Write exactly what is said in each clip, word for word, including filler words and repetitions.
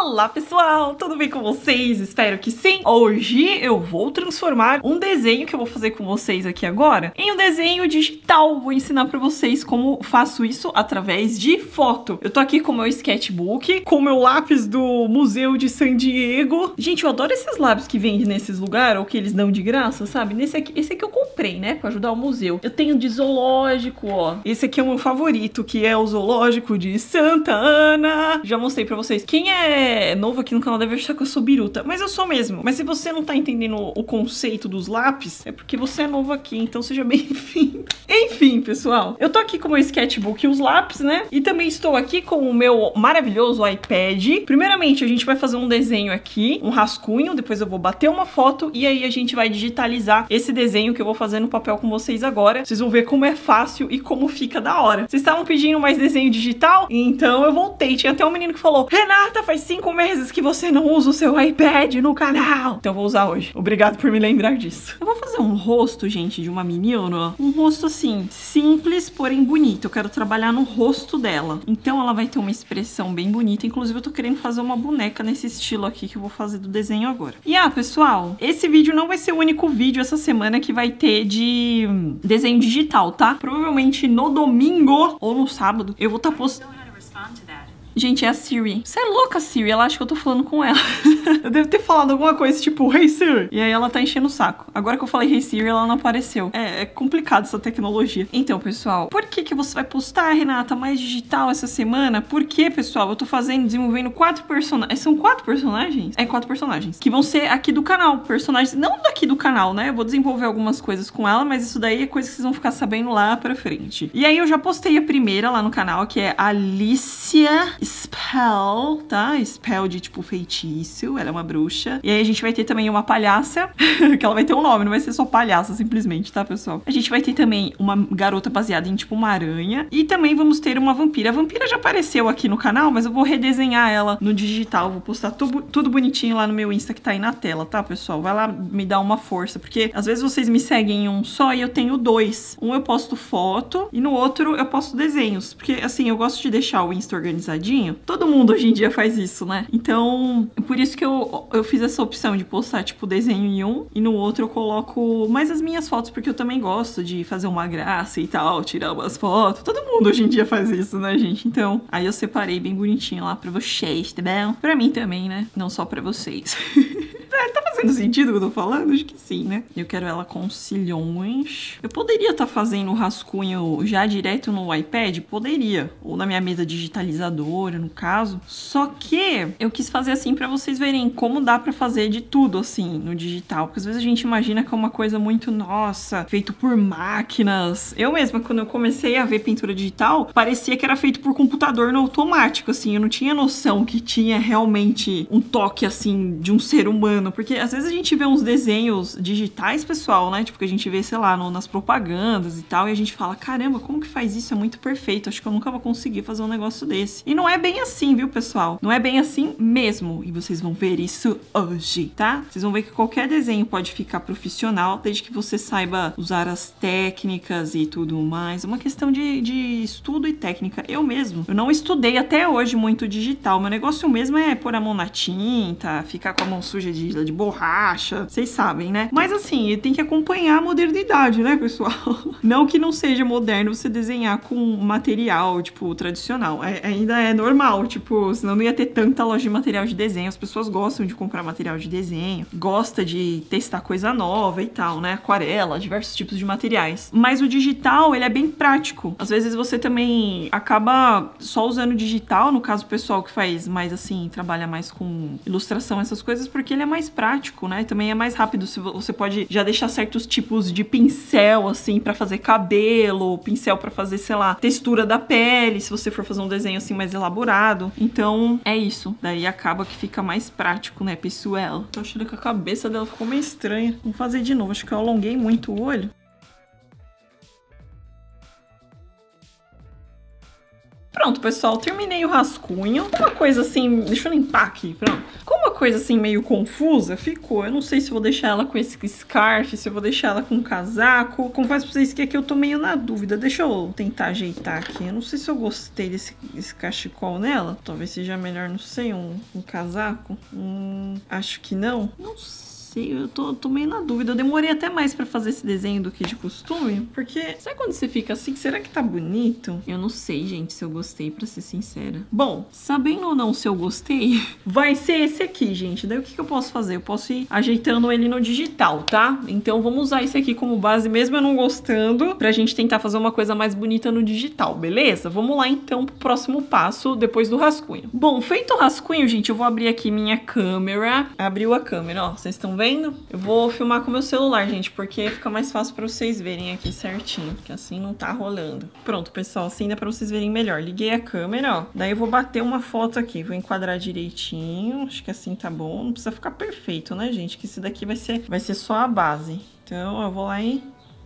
Olá pessoal, tudo bem com vocês? Espero que sim! Hoje eu vou transformar um desenho que eu vou fazer com vocês aqui agora em um desenho digital. Vou ensinar pra vocês como faço isso através de foto. Eu tô aqui com o meu sketchbook, com o meu lápis do Museu de San Diego. Gente, eu adoro esses lápis que vendem nesses lugares ou que eles dão de graça, sabe? Nesse aqui, esse aqui eu comprei, né? Pra ajudar o museu. Eu tenho de zoológico, ó. Esse aqui é o meu favorito, que é o zoológico de Santa Ana. Já mostrei pra vocês. Quem é novo aqui no canal deve achar que eu sou biruta, mas eu sou mesmo. Mas se você não tá entendendo o conceito dos lápis, é porque você é novo aqui, então seja bem-vindo. Enfim, pessoal, eu tô aqui com o meu sketchbook e os lápis, né? E também estou aqui com o meu maravilhoso iPad. Primeiramente, a gente vai fazer um desenho aqui, um rascunho, depois eu vou bater uma foto e aí a gente vai digitalizar esse desenho que eu vou fazer no papel com vocês agora. Vocês vão ver como é fácil e como fica da hora. Vocês estavam pedindo mais desenho digital? Então eu voltei. Tinha até um menino que falou: Renata, faz cinco meses que você não usa o seu iPad no canal. Então eu vou usar hoje. Obrigado por me lembrar disso. Eu vou fazer um rosto, gente, de uma menina. Um rosto assim, simples, porém bonito. Eu quero trabalhar no rosto dela. Então ela vai ter uma expressão bem bonita. Inclusive eu tô querendo fazer uma boneca nesse estilo aqui que eu vou fazer do desenho agora. E ah, pessoal, esse vídeo não vai ser o único vídeo essa semana que vai ter de desenho digital, tá? Provavelmente no domingo ou no sábado eu vou estar postando. Gente, é a Siri. Você é louca, Siri? Ela acha que eu tô falando com ela. Eu devo ter falado alguma coisa tipo, Hey Siri. E aí ela tá enchendo o saco. Agora que eu falei Hey Siri, ela não apareceu. É, é complicado essa tecnologia. Então, pessoal, por que que você vai postar, Renata, mais digital essa semana? Porque, pessoal, eu tô fazendo, desenvolvendo quatro personagens. São quatro personagens? É, quatro personagens. Que vão ser aqui do canal. Personagens, não daqui do canal, né? Eu vou desenvolver algumas coisas com ela, mas isso daí é coisa que vocês vão ficar sabendo lá pra frente. E aí eu já postei a primeira lá no canal, que é Alicia Spell, tá? Spell de tipo feitiço, ela é uma bruxa. E aí a gente vai ter também uma palhaça, que ela vai ter um nome, não vai ser só palhaça simplesmente, tá, pessoal? A gente vai ter também uma garota baseada em tipo uma aranha. E também vamos ter uma vampira. A vampira já apareceu aqui no canal, mas eu vou redesenhar ela no digital. Vou postar tudo, tudo bonitinho lá no meu Insta que tá aí na tela, tá, pessoal? Vai lá me dar uma força, porque às vezes vocês me seguem em um só e eu tenho dois. Um eu posto foto e no outro eu posto desenhos. Porque, assim, eu gosto de deixar o Insta organizadinho. Todo mundo hoje em dia faz isso, né? Então, por isso que eu, eu fiz essa opção de postar, tipo, desenho em um e no outro eu coloco mais as minhas fotos, porque eu também gosto de fazer uma graça e tal, tirar umas fotos. Todo mundo hoje em dia faz isso, né, gente? Então, aí eu separei bem bonitinho lá pra vocês, tá bom? Pra mim também, né? Não só pra vocês. Tá fazendo sentido o que eu tô falando? Acho que sim, né? Eu quero ela com cílios. Eu poderia estar tá fazendo o rascunho já direto no iPad? Poderia. Ou na minha mesa digitalizadora, no caso. Só que eu quis fazer assim pra vocês verem como dá pra fazer de tudo, assim, no digital. Porque às vezes a gente imagina que é uma coisa muito, nossa, feito por máquinas. Eu mesma, quando eu comecei a ver pintura digital, parecia que era feito por computador no automático, assim. Eu não tinha noção que tinha realmente um toque, assim, de um ser humano. Porque às vezes a gente vê uns desenhos digitais, pessoal, né? Tipo, que a gente vê, sei lá, no, nas propagandas e tal, e a gente fala, caramba, como que faz isso? É muito perfeito. Acho que eu nunca vou conseguir fazer um negócio desse. E não é bem assim, viu, pessoal? Não é bem assim mesmo. E vocês vão ver isso hoje, tá? Vocês vão ver que qualquer desenho pode ficar profissional, desde que você saiba usar as técnicas e tudo mais. É uma questão de, de estudo e técnica. Eu mesmo, eu não estudei até hoje muito digital. Meu negócio mesmo é pôr a mão na tinta, ficar com a mão suja de de borracha, vocês sabem, né? Mas assim, tem que acompanhar a modernidade, né, pessoal? Não que não seja moderno você desenhar com material, tipo, tradicional. É, ainda é normal, tipo, senão não ia ter tanta loja de material de desenho. As pessoas gostam de comprar material de desenho, gosta de testar coisa nova e tal, né? Aquarela, diversos tipos de materiais. Mas o digital, ele é bem prático. Às vezes você também acaba só usando o digital, no caso o pessoal que faz mais assim, trabalha mais com ilustração, essas coisas, porque ele é mais prático, né? Também é mais rápido. Se você pode já deixar certos tipos de pincel, assim, pra fazer cabelo, pincel pra fazer, sei lá, textura da pele, se você for fazer um desenho, assim, mais elaborado. Então, é isso. Daí acaba que fica mais prático, né, pessoal? Tô achando que a cabeça dela ficou meio estranha. Vamos fazer de novo. Acho que eu alonguei muito o olho. Pronto, pessoal, terminei o rascunho. Uma coisa assim, deixa eu limpar aqui, pronto. Com uma coisa assim meio confusa ficou. Eu não sei se eu vou deixar ela com esse scarf, se eu vou deixar ela com um casaco. Confesso pra vocês que aqui eu tô meio na dúvida. Deixa eu tentar ajeitar aqui. Eu não sei se eu gostei desse, desse cachecol nela. Talvez seja melhor, não sei, um, um casaco. Hum, acho que não. Não sei. Eu tô, tô meio na dúvida. Eu demorei até mais pra fazer esse desenho do que de costume. Porque, sabe quando você fica assim? Será que tá bonito? Eu não sei, gente, se eu gostei, pra ser sincera. Bom, sabendo ou não se eu gostei, vai ser esse aqui, gente. Daí o que, que eu posso fazer? Eu posso ir ajeitando ele no digital, tá? Então vamos usar esse aqui como base, mesmo eu não gostando, pra gente tentar fazer uma coisa mais bonita no digital, beleza? Vamos lá então pro próximo passo, depois do rascunho. Bom, feito o rascunho, gente, eu vou abrir aqui minha câmera. Abriu a câmera, ó. Vocês estão vendo? Eu vou filmar com o meu celular, gente, porque fica mais fácil pra vocês verem aqui certinho, porque assim não tá rolando. Pronto, pessoal, assim dá pra vocês verem melhor. Liguei a câmera, ó. Daí eu vou bater uma foto aqui, vou enquadrar direitinho. Acho que assim tá bom. Não precisa ficar perfeito, né, gente? Que esse daqui vai ser, vai ser só a base. Então eu vou lá e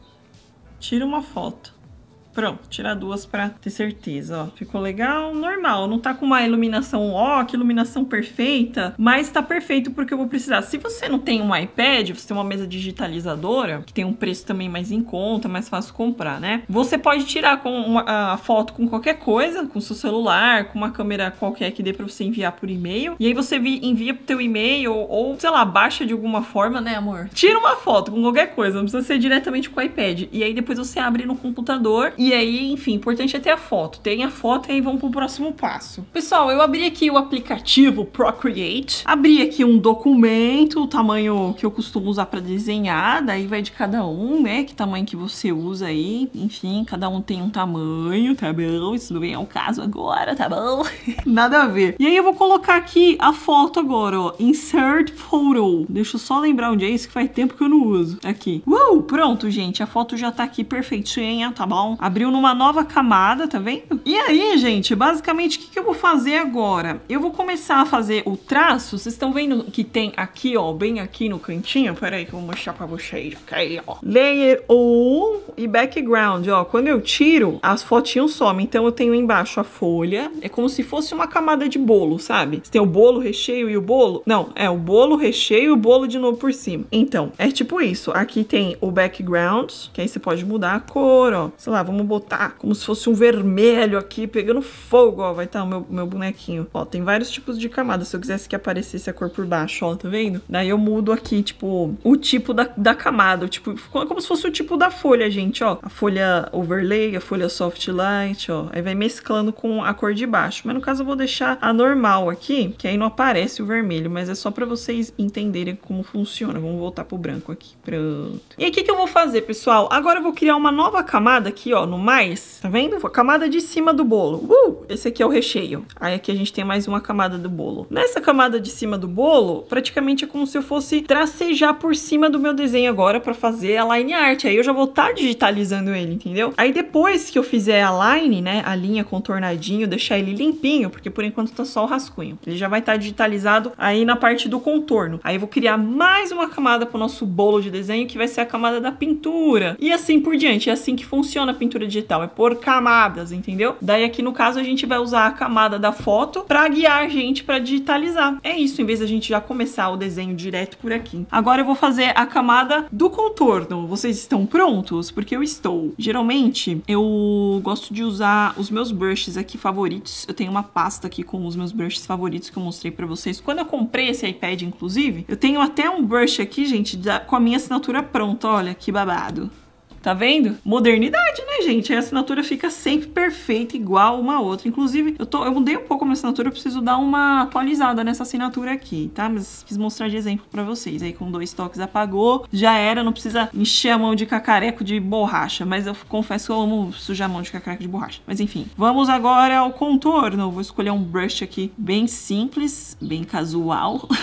tiro uma foto. Pronto, tirar duas pra ter certeza, ó. Ficou legal, normal. Não tá com uma iluminação, ó, que iluminação perfeita, mas tá perfeito porque eu vou precisar. Se você não tem um iPad, você tem uma mesa digitalizadora, que tem um preço também mais em conta, mais fácil comprar, né? Você pode tirar com uma, a foto com qualquer coisa, com seu celular, com uma câmera qualquer que dê pra você enviar por e-mail. E aí você envia pro teu e-mail ou, ou, sei lá, baixa de alguma forma, né, amor? Tira uma foto com qualquer coisa, não precisa ser diretamente com o iPad. E aí depois você abre no computador. E aí, enfim, importante é ter a foto. Tem a foto e aí vamos pro próximo passo. Pessoal, eu abri aqui o aplicativo Procreate. Abri aqui um documento, o tamanho que eu costumo usar pra desenhar. Daí vai de cada um, né? Que tamanho que você usa aí. Enfim, cada um tem um tamanho, tá bom? Isso não vem ao caso agora, tá bom? Nada a ver. E aí eu vou colocar aqui a foto agora, ó. Insert Photo. Deixa eu só lembrar onde é isso, que faz tempo que eu não uso. Aqui. Uou! Pronto, gente. A foto já tá aqui perfeitinha, tá bom? Abriu numa nova camada, tá vendo? E aí, gente, basicamente, o que, que eu vou fazer agora? Eu vou começar a fazer o traço. Vocês estão vendo que tem aqui, ó, bem aqui no cantinho? Pera aí que eu vou mostrar pra vocês. Aqui, ó. Layer um e background, ó. Quando eu tiro, as fotinhos somem. Então, eu tenho embaixo a folha. É como se fosse uma camada de bolo, sabe? Você tem o bolo, o recheio e o bolo. Não, é o bolo, o recheio e o bolo de novo por cima. Então, é tipo isso. Aqui tem o background, que aí você pode mudar a cor, ó. Sei lá, vamos botar como se fosse um vermelho aqui, pegando fogo, ó, vai estar o meu, meu bonequinho. Ó, tem vários tipos de camadas, se eu quisesse que aparecesse a cor por baixo, ó, tá vendo? Daí eu mudo aqui, tipo, o tipo da, da camada, o tipo, como se fosse o tipo da folha, gente, ó. A folha overlay, a folha soft light, ó, aí vai mesclando com a cor de baixo. Mas no caso eu vou deixar a normal aqui, que aí não aparece o vermelho, mas é só pra vocês entenderem como funciona. Vamos voltar pro branco aqui, pronto. E aí, o que que eu vou fazer, pessoal? Agora eu vou criar uma nova camada aqui, ó, no mais, tá vendo? A camada de cima do bolo. Uh! Esse aqui é o recheio. Aí aqui a gente tem mais uma camada do bolo. Nessa camada de cima do bolo, praticamente é como se eu fosse tracejar por cima do meu desenho agora pra fazer a line art. Aí eu já vou estar tá digitalizando ele, entendeu? Aí depois que eu fizer a line, né, a linha contornadinho, deixar ele limpinho, porque por enquanto tá só o rascunho. Ele já vai estar tá digitalizado aí na parte do contorno. Aí eu vou criar mais uma camada pro nosso bolo de desenho, que vai ser a camada da pintura. E assim por diante. É assim que funciona a pintura digital. É por camadas, entendeu? Daí aqui no caso a gente vai usar a camada da foto pra guiar a gente pra digitalizar. É isso, em vez da gente já começar o desenho direto por aqui. Agora eu vou fazer a camada do contorno. Vocês estão prontos? Porque eu estou. Geralmente eu gosto de usar os meus brushes aqui favoritos. Eu tenho uma pasta aqui com os meus brushes favoritos que eu mostrei pra vocês. Quando eu comprei esse iPad, inclusive, eu tenho até um brush aqui, gente, da, com a minha assinatura pronta. Olha que babado. Tá vendo? Modernidade, né, gente? A assinatura fica sempre perfeita, igual uma outra. Inclusive, eu, tô, eu mudei um pouco a minha assinatura, eu preciso dar uma atualizada nessa assinatura aqui, tá? Mas quis mostrar de exemplo pra vocês. Aí com dois toques apagou, já era, não precisa encher a mão de cacareco de borracha. Mas eu confesso que eu amo sujar a mão de cacareco de borracha. Mas enfim, vamos agora ao contorno. Eu vou escolher um brush aqui bem simples, bem casual.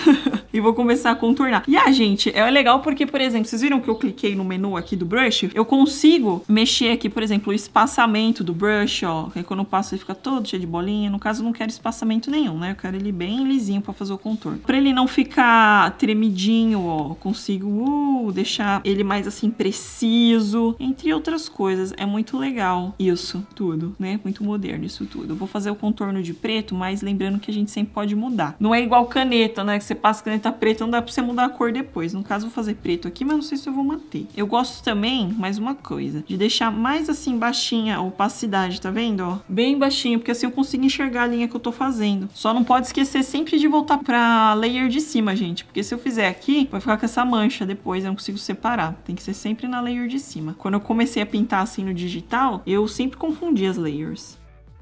e vou começar a contornar. E, ah, gente, é legal porque, por exemplo, vocês viram que eu cliquei no menu aqui do brush? Eu consigo mexer aqui, por exemplo, o espaçamento do brush, ó. Que aí quando eu passo ele fica todo cheio de bolinha. No caso, eu não quero espaçamento nenhum, né? Eu quero ele bem lisinho pra fazer o contorno. Pra ele não ficar tremidinho, ó, consigo uh, deixar ele mais, assim, preciso. Entre outras coisas. É muito legal isso tudo, né? Muito moderno isso tudo. Eu vou fazer o contorno de preto, mas lembrando que a gente sempre pode mudar. Não é igual caneta, né? Que você passa caneta preta, não dá pra você mudar a cor depois. No caso, eu vou fazer preto aqui, mas não sei se eu vou manter. Eu gosto também, mais uma coisa, de deixar mais assim baixinha a opacidade, tá vendo, ó? Bem baixinho, porque assim eu consigo enxergar a linha que eu tô fazendo. Só não pode esquecer sempre de voltar pra layer de cima, gente, porque se eu fizer aqui, vai ficar com essa mancha depois, eu não consigo separar. Tem que ser sempre na layer de cima. Quando eu comecei a pintar assim no digital, eu sempre confundi as layers.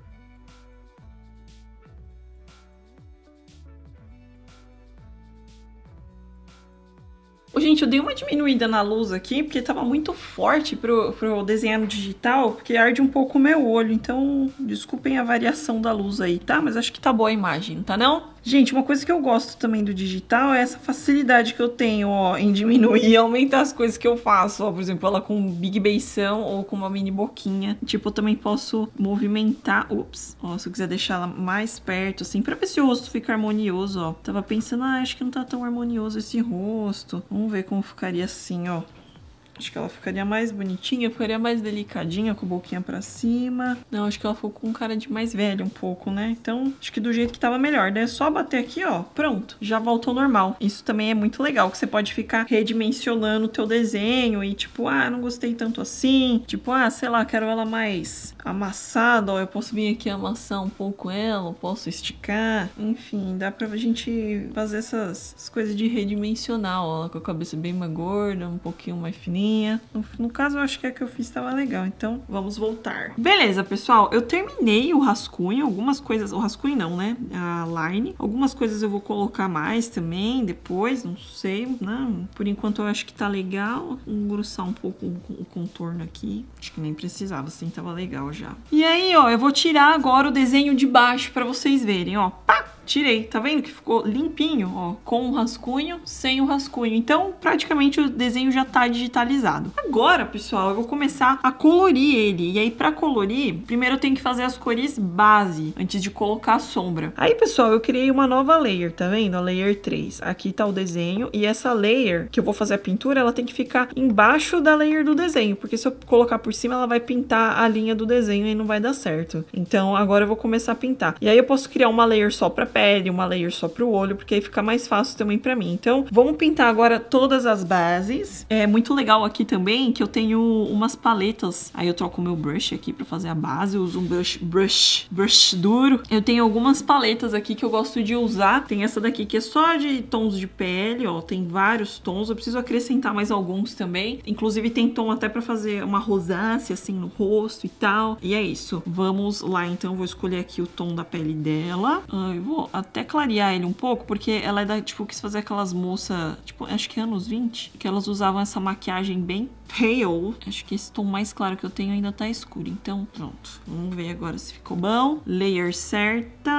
Gente, eu dei uma diminuída na luz aqui, porque tava muito forte pro, pro desenhar no digital, porque arde um pouco o meu olho, então desculpem a variação da luz aí, tá? Mas acho que tá boa a imagem, tá não? Gente, uma coisa que eu gosto também do digital é essa facilidade que eu tenho, ó, em diminuir e aumentar as coisas que eu faço, ó, por exemplo, ela com big beição ou com uma mini boquinha. Tipo, eu também posso movimentar, ups, ó, se eu quiser deixar ela mais perto, assim, pra ver se o rosto fica harmonioso, ó. Tava pensando, ah, acho que não tá tão harmonioso esse rosto. Vamos ver como ficaria assim, ó. Acho que ela ficaria mais bonitinha, ficaria mais delicadinha, com a boquinha pra cima. Não, acho que ela ficou com cara de mais velha um pouco, né? Então, acho que do jeito que tava melhor, né? É só bater aqui, ó, pronto, já voltou ao normal. Isso também é muito legal, que você pode ficar redimensionando o teu desenho e tipo, ah, não gostei tanto assim. Tipo, ah, sei lá, quero ela mais amassada, ó, eu posso vir aqui amassar um pouco ela, eu posso esticar. Enfim, dá pra gente fazer essas, essas coisas de redimensionar, ó, ela com a cabeça bem mais gorda, um pouquinho mais fininha. No, no caso, eu acho que a que eu fiz estava legal, então vamos voltar. Beleza, pessoal, eu terminei o rascunho, algumas coisas, o rascunho não, né, a line, algumas coisas eu vou colocar mais também, depois, não sei, não, por enquanto eu acho que tá legal, vou engrossar um pouco o, o contorno aqui, acho que nem precisava, assim, tava legal já. E aí, ó, eu vou tirar agora o desenho de baixo pra vocês verem, ó, pá! Tirei, tá vendo que ficou limpinho, ó, com o rascunho, sem o rascunho. Então, praticamente o desenho já tá digitalizado. Agora, pessoal, eu vou começar a colorir ele. E aí, pra colorir, primeiro eu tenho que fazer as cores base, antes de colocar a sombra. Aí, pessoal, eu criei uma nova layer, tá vendo? A layer três. Aqui tá o desenho. E essa layer, que eu vou fazer a pintura, ela tem que ficar embaixo da layer do desenho. Porque se eu colocar por cima, ela vai pintar a linha do desenho e não vai dar certo. Então, agora eu vou começar a pintar. E aí, eu posso criar uma layer só pra pele, uma layer só pro olho, porque aí fica mais fácil também pra mim. Então, vamos pintar agora todas as bases. É muito legal aqui também que eu tenho umas paletas. Aí eu troco o meu brush aqui pra fazer a base. Eu uso um brush, brush, brush duro. Eu tenho algumas paletas aqui que eu gosto de usar. Tem essa daqui que é só de tons de pele, ó. Tem vários tons. Eu preciso acrescentar mais alguns também. Inclusive tem tom até pra fazer uma rosácea, assim, no rosto e tal. E é isso. Vamos lá, então. Vou escolher aqui o tom da pele dela. Ah, eu vou até clarear ele um pouco, porque ela é da, tipo, quis fazer aquelas moças, tipo, acho que anos vinte, que elas usavam essa maquiagem bem pale. Acho que esse tom mais claro que eu tenho ainda tá escuro, então pronto. Vamos ver agora se ficou bom. Layer certa.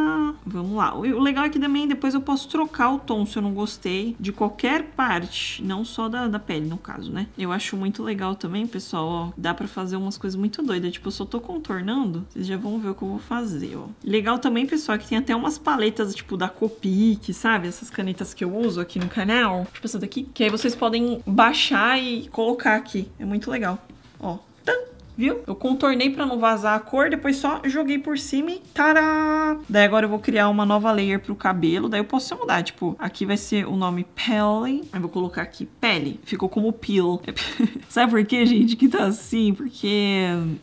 Vamos lá. O legal é que também depois eu posso trocar o tom se eu não gostei de qualquer parte, não só da, da pele, no caso, né? Eu acho muito legal também, pessoal, ó. Dá pra fazer umas coisas muito doidas. Tipo, eu só tô contornando, vocês já vão ver o que eu vou fazer, ó. Legal também, pessoal, é que tem até umas paletas, tipo, da Copic, sabe? Essas canetas que eu uso aqui no canal. Tipo essa daqui. Que aí vocês podem baixar e colocar aqui. É muito legal. Ó. Viu? Eu contornei pra não vazar a cor, depois só joguei por cima e tará! Daí agora eu vou criar uma nova layer pro cabelo, daí eu posso mudar, tipo, aqui vai ser o nome Pele, aí eu vou colocar aqui Pele, ficou como Peel. Sabe por quê, gente, que tá assim? Porque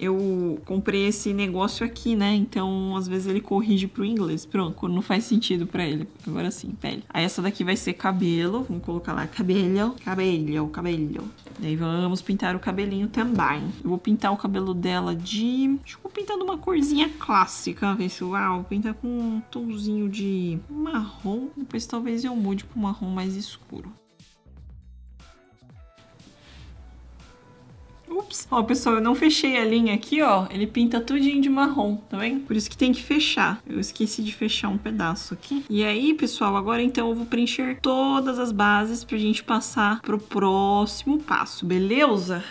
eu comprei esse negócio aqui, né, então às vezes ele corrige pro inglês, pronto, quando não faz sentido pra ele, agora sim, Pele. Aí essa daqui vai ser cabelo, vamos colocar lá cabelo, cabelo, cabelo. Daí vamos pintar o cabelinho também. Eu vou pintar o cabelo dela de... Acho que vou pintar de uma corzinha clássica, pessoal. Vou pintar com um tomzinho de marrom. Depois talvez eu mude para um marrom mais escuro. O Ups. Ó, pessoal, eu não fechei a linha aqui, ó. Ele pinta tudinho de marrom, tá vendo? Por isso que tem que fechar. Eu esqueci de fechar um pedaço aqui. E aí, pessoal, agora então eu vou preencher todas as bases pra gente passar pro próximo passo, beleza?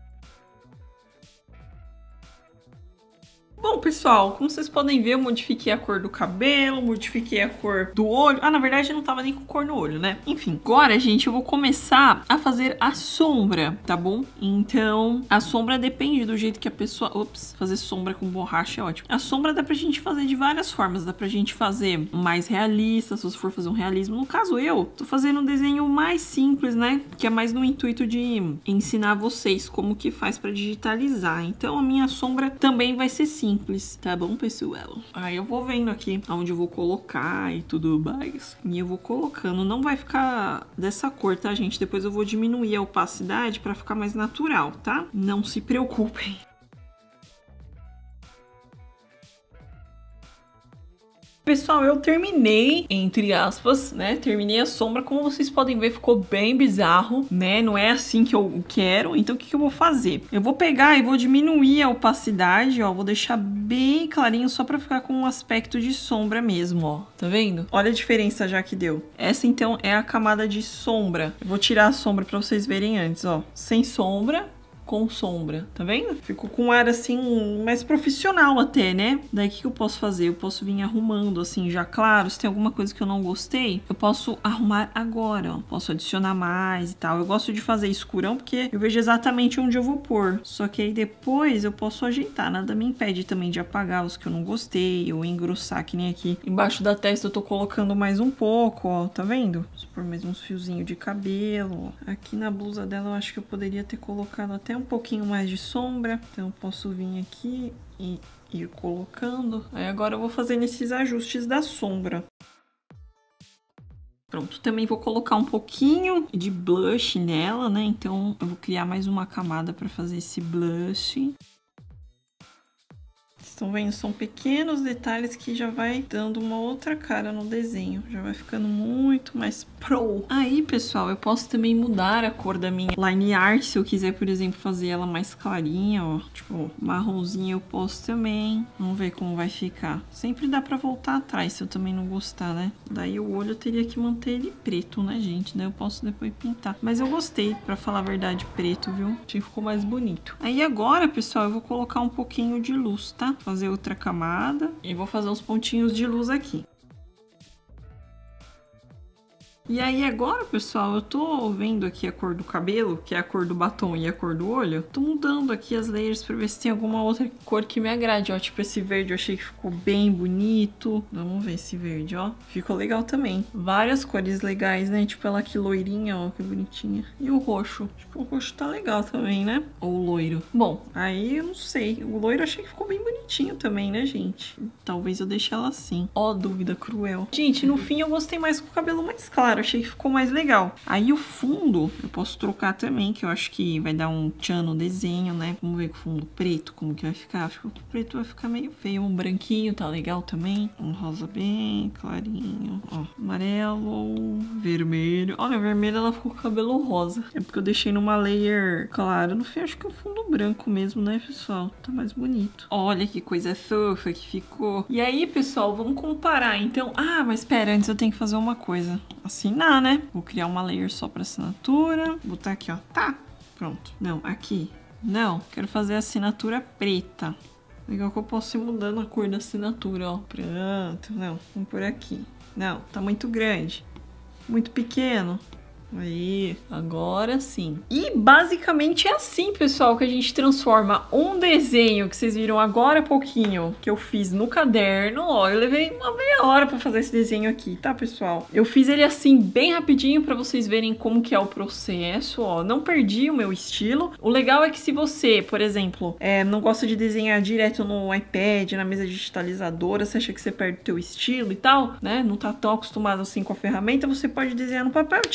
Bom, pessoal, como vocês podem ver, eu modifiquei a cor do cabelo, modifiquei a cor do olho. Ah, na verdade, não tava nem com cor no olho, né? Enfim, agora, gente, eu vou começar a fazer a sombra, tá bom? Então, a sombra depende do jeito que a pessoa... Ops, fazer sombra com borracha é ótimo. A sombra dá pra gente fazer de várias formas. Dá pra gente fazer mais realista, se você for fazer um realismo. No caso, eu tô fazendo um desenho mais simples, né? Que é mais no intuito de ensinar vocês como que faz pra digitalizar. Então, a minha sombra também vai ser simples. Simples, tá bom, pessoal? Aí eu vou vendo aqui onde eu vou colocar e tudo mais. E eu vou colocando. Não vai ficar dessa cor, tá, gente? Depois eu vou diminuir a opacidade pra ficar mais natural, tá? Não se preocupem. Pessoal, eu terminei, entre aspas, né? Terminei a sombra. Como vocês podem ver, ficou bem bizarro, né? Não é assim que eu quero. Então, o que, que eu vou fazer? Eu vou pegar e vou diminuir a opacidade, ó. Vou deixar bem clarinho, só pra ficar com um aspecto de sombra mesmo, ó. Tá vendo? Olha a diferença já que deu. Essa, então, é a camada de sombra. Eu vou tirar a sombra pra vocês verem antes, ó. Sem sombra. Com sombra, tá vendo? Ficou com um ar assim, mais profissional até, né? Daí o que eu posso fazer? Eu posso vir arrumando assim, já claro, se tem alguma coisa que eu não gostei, eu posso arrumar agora, ó. Posso adicionar mais e tal. Eu gosto de fazer escurão porque eu vejo exatamente onde eu vou pôr. Só que aí depois eu posso ajeitar. Nada me impede também de apagar os que eu não gostei ou engrossar, que nem aqui. Embaixo da testa eu tô colocando mais um pouco, ó. Tá vendo? Vou pôr mais uns fiozinhos de cabelo, ó. Aqui na blusa dela eu acho que eu poderia ter colocado até um pouquinho mais de sombra, então eu posso vir aqui e ir colocando. Aí agora eu vou fazendo esses ajustes da sombra. Pronto, também vou colocar um pouquinho de blush nela, né? Então eu vou criar mais uma camada para fazer esse blush. Estão vendo? São pequenos detalhes que já vai dando uma outra cara no desenho. Já vai ficando muito mais pro. Aí, pessoal, eu posso também mudar a cor da minha line art. Se eu quiser, por exemplo, fazer ela mais clarinha, ó. Tipo, marronzinha eu posso também. Vamos ver como vai ficar. Sempre dá pra voltar atrás se eu também não gostar, né? Daí o olho eu teria que manter ele preto, né, gente? Daí eu posso depois pintar. Mas eu gostei, pra falar a verdade, preto, viu? Achei que ficou mais bonito. Aí agora, pessoal, eu vou colocar um pouquinho de luz, tá? Fazer outra camada e vou fazer uns pontinhos de luz aqui. E aí agora, pessoal, eu tô vendo aqui a cor do cabelo, que é a cor do batom e a cor do olho. Tô mudando aqui as layers pra ver se tem alguma outra cor que me agrade, ó. Tipo esse verde eu achei que ficou bem bonito. Vamos ver esse verde, ó. Ficou legal também. Várias cores legais, né? Tipo ela aqui loirinha, ó, que bonitinha. E o roxo. Tipo, o roxo tá legal também, né? Ou o loiro. Bom, aí eu não sei. O loiro eu achei que ficou bem bonitinho também, né, gente? Talvez eu deixe ela assim. Ó, dúvida cruel. Gente, no fim eu gostei mais com o cabelo mais claro. Achei que ficou mais legal. Aí o fundo eu posso trocar também, que eu acho que vai dar um tchan no desenho, né? Vamos ver com o fundo preto como que vai ficar. Acho que o preto vai ficar meio feio. Um branquinho tá legal também. Um rosa bem clarinho. Ó, amarelo, vermelho. Olha, vermelho ela ficou com o cabelo rosa. É porque eu deixei numa layer clara. No fim, acho que é o fundo branco mesmo, né, pessoal? Tá mais bonito. Olha que coisa fofa que ficou. E aí, pessoal, vamos comparar. Então, ah, mas espera, antes eu tenho que fazer uma coisa. Assim não, né? Vou criar uma layer só pra assinatura. Vou botar aqui, ó. Tá. Pronto. Não, aqui. Não. Quero fazer a assinatura preta. Legal que eu posso ir mudando a cor da assinatura, ó. Pronto. Não. Vamos por aqui. Não. Tá muito grande. Muito pequeno. Aí, agora sim. E basicamente é assim, pessoal, que a gente transforma um desenho que vocês viram agora há pouquinho, que eu fiz no caderno. Ó, eu levei uma meia hora pra fazer esse desenho aqui, tá, pessoal? Eu fiz ele assim, bem rapidinho, pra vocês verem como que é o processo, ó. Não perdi o meu estilo. O legal é que se você, por exemplo, é, não gosta de desenhar direto no iPad, na mesa digitalizadora, você acha que você perde o teu estilo e tal, né? Não tá tão acostumado assim com a ferramenta, você pode desenhar no papel, tira a foto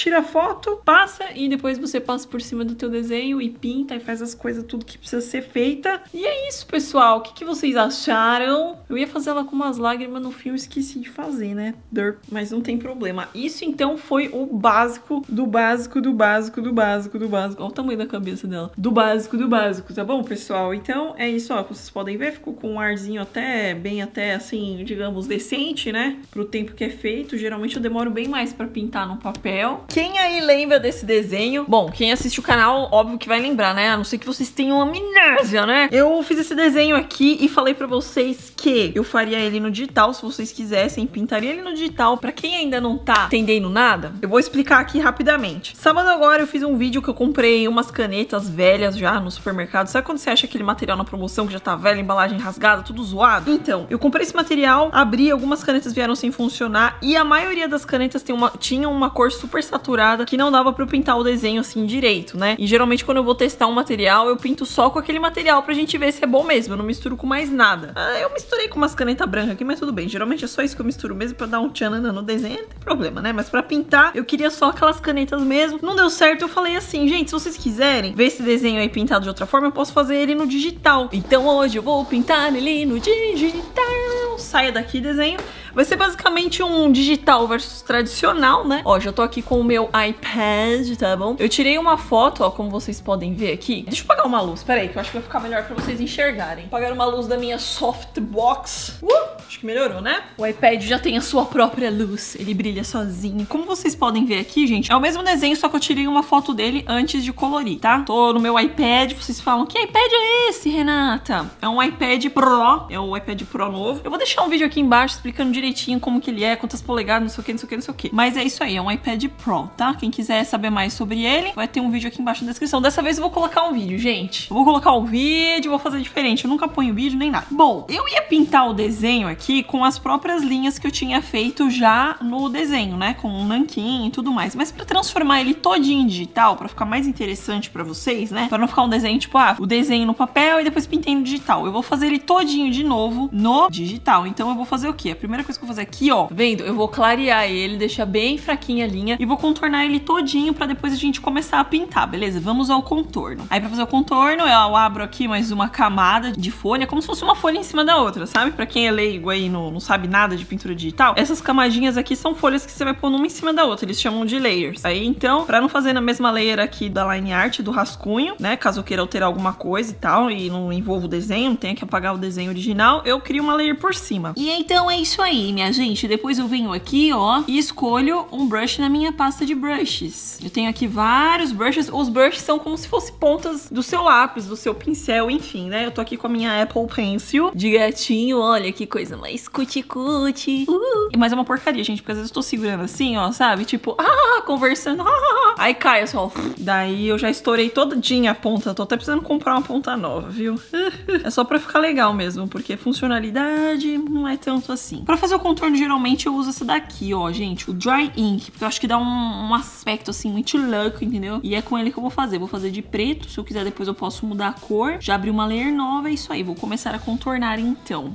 foto, passa e depois você passa por cima do teu desenho e pinta e faz as coisas tudo que precisa ser feita. E é isso, pessoal. O que, que vocês acharam? Eu ia fazer ela com umas lágrimas no fio, esqueci de fazer, né? Derp, mas não tem problema. Isso, então, foi o básico do básico do básico do básico do básico. Olha o tamanho da cabeça dela. Do básico do básico, tá bom, pessoal? Então, é isso, ó. Como vocês podem ver, ficou com um arzinho até, bem até, assim, digamos, decente, né? Pro tempo que é feito. Geralmente eu demoro bem mais pra pintar no papel. Quem aí lembra desse desenho? Bom, quem assiste o canal, óbvio que vai lembrar, né? A não ser que vocês tenham amnésia, né? Eu fiz esse desenho aqui e falei pra vocês que eu faria ele no digital, se vocês quisessem. Pintaria ele no digital. Pra quem ainda não tá entendendo nada, eu vou explicar aqui rapidamente. Sábado agora eu fiz um vídeo que eu comprei umas canetas velhas já no supermercado. Sabe quando você acha aquele material na promoção que já tá velho, embalagem rasgada, tudo zoado? Então, eu comprei esse material, abri, algumas canetas vieram sem funcionar e a maioria das canetas tem uma, tinha uma cor super saturada que não dava pra eu pintar o desenho assim direito, né? E geralmente quando eu vou testar um material, eu pinto só com aquele material pra gente ver se é bom mesmo. Eu não misturo com mais nada. Ah, eu misturei com umas canetas brancas aqui, mas tudo bem. Geralmente é só isso que eu misturo mesmo pra dar um tchanana no desenho, não tem problema, né? Mas pra pintar, eu queria só aquelas canetas mesmo. Não deu certo, eu falei assim, gente, se vocês quiserem ver esse desenho aí pintado de outra forma, eu posso fazer ele no digital. Então hoje eu vou pintar ele no digital. Saia daqui, desenho. Vai ser basicamente um digital versus tradicional, né? Ó, já tô aqui com o meu iPad, tá bom? Eu tirei uma foto, ó, como vocês podem ver aqui. Deixa eu apagar uma luz, peraí, que eu acho que vai ficar melhor pra vocês enxergarem. Apagar uma luz da minha softbox. Uh, acho que melhorou, né? O iPad já tem a sua própria luz, ele brilha sozinho. Como vocês podem ver aqui, gente, é o mesmo desenho, só que eu tirei uma foto dele antes de colorir, tá? Tô no meu iPad, vocês falam, que iPad é esse, Renata? É um iPad Pro, é o iPad Pro novo. Eu vou deixar um vídeo aqui embaixo explicando direitinho direitinho como que ele é, quantas polegadas, não sei o que, não sei o que, não sei o que. Mas é isso aí, é um iPad Pro, tá? Quem quiser saber mais sobre ele, vai ter um vídeo aqui embaixo na descrição. Dessa vez eu vou colocar um vídeo, gente. Eu vou colocar um vídeo, vou fazer diferente. Eu nunca ponho vídeo nem nada. Bom, eu ia pintar o desenho aqui com as próprias linhas que eu tinha feito já no desenho, né? Com um nanquim e tudo mais. Mas pra transformar ele todinho em digital, pra ficar mais interessante pra vocês, né? Pra não ficar um desenho tipo, ah, o desenho no papel e depois pintei no digital. Eu vou fazer ele todinho de novo no digital. Então eu vou fazer o quê? A primeira coisa que eu vou fazer aqui, ó, tá vendo? Eu vou clarear ele, deixar bem fraquinha a linha e vou contornar ele todinho pra depois a gente começar a pintar, beleza? Vamos ao contorno. Aí pra fazer o contorno, eu abro aqui mais uma camada de folha, como se fosse uma folha em cima da outra, sabe? Pra quem é leigo aí, não, não sabe nada de pintura digital, essas camadinhas aqui são folhas que você vai pôr uma em cima da outra, eles chamam de layers. Aí, então, pra não fazer na mesma layer aqui da line art, do rascunho, né? Caso eu queira alterar alguma coisa e tal, e não envolva o desenho, não tenha que apagar o desenho original, eu crio uma layer por cima. E então é isso aí, minha gente. Depois eu venho aqui, ó, e escolho um brush na minha pasta de brushes. Eu tenho aqui vários brushes. Os brushes são como se fossem pontas do seu lápis, do seu pincel, enfim, né? Eu tô aqui com a minha Apple Pencil de gatinho. Olha que coisa mais cuti-cuti. Uh. Mas é uma porcaria, gente, porque às vezes eu tô segurando assim, ó, sabe? Tipo, ah, conversando, ah. Aí cai só. Daí eu já estourei todinha a ponta. Tô até precisando comprar uma ponta nova, viu? É só pra ficar legal mesmo, porque funcionalidade não é tanto assim. Pra fazer o contorno, geralmente eu uso essa daqui, ó, gente, o Dry Ink, porque eu acho que dá um, um aspecto, assim, muito louco, entendeu? E é com ele que eu vou fazer. Vou fazer de preto, se eu quiser depois eu posso mudar a cor. Já abri uma layer nova, é isso aí. Vou começar a contornar, então.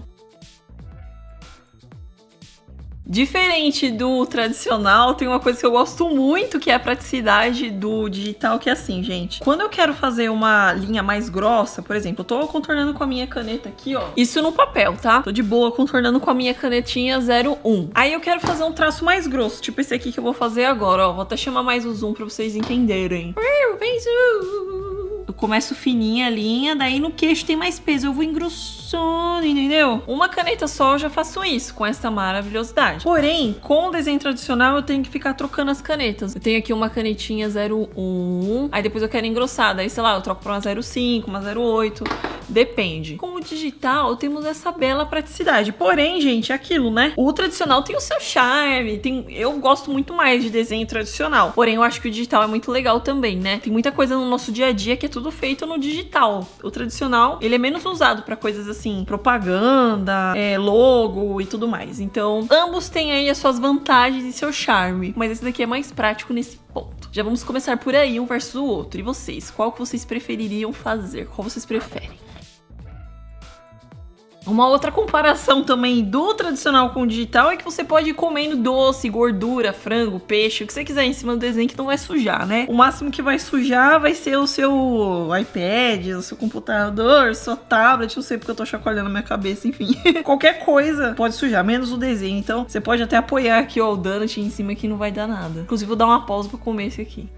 Diferente do tradicional, tem uma coisa que eu gosto muito, que é a praticidade do digital, que é assim, gente. Quando eu quero fazer uma linha mais grossa, por exemplo, eu tô contornando com a minha caneta aqui, ó. Isso no papel, tá? Tô de boa contornando com a minha canetinha zero um. Aí eu quero fazer um traço mais grosso, tipo esse aqui que eu vou fazer agora, ó. Vou até chamar mais o zoom pra vocês entenderem. Vem zoom! Eu começo fininha a linha, daí no queixo tem mais peso, eu vou engrossando, entendeu? Uma caneta só eu já faço isso, com essa maravilhosidade. Porém, com o desenho tradicional eu tenho que ficar trocando as canetas. Eu tenho aqui uma canetinha zero um, aí depois eu quero engrossar, daí sei lá, eu troco pra uma zero cinco, uma zero oito, depende. Com o digital temos essa bela praticidade. Porém, gente, é aquilo, né? O tradicional tem o seu charme, tem... eu gosto muito mais de desenho tradicional. Porém, eu acho que o digital é muito legal também, né? Tem muita coisa no nosso dia a dia que é tudo feito no digital. O tradicional, ele é menos usado pra coisas assim, propaganda, é, logo e tudo mais. Então, ambos têm aí as suas vantagens e seu charme. Mas esse daqui é mais prático nesse ponto. Já vamos começar por aí, um versus o outro. E vocês? Qual que vocês prefeririam fazer? Qual vocês preferem? Uma outra comparação também do tradicional com o digital é que você pode ir comendo doce, gordura, frango, peixe, o que você quiser em cima do desenho que não vai sujar, né? O máximo que vai sujar vai ser o seu iPad, o seu computador, sua tablet, não sei porque eu tô chacoalhando a minha cabeça, enfim. Qualquer coisa pode sujar, menos o desenho. Então você pode até apoiar aqui, ó, o donut em cima que não vai dar nada. Inclusive vou dar uma pausa pra comer esse aqui.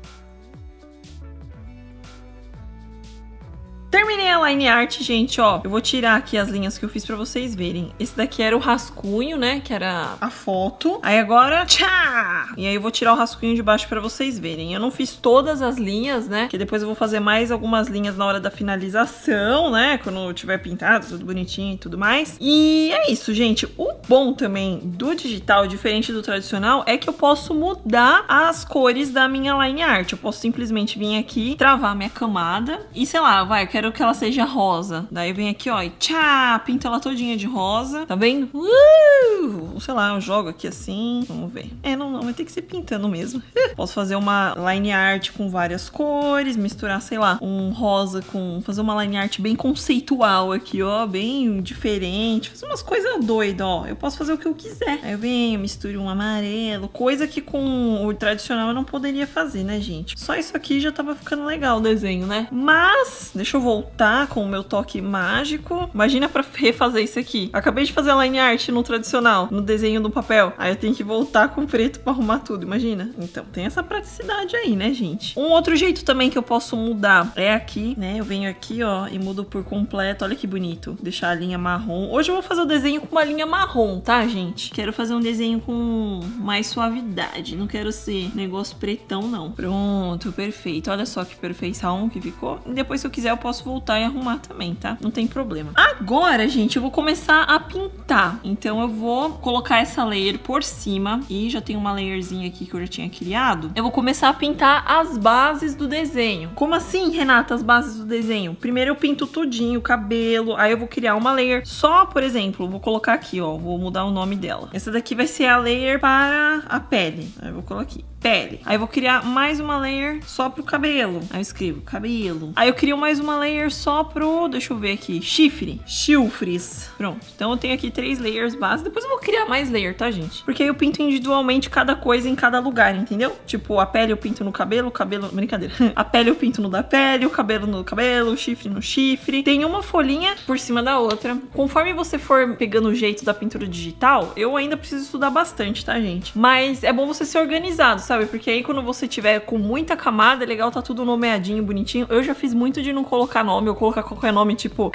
Terminei a line art, gente, ó. Eu vou tirar aqui as linhas que eu fiz pra vocês verem. Esse daqui era o rascunho, né? Que era a foto. Aí agora, tchá! E aí eu vou tirar o rascunho de baixo pra vocês verem. Eu não fiz todas as linhas, né? Que depois eu vou fazer mais algumas linhas na hora da finalização, né? Quando tiver pintado, tudo bonitinho e tudo mais. E é isso, gente. O bom também do digital, diferente do tradicional, é que eu posso mudar as cores da minha line art. Eu posso simplesmente vir aqui, travar minha camada e, sei lá, vai, eu quero que ela seja rosa. Daí vem aqui, ó, e tchá, pinta ela todinha de rosa. Tá vendo? Uh! Sei lá, eu jogo aqui assim. Vamos ver. É, não, não, vai ter que ser pintando mesmo. Posso fazer uma line art com várias cores, misturar, sei lá, um rosa com... Fazer uma line art bem conceitual aqui, ó, bem diferente. Fazer umas coisas doidas, ó. Eu posso fazer o que eu quiser. Aí eu venho, misturo um amarelo, coisa que com o tradicional eu não poderia fazer, né, gente? Só isso aqui já tava ficando legal o desenho, né? Mas, deixa eu voltar com o meu toque mágico. Imagina pra refazer isso aqui. Acabei de fazer a line art no tradicional, no desenho do papel. Aí eu tenho que voltar com preto pra arrumar tudo, imagina. Então tem essa praticidade aí, né, gente? Um outro jeito também que eu posso mudar é aqui, né? Eu venho aqui, ó, e mudo por completo. Olha que bonito. Deixar a linha marrom. Hoje eu vou fazer o desenho com uma linha marrom, tá, gente? Quero fazer um desenho com mais suavidade. Não quero ser negócio pretão, não. Pronto, perfeito. Olha só que perfeição que ficou. E depois, se eu quiser, eu posso voltar e arrumar também, tá? Não tem problema. Agora, gente, eu vou começar a pintar. Então eu vou colocar essa layer por cima. E já tem uma layerzinha aqui que eu já tinha criado. Eu vou começar a pintar as bases do desenho. Como assim, Renata, as bases do desenho? Primeiro eu pinto tudinho, o cabelo. Aí eu vou criar uma layer só, por exemplo, vou colocar aqui, ó. Vou mudar o nome dela. Essa daqui vai ser a layer para a pele. Aí eu vou colocar aqui. Pele. Aí eu vou criar mais uma layer só pro cabelo. Aí eu escrevo cabelo. Aí eu crio mais uma layer só pro, deixa eu ver aqui, chifre. Chifres. Pronto. Então eu tenho aqui três layers básicas. Depois eu vou criar mais layer, tá, gente? Porque aí eu pinto individualmente cada coisa em cada lugar, entendeu? Tipo, a pele eu pinto no cabelo, o cabelo... Brincadeira. A pele eu pinto no da pele, o cabelo no cabelo, o chifre no chifre. Tem uma folhinha por cima da outra. Conforme você for pegando o jeito da pintura digital, eu ainda preciso estudar bastante, tá, gente? Mas é bom você ser organizado, sabe? Porque aí quando você tiver com muita camada, é legal tá tudo nomeadinho, bonitinho. Eu já fiz muito de não colocar nome, ou colocar qualquer nome, tipo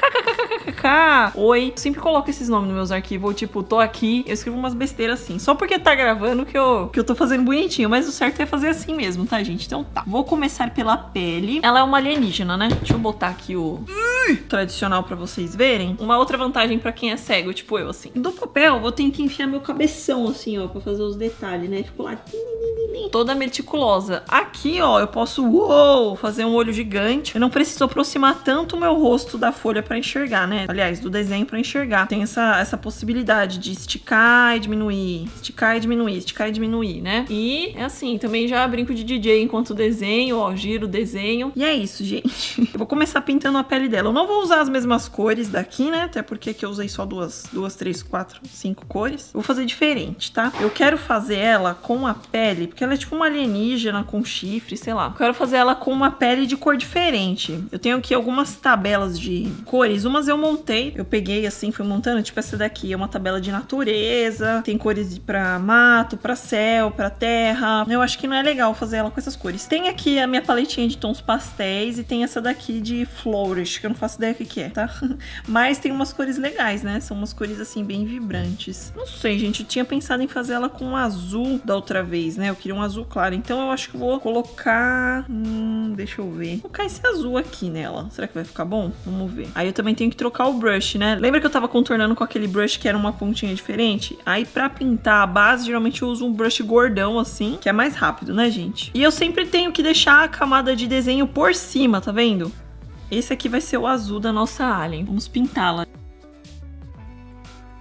kkkkkk, oi. Eu sempre coloco esses nomes nos meus arquivos, ou tipo, tô aqui, eu escrevo umas besteiras assim. Só porque tá gravando que eu, que eu tô fazendo bonitinho, mas o certo é fazer assim mesmo, tá, gente? Então tá. Vou começar pela pele. Ela é uma alienígena, né? Deixa eu botar aqui o tradicional pra vocês verem. Uma outra vantagem pra quem é cego, tipo eu, assim. Do papel, vou ter que enfiar meu cabeção, assim, ó, pra fazer os detalhes, né? Tipo lá... toda meticulosa. Aqui, ó, eu posso, uou, fazer um olho gigante. Eu não preciso aproximar tanto o meu rosto da folha pra enxergar, né? Aliás, do desenho pra enxergar. Tem essa, essa possibilidade de esticar e diminuir, esticar e diminuir, esticar e diminuir, né? E é assim, também já brinco de D J enquanto desenho, ó, giro o desenho. E é isso, gente. Eu vou começar pintando a pele dela. Eu não vou usar as mesmas cores daqui, né? Até porque aqui eu usei só duas, duas, três, quatro, cinco cores. Eu vou fazer diferente, tá? Eu quero fazer ela com a pele, porque ela é tipo uma alienígena com chifre, sei lá. Eu quero fazer ela com uma pele de cor diferente. Eu tenho aqui algumas tabelas de cores. Umas eu montei, eu peguei assim, fui montando. Tipo essa daqui é uma tabela de natureza. Tem cores pra mato, pra céu, pra terra. Eu acho que não é legal fazer ela com essas cores. Tem aqui a minha paletinha de tons pastéis e tem essa daqui de flourish, que eu não faço ideia o que que é, tá? Mas tem umas cores legais, né? São umas cores assim bem vibrantes. Não sei, gente, eu tinha pensado em fazer ela com azul da outra vez, né? Eu queria um azul claro, então eu acho que eu vou colocar... Hum, deixa eu ver. Vou colocar esse azul aqui nela. Será que vai ficar bom? Vamos ver. Aí eu também tenho que trocar o brush, né? Lembra que eu tava contornando com aquele brush que era uma pontinha diferente? Aí pra pintar a base, geralmente eu uso um brush gordão assim, que é mais rápido, né, gente? E eu sempre tenho que deixar a camada de desenho por cima, tá vendo? Esse aqui vai ser o azul da nossa alien. Vamos pintá-la.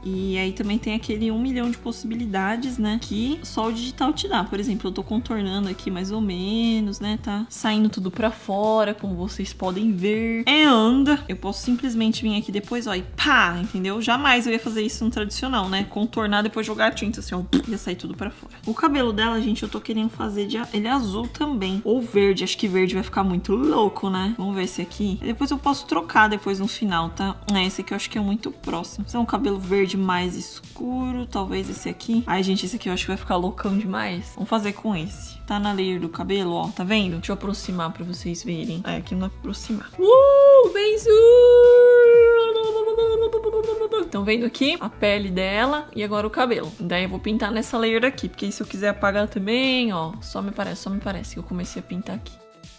E aí também tem aquele um milhão de possibilidades, né, que só o digital te dá. Por exemplo, eu tô contornando aqui mais ou menos, né, tá saindo tudo pra fora, como vocês podem ver. É anda. Eu posso simplesmente vir aqui depois, ó, e pá, entendeu? Jamais eu ia fazer isso no tradicional, né, contornar, depois jogar a tinta assim, ó, ia sair tudo pra fora. O cabelo dela, gente, eu tô querendo fazer de ele azul também, ou verde. Acho que verde vai ficar muito louco, né? Vamos ver esse aqui. Depois eu posso trocar depois no final, tá? É, esse aqui eu acho que é muito próximo. Esse é um cabelo verde mais escuro, talvez esse aqui. Ai, gente, esse aqui eu acho que vai ficar loucão demais. Vamos fazer com esse. Tá na layer do cabelo, ó, tá vendo? Deixa eu aproximar pra vocês verem. É, aqui não dá pra aproximar. Uh, bem Estão vendo aqui a pele dela e agora o cabelo. Daí eu vou pintar nessa layer aqui, porque se eu quiser apagar também, ó, só me parece, só me parece que eu comecei a pintar aqui.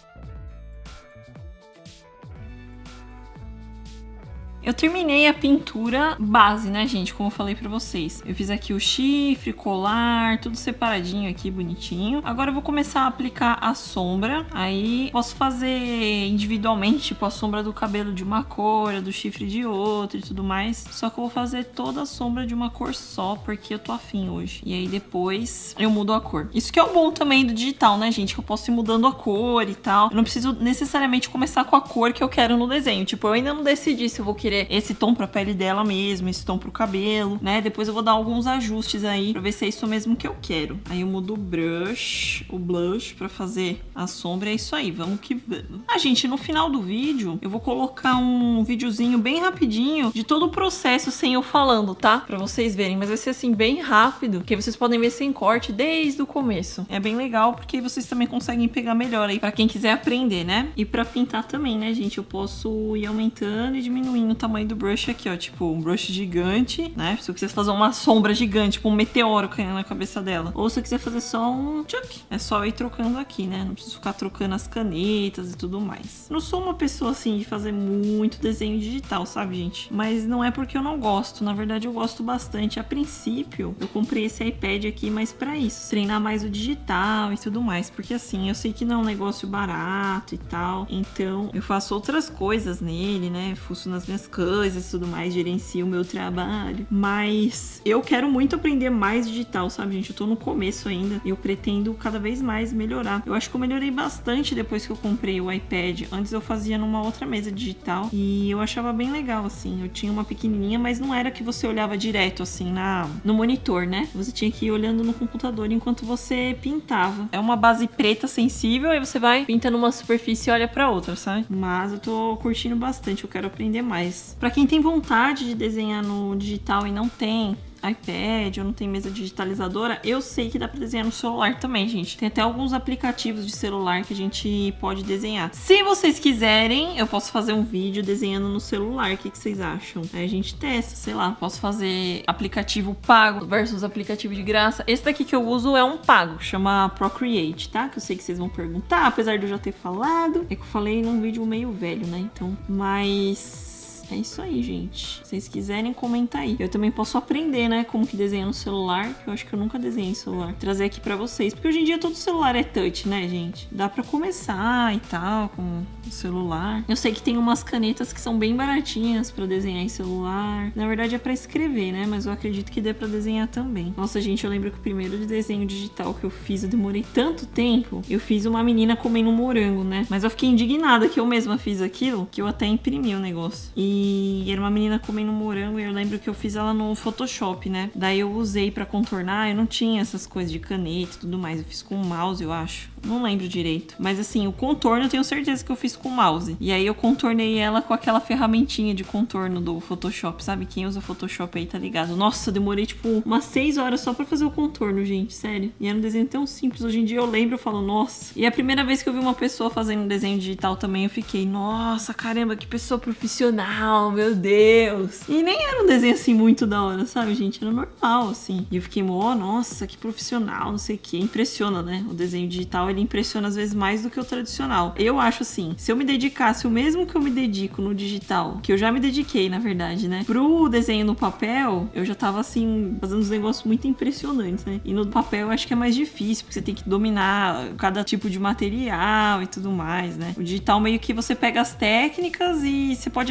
Eu terminei a pintura base, né, gente? Como eu falei pra vocês. Eu fiz aqui o chifre, colar, tudo separadinho aqui, bonitinho. Agora eu vou começar a aplicar a sombra. Aí posso fazer individualmente, tipo, a sombra do cabelo de uma cor, a do chifre de outra e tudo mais. Só que eu vou fazer toda a sombra de uma cor só, porque eu tô afim hoje. E aí depois eu mudo a cor. Isso que é o bom também do digital, né, gente? Que eu posso ir mudando a cor e tal. Eu não preciso necessariamente começar com a cor que eu quero no desenho. Tipo, eu ainda não decidi se eu vou querer esse tom pra pele dela mesmo, esse tom pro cabelo, né? Depois eu vou dar alguns ajustes aí pra ver se é isso mesmo que eu quero. Aí eu mudo o brush, o blush pra fazer a sombra. É isso aí, vamos que vamos. Ah, gente, no final do vídeo eu vou colocar um videozinho bem rapidinho de todo o processo sem eu falando, tá? Pra vocês verem, mas vai ser assim bem rápido, que vocês podem ver sem corte desde o começo. É bem legal porque vocês também conseguem pegar melhor aí pra quem quiser aprender, né? E pra pintar também, né, gente? Eu posso ir aumentando e diminuindo o tamanho do brush aqui, ó, tipo um brush gigante, né? Se eu quiser fazer uma sombra gigante, tipo um meteoro caindo na cabeça dela. Ou se eu quiser fazer só um tchuc, é só eu ir trocando aqui, né? Não preciso ficar trocando as canetas e tudo mais. Não sou uma pessoa, assim, de fazer muito desenho digital, sabe, gente? Mas não é porque eu não gosto. Na verdade, eu gosto bastante. A princípio, eu comprei esse iPad aqui, mas pra isso, treinar mais o digital e tudo mais. Porque, assim, eu sei que não é um negócio barato e tal. Então, eu faço outras coisas nele, né? Fuço nas minhas coisas e tudo mais, gerencio o meu trabalho. Mas eu quero muito aprender mais digital, sabe, gente? Eu tô no começo ainda e eu pretendo cada vez mais melhorar. Eu acho que eu melhorei bastante depois que eu comprei o iPad. Antes eu fazia numa outra mesa digital e eu achava bem legal, assim. Eu tinha uma pequenininha, mas não era que você olhava direto, assim, na, no monitor, né? Você tinha que ir olhando no computador enquanto você pintava. É uma base preta sensível, aí você vai pintando uma superfície e olha pra outra, sabe? Mas eu tô curtindo bastante, eu quero aprender mais. Pra quem tem vontade de desenhar no digital e não tem iPad ou não tem mesa digitalizadora, eu sei que dá pra desenhar no celular também, gente. Tem até alguns aplicativos de celular que a gente pode desenhar. Se vocês quiserem, eu posso fazer um vídeo desenhando no celular. O que, que vocês acham? Aí a gente testa, sei lá. Posso fazer aplicativo pago versus aplicativo de graça. Esse daqui que eu uso é um pago, chama Procreate, tá? Que eu sei que vocês vão perguntar, apesar de eu já ter falado. É que eu falei num vídeo meio velho, né? Então, mas... é isso aí, gente. Se vocês quiserem, comenta aí. Eu também posso aprender, né, como que desenha no celular, que eu acho que eu nunca desenhei em celular. Trazer aqui pra vocês, porque hoje em dia todo celular é touch, né, gente? Dá pra começar e tal, com o celular. Eu sei que tem umas canetas que são bem baratinhas pra desenhar em celular. Na verdade é pra escrever, né, mas eu acredito que dê pra desenhar também. Nossa, gente, eu lembro que o primeiro desenho digital que eu fiz, eu demorei tanto tempo. Eu fiz uma menina comendo um morango, né? Mas eu fiquei indignada que eu mesma fiz aquilo, que eu até imprimi o negócio. E E era uma menina comendo morango e eu lembro que eu fiz ela no Photoshop, né? Daí eu usei pra contornar, eu não tinha essas coisas de caneta e tudo mais. Eu fiz com o mouse, eu acho. Não lembro direito. Mas assim, o contorno eu tenho certeza que eu fiz com o mouse. E aí eu contornei ela com aquela ferramentinha de contorno do Photoshop, sabe? Quem usa Photoshop aí tá ligado. Nossa, eu demorei tipo umas seis horas só pra fazer o contorno, gente. Sério. E era um desenho tão simples. Hoje em dia eu lembro e falo, nossa. E a primeira vez que eu vi uma pessoa fazendo um desenho digital também, eu fiquei, nossa, caramba, que pessoa profissional, meu Deus. E nem era um desenho assim muito da hora, sabe, gente? Era normal, assim. E eu fiquei, oh, nossa, que profissional, não sei o que. Impressiona, né? O desenho digital, ele impressiona às vezes mais do que o tradicional. Eu acho assim, se eu me dedicasse o mesmo que eu me dedico no digital, que eu já me dediquei, na verdade, né? Pro desenho no papel, eu já tava assim, fazendo uns negócios muito impressionantes, né? E no papel eu acho que é mais difícil, porque você tem que dominar cada tipo de material e tudo mais, né? O digital meio que você pega as técnicas e você pode aplicar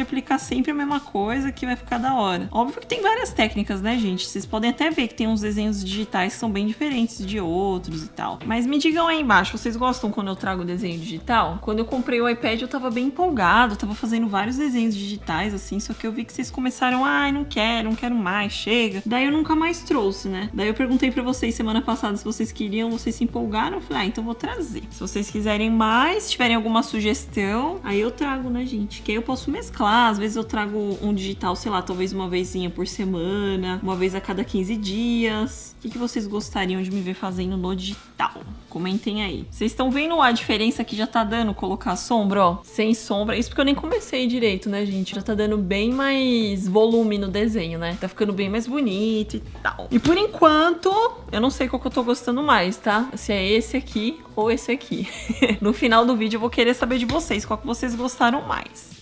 sempre a mesma coisa que vai ficar da hora. Óbvio que tem várias técnicas, né, gente? Vocês podem até ver que tem uns desenhos digitais que são bem diferentes de outros e tal. Mas me digam aí embaixo, vocês gostam quando eu trago desenho digital? Quando eu comprei o iPad eu tava bem empolgado, eu tava fazendo vários desenhos digitais, assim, só que eu vi que vocês começaram, ai, não quero, não quero mais, chega. Daí eu nunca mais trouxe, né? Daí eu perguntei pra vocês semana passada se vocês queriam, vocês se empolgaram, eu falei, ah, então vou trazer. Se vocês quiserem mais, tiverem alguma sugestão, aí eu trago, né, gente? Que aí eu posso mesclar, às vezes eu trago um digital, sei lá, talvez uma vezinha por semana, uma vez a cada quinze dias. O que, que vocês gostariam de me ver fazendo no digital? Comentem aí. Vocês estão vendo a diferença que já tá dando colocar a sombra, ó? Sem sombra. Isso porque eu nem comecei direito, né, gente? Já tá dando bem mais volume no desenho, né? Tá ficando bem mais bonito e tal. E por enquanto, eu não sei qual que eu tô gostando mais, tá? Se é esse aqui ou esse aqui. No final do vídeo eu vou querer saber de vocês, qual que vocês gostaram mais.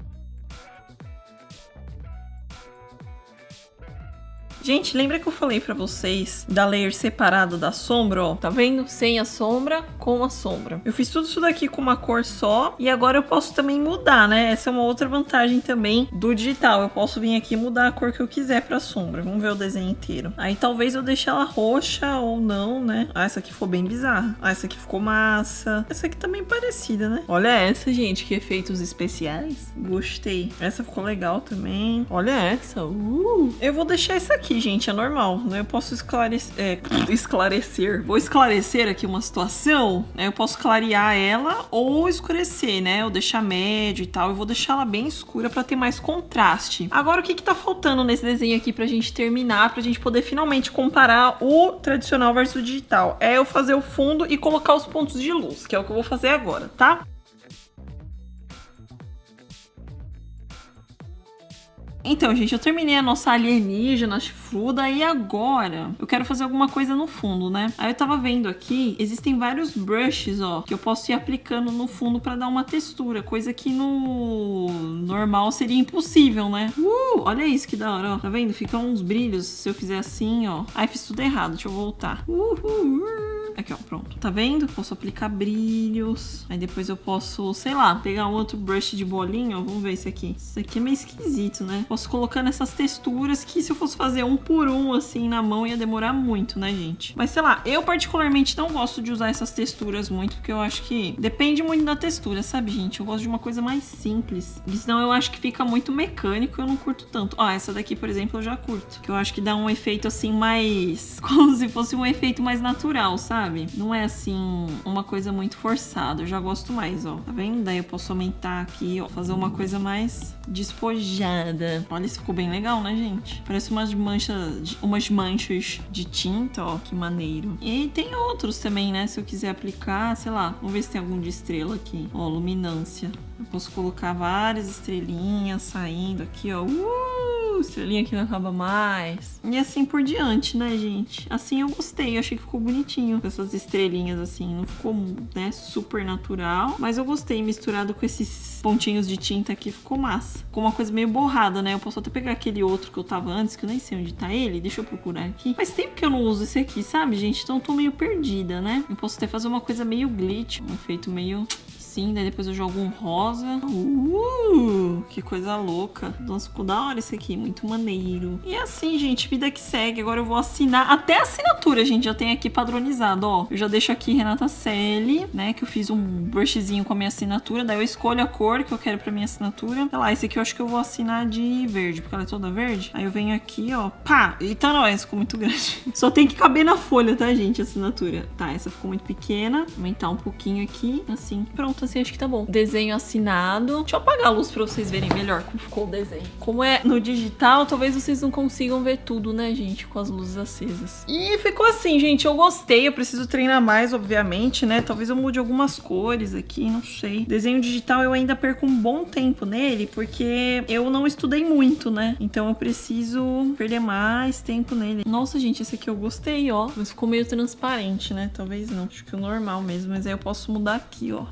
Gente, lembra que eu falei pra vocês da layer separado da sombra, ó? Tá vendo? Sem a sombra, com a sombra. Eu fiz tudo isso daqui com uma cor só e agora eu posso também mudar, né? Essa é uma outra vantagem também do digital. Eu posso vir aqui e mudar a cor que eu quiser pra sombra. Vamos ver o desenho inteiro. Aí talvez eu deixe ela roxa ou não, né? Ah, essa aqui ficou bem bizarra. Ah, essa aqui ficou massa. Essa aqui também parecida, né? Olha essa, gente, que efeitos especiais. Gostei. Essa ficou legal também. Olha essa. Uh! Eu vou deixar essa aqui, gente, é normal, né? Eu posso esclarecer, é, esclarecer, vou esclarecer aqui uma situação, né? Eu posso clarear ela ou escurecer, né? Eu deixar médio e tal, eu vou deixar ela bem escura pra ter mais contraste. Agora, o que que tá faltando nesse desenho aqui pra gente terminar, pra gente poder finalmente comparar o tradicional versus o digital? É eu fazer o fundo e colocar os pontos de luz, que é o que eu vou fazer agora, tá? Então, gente, eu terminei a nossa alienígena chifruda e agora eu quero fazer alguma coisa no fundo, né? Aí eu tava vendo aqui, existem vários brushes, ó, que eu posso ir aplicando no fundo pra dar uma textura, coisa que no normal seria impossível, né? Uh, olha isso que da hora, ó. Tá vendo? Ficam uns brilhos se eu fizer assim, ó. Ai, fiz tudo errado, deixa eu voltar. Uhul. Aqui, ó, pronto. Tá vendo? Posso aplicar brilhos. Aí depois eu posso, sei lá, pegar um outro brush de bolinha, ó. Vamos ver esse aqui. Esse aqui é meio esquisito, né? Posso colocar nessas texturas que se eu fosse fazer um por um, assim, na mão, ia demorar muito, né, gente? Mas, sei lá, eu particularmente não gosto de usar essas texturas muito, porque eu acho que depende muito da textura, sabe, gente? Eu gosto de uma coisa mais simples. Porque senão eu acho que fica muito mecânico e eu não curto tanto. Ó, essa daqui, por exemplo, eu já curto. Que eu acho que dá um efeito, assim, mais... como se fosse um efeito mais natural, sabe? Não é assim uma coisa muito forçada, eu já gosto mais, ó. Tá vendo? Daí eu posso aumentar aqui, ó, fazer uma coisa mais despojada. Olha, isso ficou bem legal, né, gente? Parece umas manchas, umas manchas de tinta, ó, que maneiro. E tem outros também, né, se eu quiser aplicar, sei lá, vamos ver se tem algum de estrela aqui. Ó, luminância. Eu posso colocar várias estrelinhas saindo aqui, ó. Uh, estrelinha que não acaba mais. E assim por diante, né, gente? Assim eu gostei, eu achei que ficou bonitinho. Com essas estrelinhas assim, não ficou, né, super natural. Mas eu gostei, misturado com esses pontinhos de tinta aqui, ficou massa. Ficou uma coisa meio borrada, né? Eu posso até pegar aquele outro que eu tava antes, que eu nem sei onde tá ele. Deixa eu procurar aqui. Faz tempo que eu não uso esse aqui, sabe, gente? Então eu tô meio perdida, né? Eu posso até fazer uma coisa meio glitch, um efeito meio... assim, daí depois eu jogo um rosa. Uh, que coisa louca. Nossa, ficou da hora esse aqui, muito maneiro. E assim, gente, vida que segue. Agora eu vou assinar, até a assinatura, gente, já tem aqui padronizado, ó. Eu já deixo aqui Renata Selle, né, que eu fiz um brushzinho com a minha assinatura, daí eu escolho a cor que eu quero pra minha assinatura. Sei lá, esse aqui eu acho que eu vou assinar de verde, porque ela é toda verde. Aí eu venho aqui, ó, pá, eita, não, essa ficou muito grande. Só tem que caber na folha, tá, gente, a assinatura. Tá, essa ficou muito pequena. Vou aumentar um pouquinho aqui, assim, pronto. Assim, acho que tá bom. Desenho assinado. Deixa eu apagar a luz pra vocês verem melhor como ficou o desenho. Como é no digital, talvez vocês não consigam ver tudo, né, gente? Com as luzes acesas. E ficou assim, gente. Eu gostei. Eu preciso treinar mais, obviamente, né? Talvez eu mude algumas cores aqui, não sei. Desenho digital eu ainda perco um bom tempo nele, porque eu não estudei muito, né? Então eu preciso perder mais tempo nele. Nossa, gente, esse aqui eu gostei, ó. Mas ficou meio transparente, né? Talvez não. Acho que é o normal mesmo. Mas aí eu posso mudar aqui, ó. Uh!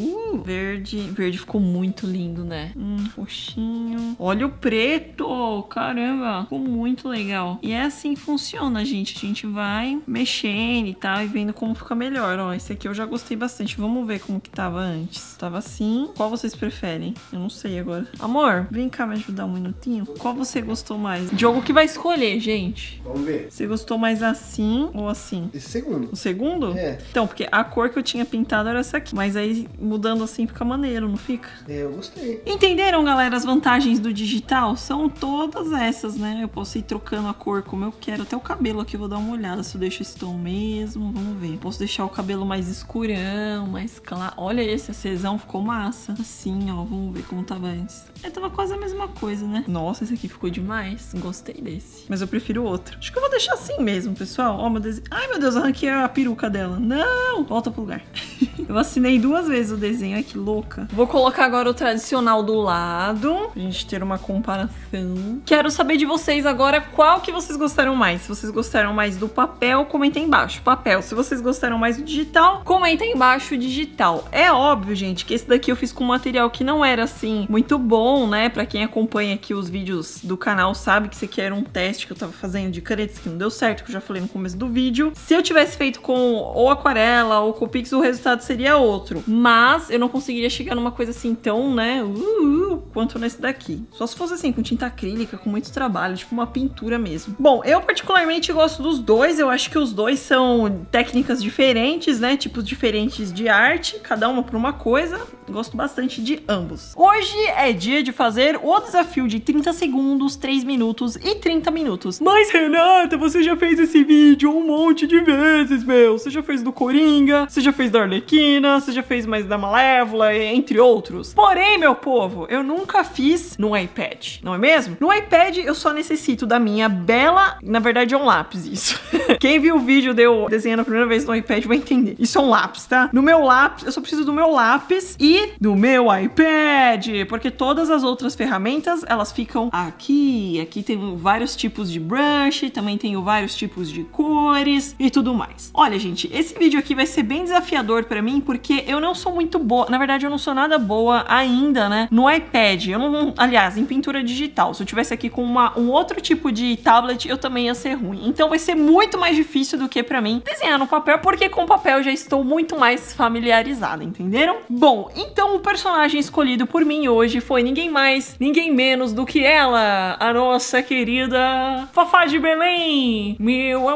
Uh, verde. Verde ficou muito lindo, né? Hum, roxinho. Olha o preto. Caramba. Ficou muito legal. E é assim que funciona, gente. A gente vai mexendo e tal e vendo como fica melhor. Ó, esse aqui eu já gostei bastante. Vamos ver como que tava antes. Tava assim. Qual vocês preferem? Eu não sei agora. Amor, vem cá me ajudar um minutinho. Qual você gostou mais? Diogo que vai escolher, gente. Vamos ver. Você gostou mais assim ou assim? Esse segundo. O segundo? É. Então, porque a cor que eu tinha pintado era essa aqui. Mas aí, mudando assim, fica maneiro, não fica? É, eu gostei. Entenderam, galera? As vantagens do digital são todas essas, né? Eu posso ir trocando a cor como eu quero. Até o cabelo aqui eu vou dar uma olhada se eu deixo esse tom mesmo. Vamos ver. Posso deixar o cabelo mais escurão, mais claro. Olha esse acesão, ficou massa. Assim, ó. Vamos ver como tava antes. É, tava quase a mesma coisa, né? Nossa, esse aqui ficou demais. Gostei desse. Mas eu prefiro o outro. Acho que eu vou deixar assim mesmo, pessoal. Ó, meu desenho. Ai, meu Deus, arranquei a peruca dela. Não! Volta pro lugar. Eu assinei duas vezes o desenho. Ai, que louca. Vou colocar agora o tradicional do lado, pra gente ter uma comparação. Quero saber de vocês agora qual que vocês gostaram mais. Se vocês gostaram mais do papel, comenta aí embaixo. Papel. Se vocês gostaram mais do digital, comenta aí embaixo digital. É óbvio, gente, que esse daqui eu fiz com um material que não era, assim, muito bom, né? Pra quem acompanha aqui os vídeos do canal sabe que esse aqui era um teste que eu tava fazendo de canetas que não deu certo, que eu já falei no começo do vídeo. Se eu tivesse feito com ou aquarela ou com Pix, o resultado seria outro. Mas eu não conseguiria chegar numa coisa assim tão, né, uh, uh, quanto nesse daqui. Só se fosse assim, com tinta acrílica, com muito trabalho, tipo uma pintura mesmo. Bom, eu particularmente gosto dos dois. Eu acho que os dois são técnicas diferentes, né, tipos diferentes de arte, cada uma por uma coisa. Gosto bastante de ambos. Hoje é dia de fazer o desafio de trinta segundos, três minutos e trinta minutos. Mas, Renata, você já fez esse vídeo um monte de vezes, meu. Você já fez do Coringa, você já fez da Arlequina, você já fez mais da Malévola, entre outros. Porém, meu povo, eu nunca fiz no iPad, não é mesmo? No iPad, eu só necessito da minha bela... Na verdade, é um lápis, isso. Quem viu o vídeo de eu desenhando a primeira vez no iPad vai entender. Isso é um lápis, tá? No meu lápis, eu só preciso do meu lápis e do meu iPad, porque todas as outras ferramentas, elas ficam aqui. Aqui tem vários tipos de brush, também tenho vários tipos de cores e tudo mais. Olha, gente, esse vídeo aqui vai ser bem desafiador pra mim, porque eu não sou muito boa, na verdade eu não sou nada boa ainda, né, no iPad. Eu não, aliás, em pintura digital. Se eu tivesse aqui com uma, um outro tipo de tablet, eu também ia ser ruim. Então vai ser muito mais difícil do que pra mim desenhar no papel, porque com papel eu já estou muito mais familiarizada, entenderam? Bom, então o personagem escolhido por mim hoje foi ninguém mais, ninguém menos do que ela, a nossa querida Fafá de Belém. Meu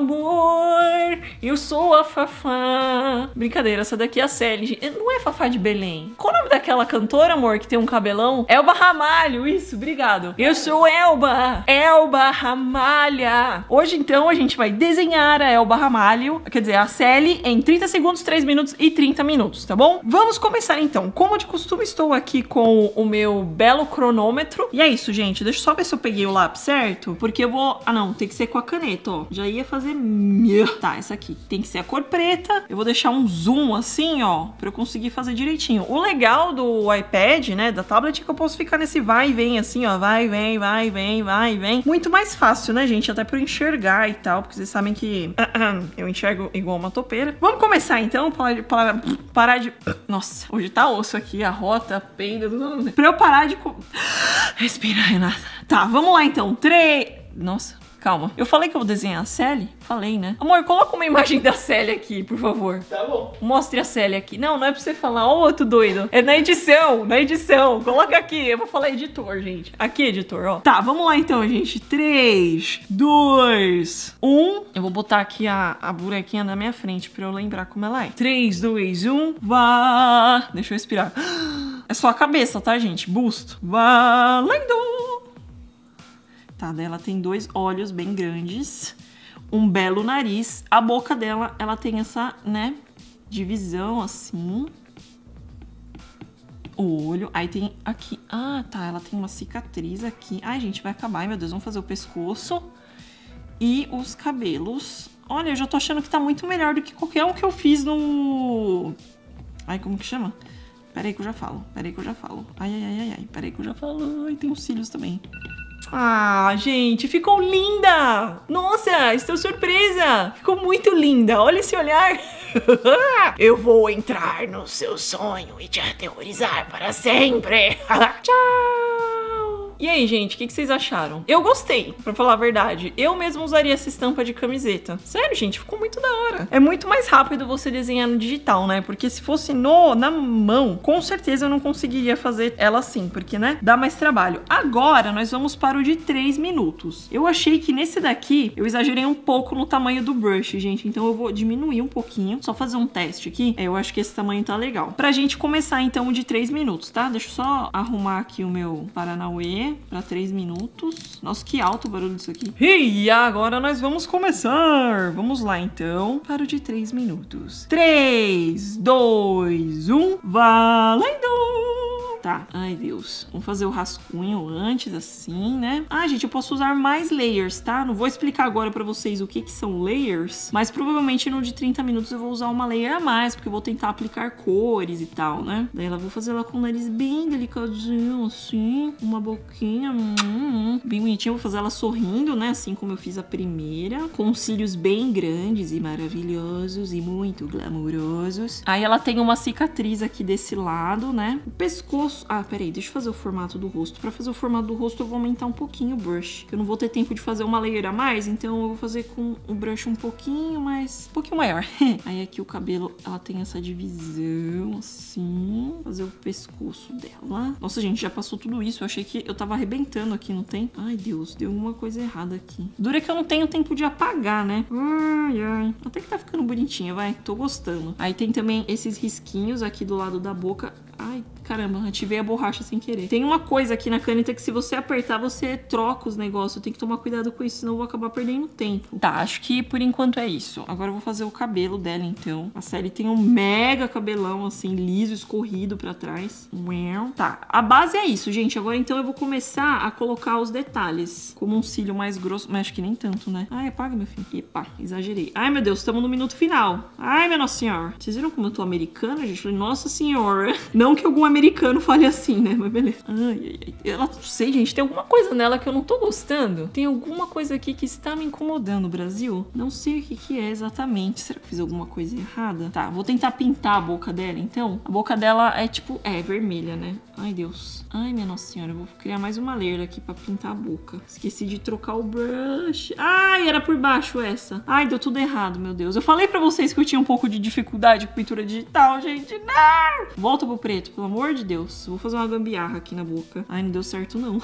amor, eu sou a Fafá. Brincadeira, essa daqui é a Célia. Não é Fafá de Belém. Qual o nome daquela cantora, amor, que tem um cabelão? Elba Ramalho, isso, obrigado. Eu sou Elba, Elba Ramalha. Hoje, então, a gente vai desenhar a Elba Ramalho, quer dizer, a Célia, em trinta segundos, três minutos e trinta minutos, tá bom? Vamos começar, então. Como de costume, estou aqui com o meu belo cronômetro. E é isso, gente. Deixa eu só ver se eu peguei o lápis certo, porque eu vou... Ah, não. Tem que ser com a caneta, ó. Já ia fazer... Tá, essa aqui. Tem que ser a cor preta. Eu vou deixar um zoom assim, ó, pra eu conseguir fazer direitinho. O legal do iPad, né, da tablet, é que eu posso ficar nesse vai e vem, assim, ó. Vai, vem, vai, vem, vai, vem. Muito mais fácil, né, gente? Até pra eu enxergar e tal, porque vocês sabem que eu enxergo igual uma topeira. Vamos começar, então. Parar de... Parar, parar de... Nossa, hoje tá osso aqui, a rota, a penda, tudo. Pra eu parar de... Respira, Renata. Tá, vamos lá, então. Três... Nossa... Calma. Eu falei que eu vou desenhar a Célia? Falei, né? Amor, coloca uma imagem da Célia aqui, por favor. Tá bom. Mostre a Célia aqui. Não, não é pra você falar, ó, outro doido. É na edição, na edição. Coloca aqui. Eu vou falar editor, gente. Aqui, editor, ó. Tá, vamos lá então, gente. três, dois, um. Eu vou botar aqui a, a bonequinha na minha frente pra eu lembrar como ela é. três, dois, um. Vá. Deixa eu respirar. É só a cabeça, tá, gente? Busto. Valendo! Tá, ela tem dois olhos bem grandes, um belo nariz. A boca dela, ela tem essa, né, divisão assim. O olho, aí tem aqui... Ah, tá, ela tem uma cicatriz aqui. Ai, gente, vai acabar. Ai, meu Deus, vamos fazer o pescoço. E os cabelos. Olha, eu já tô achando que tá muito melhor do que qualquer um que eu fiz no... Ai, como que chama? Peraí que eu já falo, peraí que eu já falo. Ai, ai, ai, ai, ai, peraí que eu já falo. Ai, tem os cílios também. Ah, gente, ficou linda! Nossa, estou surpresa! Ficou muito linda, olha esse olhar! Eu vou entrar no seu sonho e te aterrorizar para sempre! Tchau! E aí, gente, o que, que vocês acharam? Eu gostei, pra falar a verdade. Eu mesmo usaria essa estampa de camiseta. Sério, gente, ficou muito da hora. É muito mais rápido você desenhar no digital, né? Porque se fosse no, na mão, com certeza eu não conseguiria fazer ela assim, porque, né, dá mais trabalho. Agora, nós vamos para o de três minutos. Eu achei que nesse daqui, eu exagerei um pouco no tamanho do brush, gente. Então eu vou diminuir um pouquinho, só fazer um teste aqui. É, eu acho que esse tamanho tá legal. Pra gente começar, então, o de três minutos, tá? Deixa eu só arrumar aqui o meu Paranauê para três minutos. Nossa, que alto o barulho disso aqui. E agora nós vamos começar. Vamos lá, então, para o de três minutos. três, dois, um, valendo! Tá, ai Deus. Vamos fazer o rascunho antes, assim, né? Ah, gente, eu posso usar mais layers, tá? Não vou explicar agora pra vocês o que que são layers, mas provavelmente no de trinta minutos eu vou usar uma layer a mais, porque eu vou tentar aplicar cores e tal, né? Daí ela vou fazer ela com o nariz bem delicadinho, assim, uma boquinha hum, bem bonitinha. Vou fazer ela sorrindo, né? Assim como eu fiz a primeira, com cílios bem grandes e maravilhosos e muito glamourosos. Aí ela tem uma cicatriz aqui desse lado, né? O pescoço. Ah, peraí, deixa eu fazer o formato do rosto. Pra fazer o formato do rosto eu vou aumentar um pouquinho o brush, que eu não vou ter tempo de fazer uma layer a mais, então eu vou fazer com o brush um pouquinho mais, um pouquinho maior. Aí aqui o cabelo, ela tem essa divisão, assim, fazer o pescoço dela. Nossa, gente, já passou tudo isso, eu achei que eu tava arrebentando aqui, não tem? Ai, Deus, deu alguma coisa errada aqui. Dura que eu não tenho tempo de apagar, né? Ai, ai. Até que tá ficando bonitinha, vai, tô gostando. Aí tem também esses risquinhos aqui do lado da boca. Ai, caramba, ativei a borracha sem querer. Tem uma coisa aqui na caneta que se você apertar, você troca os negócios. Tem que tomar cuidado com isso, senão eu vou acabar perdendo tempo. Tá, acho que por enquanto é isso. Agora eu vou fazer o cabelo dela, então. A Sally tem um mega cabelão, assim, liso, escorrido pra trás. Tá, a base é isso, gente. Agora, então, eu vou começar a colocar os detalhes. Como um cílio mais grosso. Mas acho que nem tanto, né? Ai, apaga, meu filho. Epa, exagerei. Ai, meu Deus, estamos no minuto final. Ai, minha nossa senhora. Vocês viram como eu tô americana, gente? Falei, nossa senhora. Não que algum americano fale assim, né? Mas beleza. Ai, ai, ai. Ela, não sei, gente. Tem alguma coisa nela que eu não tô gostando. Tem alguma coisa aqui que está me incomodando, Brasil. Não sei o que que é exatamente. Será que eu fiz alguma coisa errada? Tá, vou tentar pintar a boca dela, então. A boca dela é tipo... É, vermelha, né? Ai, Deus. Ai, minha nossa senhora. Eu vou criar mais uma layer aqui pra pintar a boca. Esqueci de trocar o brush. Ai, era por baixo essa. Ai, deu tudo errado, meu Deus. Eu falei pra vocês que eu tinha um pouco de dificuldade com pintura digital, gente. Não! Volta pro preto, pelo amor de Deus. Vou fazer uma gambiarra aqui na boca. Ai, não deu certo, não.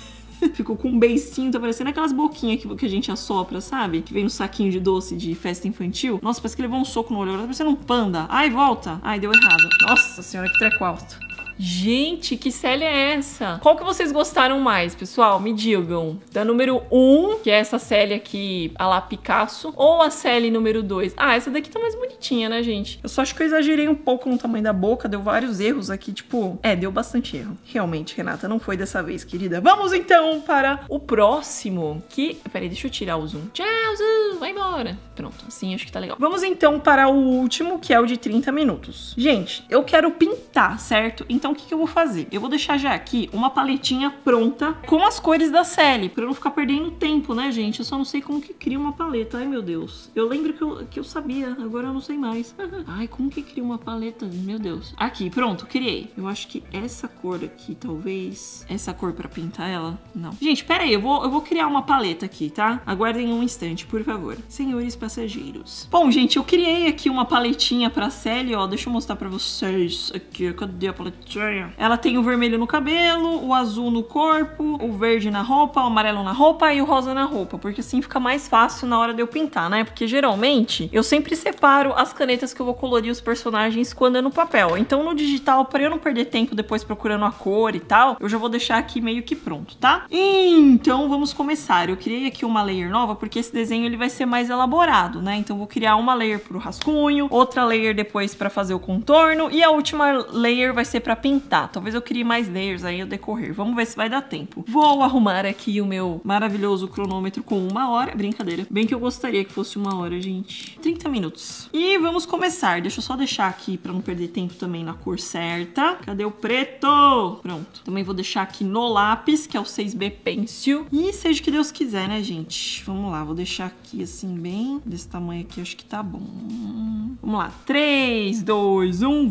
Ficou com um beicinho, tá parecendo aquelas boquinhas que, que a gente assopra, sabe? Que vem no saquinho de doce de festa infantil. Nossa, parece que levou um soco no olho. Tá parecendo um panda. Ai, volta. Ai, deu errado. Nossa senhora, que treco alto. Gente, que série é essa? Qual que vocês gostaram mais, pessoal? Me digam. Da número um, que é essa série aqui, a lá Picasso, ou a série número dois? Ah, essa daqui tá mais bonitinha, né, gente? Eu só acho que eu exagerei um pouco no tamanho da boca, deu vários erros aqui, tipo... É, deu bastante erro. Realmente, Renata, não foi dessa vez, querida. Vamos, então, para o próximo, que... Peraí, deixa eu tirar o zoom. Tchau, zoom! Vai embora! Pronto, assim acho que tá legal. Vamos, então, para o último, que é o de trinta minutos. Gente, eu quero pintar, certo? Então, o que que eu vou fazer? Eu vou deixar já aqui uma paletinha pronta com as cores da Sally, pra eu não ficar perdendo tempo, né, gente? Eu só não sei como que cria uma paleta. Ai, meu Deus. Eu lembro que eu, que eu sabia, agora eu não sei mais. Ai, como que cria uma paleta? Meu Deus. Aqui, pronto, criei. Eu acho que essa cor aqui, talvez... Essa cor pra pintar ela? Não. Gente, pera aí, eu vou, eu vou criar uma paleta aqui, tá? Aguardem um instante, por favor. Senhores passageiros. Bom, gente, eu criei aqui uma paletinha pra Sally, ó. Deixa eu mostrar pra vocês aqui. Cadê a paletinha? Ela tem o vermelho no cabelo, o azul no corpo, o verde na roupa, o amarelo na roupa e o rosa na roupa, porque assim fica mais fácil na hora de eu pintar, né? Porque geralmente eu sempre separo as canetas que eu vou colorir os personagens quando é no papel. Então no digital, para eu não perder tempo depois procurando a cor e tal, eu já vou deixar aqui meio que pronto, tá? Então vamos começar. Eu criei aqui uma layer nova porque esse desenho ele vai ser mais elaborado, né? Então vou criar uma layer pro rascunho, outra layer depois para fazer o contorno e a última layer vai ser para pintar. Talvez eu crie mais layers aí ao decorrer. Vamos ver se vai dar tempo. Vou arrumar aqui o meu maravilhoso cronômetro com uma hora. Brincadeira. Bem que eu gostaria que fosse uma hora, gente. trinta minutos. E vamos começar. Deixa eu só deixar aqui pra não perder tempo também na cor certa. Cadê o preto? Pronto. Também vou deixar aqui no lápis, que é o seis B Pencil. E seja o que Deus quiser, né, gente? Vamos lá. Vou deixar aqui assim bem desse tamanho aqui. Acho que tá bom. Vamos lá. três, dois, um,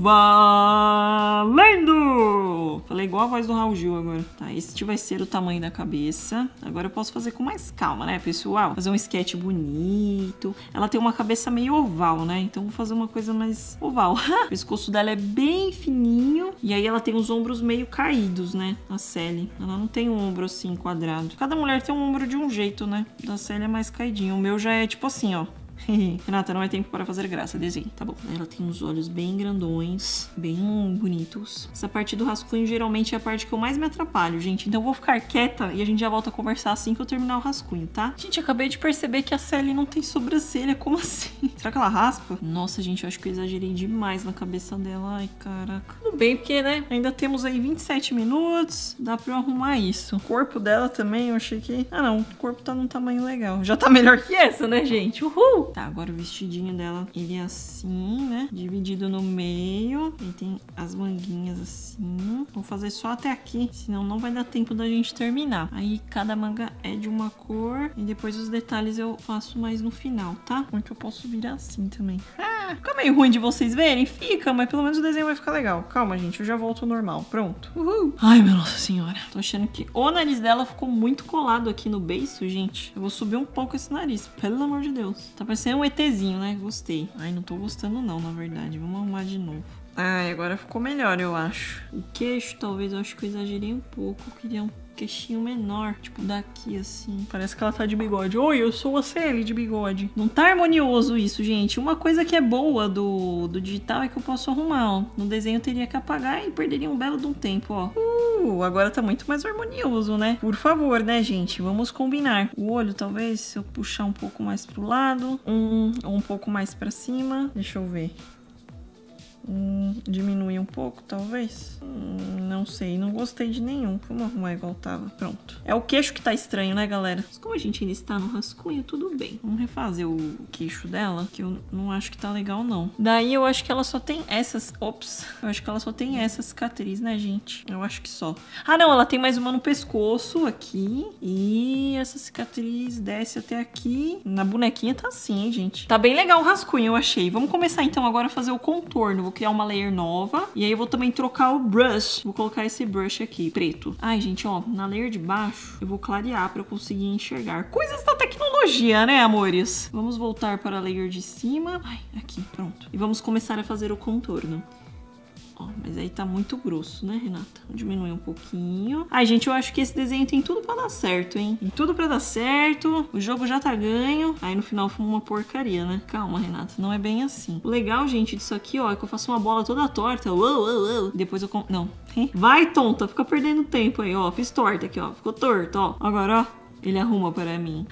valendo! Falei igual a voz do Raul Gil agora. Tá, esse vai ser o tamanho da cabeça. Agora eu posso fazer com mais calma, né, pessoal? Fazer um sketch bonito. Ela tem uma cabeça meio oval, né? Então vou fazer uma coisa mais oval. O pescoço dela é bem fininho. E aí ela tem os ombros meio caídos, né? A Sally. Ela não tem um ombro assim quadrado. Cada mulher tem um ombro de um jeito, né? Da Sally é mais caidinho. O meu já é tipo assim, ó. Renata, não é tempo para fazer graça, desenho, tá bom. Ela tem uns olhos bem grandões, bem bonitos. Essa parte do rascunho geralmente é a parte que eu mais me atrapalho, gente. Então eu vou ficar quieta e a gente já volta a conversar assim que eu terminar o rascunho, tá? Gente, acabei de perceber que a Sally não tem sobrancelha, como assim? Será que ela raspa? Nossa, gente, eu acho que eu exagerei demais na cabeça dela. Ai, caraca. Tudo bem, porque, né, ainda temos aí vinte e sete minutos, dá pra eu arrumar isso. O corpo dela também, eu achei que... Ah, não, o corpo tá num tamanho legal. Já tá melhor que essa, né, gente? Uhul! Tá, agora o vestidinho dela, ele é assim, né? Dividido no meio. E tem as manguinhas assim. Vou fazer só até aqui, senão não vai dar tempo da gente terminar. Aí cada manga é de uma cor. E depois os detalhes eu faço mais no final, tá? Porque eu posso virar assim também. Ah, fica meio ruim de vocês verem? Fica, mas pelo menos o desenho vai ficar legal. Calma, gente, eu já volto ao normal. Pronto. Uhul. Ai, meu Nossa Senhora. Tô achando que o nariz dela ficou muito colado aqui no beiço, gente. Eu vou subir um pouco esse nariz, pelo amor de Deus. Tá parecendo um ETzinho, né? Gostei. Ai, não tô gostando não, na verdade. Vamos arrumar de novo. Ai, agora ficou melhor, eu acho. O queixo, talvez, eu acho que eu exagerei um pouco. Eu queria um queixinho menor, tipo daqui assim. Parece que ela tá de bigode. Oi, eu sou a Sally de bigode. Não tá harmonioso isso, gente. Uma coisa que é boa do, do digital é que eu posso arrumar, ó. No desenho eu teria que apagar e perderia um belo de um tempo, ó. Uh, agora tá muito mais harmonioso, né? Por favor, né, gente? Vamos combinar. O olho, talvez, se eu puxar um pouco mais pro lado. Um, ou um pouco mais pra cima. Deixa eu ver. Hum, diminui um pouco, talvez. Hum, não sei, não gostei de nenhum. Vamos arrumar igual tava. Pronto. É o queixo que tá estranho, né, galera? Mas como a gente ainda está no rascunho, tudo bem. Vamos refazer o queixo dela, que eu não acho que tá legal, não. Daí eu acho que ela só tem essas... Ops. Eu acho que ela só tem essa cicatriz, né, gente? Eu acho que só. Ah, não, ela tem mais uma no pescoço, aqui. E essa cicatriz desce até aqui. Na bonequinha tá assim, hein, gente? Tá bem legal o rascunho, eu achei. Vamos começar, então, agora a fazer o contorno. Vou criar uma layer nova. E aí eu vou também trocar o brush. Vou colocar esse brush aqui, preto. Ai, gente, ó, na layer de baixo, eu vou clarear pra eu conseguir enxergar. Coisas da tecnologia, né, amores? Vamos voltar para a layer de cima. Ai, aqui, pronto. E vamos começar a fazer o contorno. Ó, mas aí tá muito grosso, né, Renata? Vou diminuir um pouquinho. Ai, gente, eu acho que esse desenho tem tudo pra dar certo, hein? Tem tudo pra dar certo. O jogo já tá ganho. Aí no final foi uma porcaria, né? Calma, Renata, não é bem assim. O legal, gente, disso aqui, ó, é que eu faço uma bola toda torta. Uou, uou, uou. Depois eu... Com... Não. Vai, tonta. Fica perdendo tempo aí, ó. Fiz torta aqui, ó. Ficou torto, ó. Agora, ó. Ele arruma para mim.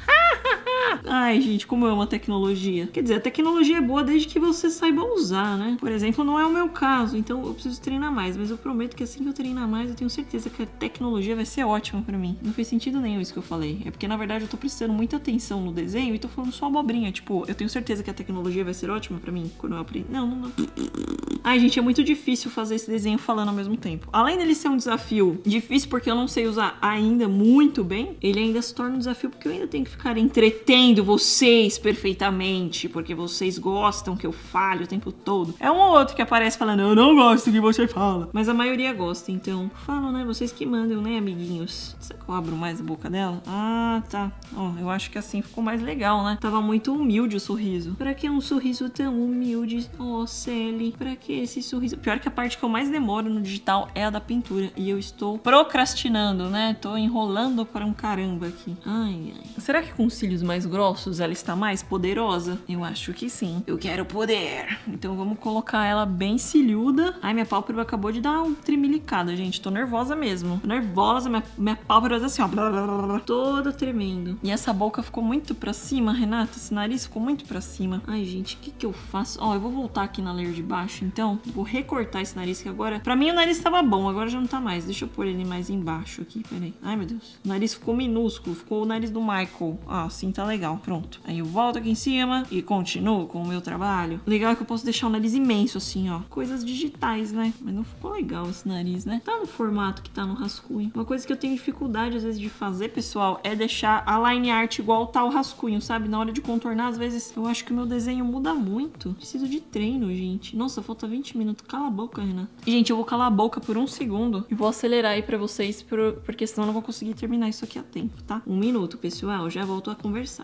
Ai, gente, como eu amo a tecnologia. Quer dizer, a tecnologia é boa desde que você saiba usar, né? Por exemplo, não é o meu caso, então eu preciso treinar mais. Mas eu prometo que assim que eu treinar mais, eu tenho certeza que a tecnologia vai ser ótima pra mim. Não fez sentido nenhum isso que eu falei. É porque, na verdade, eu tô prestando muita atenção no desenho e tô falando só abobrinha. Tipo, eu tenho certeza que a tecnologia vai ser ótima pra mim quando eu aprender. Não, não, não. Ai, gente, é muito difícil fazer esse desenho falando ao mesmo tempo. Além dele ser um desafio difícil porque eu não sei usar ainda muito bem, ele ainda se torna um desafio porque eu ainda tenho que ficar entretendo vocês perfeitamente, porque vocês gostam que eu fale o tempo todo. É um ou outro que aparece falando, eu não gosto que você fala. Mas a maioria gosta, então falam, né? Vocês que mandam, né, amiguinhos? Será que eu abro mais a boca dela? Ah, tá. Ó, eu acho que assim ficou mais legal, né? Tava muito humilde o sorriso. Pra que um sorriso tão humilde? Oh, Sally, pra que esse sorriso? Pior que a parte que eu mais demoro no digital é a da pintura. E eu estou procrastinando, né? Tô enrolando para um caramba aqui. Ai, ai. Será que com os cílios mais grossos ela está mais poderosa? Eu acho que sim. Eu quero poder. Então vamos colocar ela bem ciliuda. Ai, minha pálpebra acabou de dar uma tremilicada, gente. Tô nervosa mesmo. Tô nervosa. Minha, minha pálpebra é assim, ó. Blá, blá, blá, blá, toda tremendo. E essa boca ficou muito pra cima, Renata. Esse nariz ficou muito pra cima. Ai, gente, o que que eu faço? Ó, eu vou voltar aqui na layer de baixo, então. então. Vou recortar esse nariz que agora... Pra mim o nariz tava bom, agora já não tá mais. Deixa eu pôr ele mais embaixo aqui, peraí. Ai, meu Deus. O nariz ficou minúsculo, ficou o nariz do Michael. Ah, assim tá legal. Pronto. Aí eu volto aqui em cima e continuo com o meu trabalho. Legal é que eu posso deixar o nariz imenso assim, ó. Coisas digitais, né? Mas não ficou legal esse nariz, né? Tá no formato que tá no rascunho. Uma coisa que eu tenho dificuldade às vezes de fazer, pessoal, é deixar a line art igual tá o rascunho, sabe? Na hora de contornar, às vezes eu acho que o meu desenho muda muito. Preciso de treino, gente. Nossa, falta vinte minutos. Cala a boca, Renan. E, gente, eu vou calar a boca por um segundo e vou acelerar aí pra vocês, porque senão eu não vou conseguir terminar isso aqui a tempo, tá? Um minuto, pessoal. Já volto a conversar.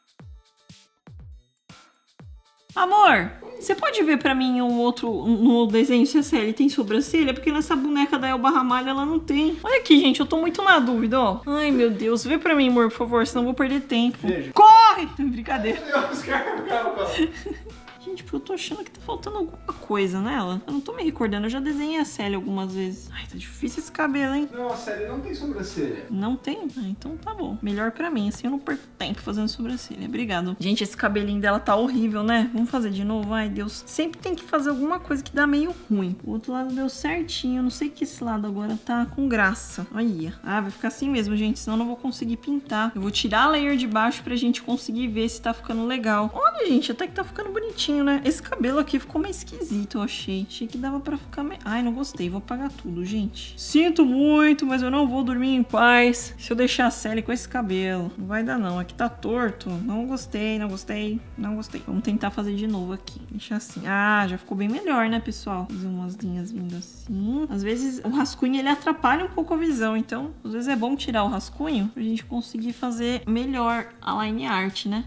Amor, você pode ver pra mim um outro um, um desenho se a Sally tem sobrancelha? Porque nessa boneca da Elba Ramalho ela não tem. Olha aqui, gente, eu tô muito na dúvida, ó. Ai, meu Deus, vê pra mim, amor, por favor, senão eu vou perder tempo. Veja. Corre! Brincadeira. Meu Deus, cara, calma, calma. Gente, porque eu tô achando que tá faltando alguma coisa nela. Eu não tô me recordando, eu já desenhei a Sally algumas vezes. Ai, tá difícil esse cabelo, hein? Não, a Sally não tem sobrancelha. Não tem? Ah, então tá bom. Melhor pra mim, assim eu não perco tempo fazendo sobrancelha. Obrigado. Gente, esse cabelinho dela tá horrível, né? Vamos fazer de novo? Ai, Deus. Sempre tem que fazer alguma coisa que dá meio ruim. O outro lado deu certinho. Eu não sei que esse lado agora tá com graça. Olha. Ah, vai ficar assim mesmo, gente. Senão eu não vou conseguir pintar. Eu vou tirar a layer de baixo pra gente conseguir ver se tá ficando legal. Olha, gente, até que tá ficando bonitinho, né? Esse cabelo aqui ficou meio esquisito, eu achei. Achei que dava pra ficar meio... Ai, não gostei. Vou apagar tudo, gente. Sinto muito, mas eu não vou dormir em paz se eu deixar a Sally com esse cabelo. Não vai dar, não. Aqui tá torto. Não gostei, não gostei, não gostei. Vamos tentar fazer de novo aqui. Deixar assim. Ah, já ficou bem melhor, né, pessoal? Fazer umas linhas vindo assim. Às vezes o rascunho, ele atrapalha um pouco a visão. Então, às vezes é bom tirar o rascunho pra gente conseguir fazer melhor a line art, né?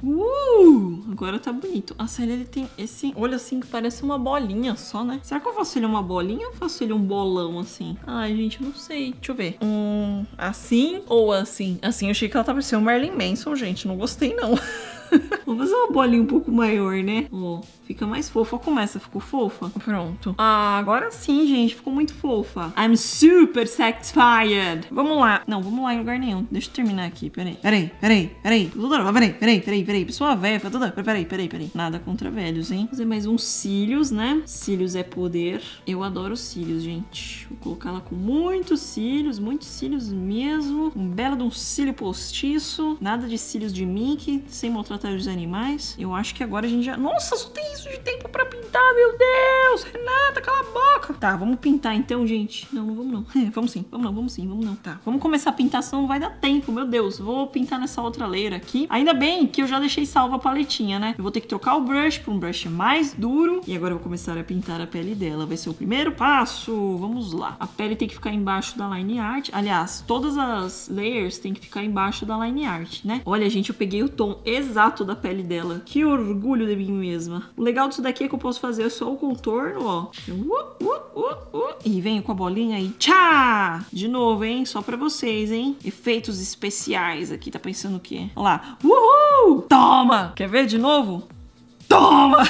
Uh! Agora tá bonito. A Sally, ele tem esse olho assim que parece uma bolinha só, né? Será que eu faço ele uma bolinha ou faço ele um bolão assim? Ai, gente, eu não sei. Deixa eu ver. Um assim ou assim? Assim, eu achei que ela tava parecendo Marilyn Manson, gente. Não gostei, não. Vamos fazer uma bolinha um pouco maior, né? Ó, fica mais fofa. Começa, ficou fofa? Pronto. Ah, agora sim, gente. Ficou muito fofa. I'm super satisfied. Vamos lá. Não, vamos lá em lugar nenhum. Deixa eu terminar aqui. Peraí. Peraí, peraí, peraí. Peraí, peraí, peraí, peraí. Pessoa velha, fica toda... Peraí, peraí, peraí. Nada contra velhos, hein? Vou fazer mais uns cílios, né? Cílios é poder. Eu adoro cílios, gente. Vou colocar ela com muitos cílios. Muitos cílios mesmo. Um belo de um cílio postiço. Nada de cílios de Mickey. Sem maltratar os animais. Eu acho que agora a gente já... Nossa, só tem isso de tempo pra pintar, meu Deus! Renata, cala a boca! Tá, vamos pintar então, gente. Não, não vamos não. É, vamos sim, vamos não, vamos sim, vamos não. Tá, vamos começar a pintar, senão não vai dar tempo, meu Deus. Vou pintar nessa outra layer aqui. Ainda bem que eu já deixei salva a paletinha, né? Eu vou ter que trocar o brush pra um brush mais duro. E agora eu vou começar a pintar a pele dela. Vai ser o primeiro passo. Vamos lá. A pele tem que ficar embaixo da line art. Aliás, todas as layers tem que ficar embaixo da line art, né? Olha, gente, eu peguei o tom exato da pele dela. Que orgulho de mim mesma. O legal disso daqui é que eu posso fazer só o contorno, ó. Uh, uh, uh, uh. E venho com a bolinha aí. Tchá! De novo, hein? Só pra vocês, hein? Efeitos especiais aqui. Tá pensando o quê? Olha lá. Uhul! Toma! Quer ver de novo? Toma!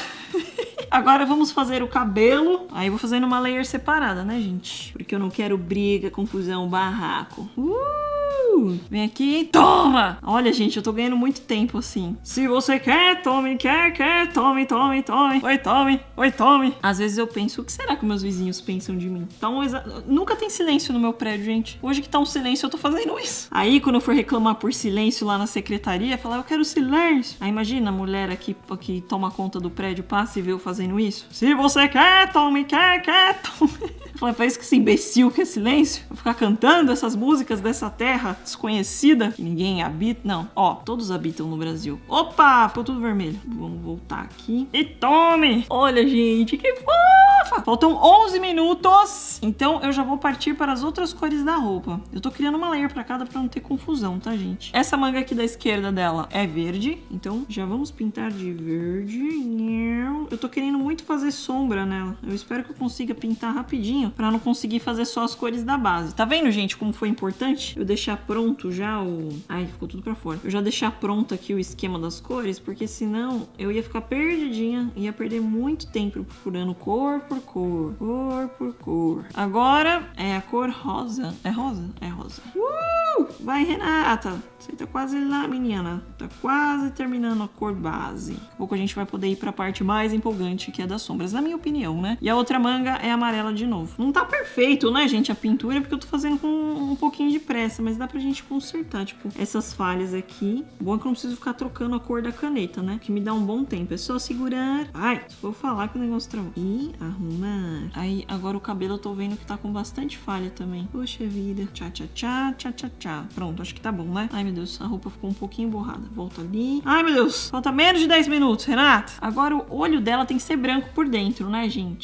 Agora vamos fazer o cabelo. Aí eu vou fazendo uma layer separada, né, gente? Porque eu não quero briga, confusão, barraco. Uh! Vem aqui, toma! Olha, gente, eu tô ganhando muito tempo assim. Se você quer, tome, quer, quer, tome, tome, tome. Oi, tome, oi, tome. Às vezes eu penso, o que será que meus vizinhos pensam de mim? Então, exa... nunca tem silêncio no meu prédio, gente. Hoje que tá um silêncio, eu tô fazendo isso. Aí, quando eu for reclamar por silêncio lá na secretaria, falar, eu quero silêncio. Aí, imagina a mulher aqui que toma conta do prédio, passa e vê eu fazendo isso. Se você quer, tome, quer, quer, tome. Falei, parece que esse imbecil quer silêncio. Vou ficar cantando essas músicas dessa terra desconhecida que ninguém habita. Não, ó, todos habitam no Brasil. Opa, ficou tudo vermelho. Vamos voltar aqui. E tome! Olha, gente, que fofa! Faltam onze minutos. Então eu já vou partir para as outras cores da roupa. Eu tô criando uma layer para cada para não ter confusão, tá, gente? Essa manga aqui da esquerda dela é verde. Então já vamos pintar de verde. Eu tô querendo muito fazer sombra nela. Eu espero que eu consiga pintar rapidinho pra não conseguir fazer só as cores da base. Tá vendo, gente, como foi importante eu deixar pronto já o... Ai, ficou tudo pra fora. Eu já deixar pronto aqui o esquema das cores, porque senão eu ia ficar perdidinha, ia perder muito tempo procurando cor por cor, cor por cor. Agora é a cor rosa. É rosa? É rosa. Uh! Vai, Renata. Você tá quase lá, menina. Tá quase terminando a cor base. Daqui a pouco a gente vai poder ir pra parte mais empolgante, que é das sombras, na minha opinião, né? E a outra manga é amarela de novo. Não tá perfeito, né, gente, a pintura, porque eu tô fazendo com um pouquinho de pressa, mas dá pra gente consertar, tipo, essas falhas aqui. Bom é que eu não preciso ficar trocando a cor da caneta, né? Que me dá um bom tempo. É só segurar. Ai, se for falar que o negócio travou. E arrumar. Aí, agora o cabelo eu tô vendo que tá com bastante falha também. Poxa vida. Tchá, tchá, tchá, tchá, tchá, tchá. Pronto, acho que tá bom, né? Ai, meu Deus, a roupa ficou um pouquinho borrada. Volta ali. Ai, meu Deus, falta menos de dez minutos, Renata. Agora o olho dela tem que ser branco por dentro, né,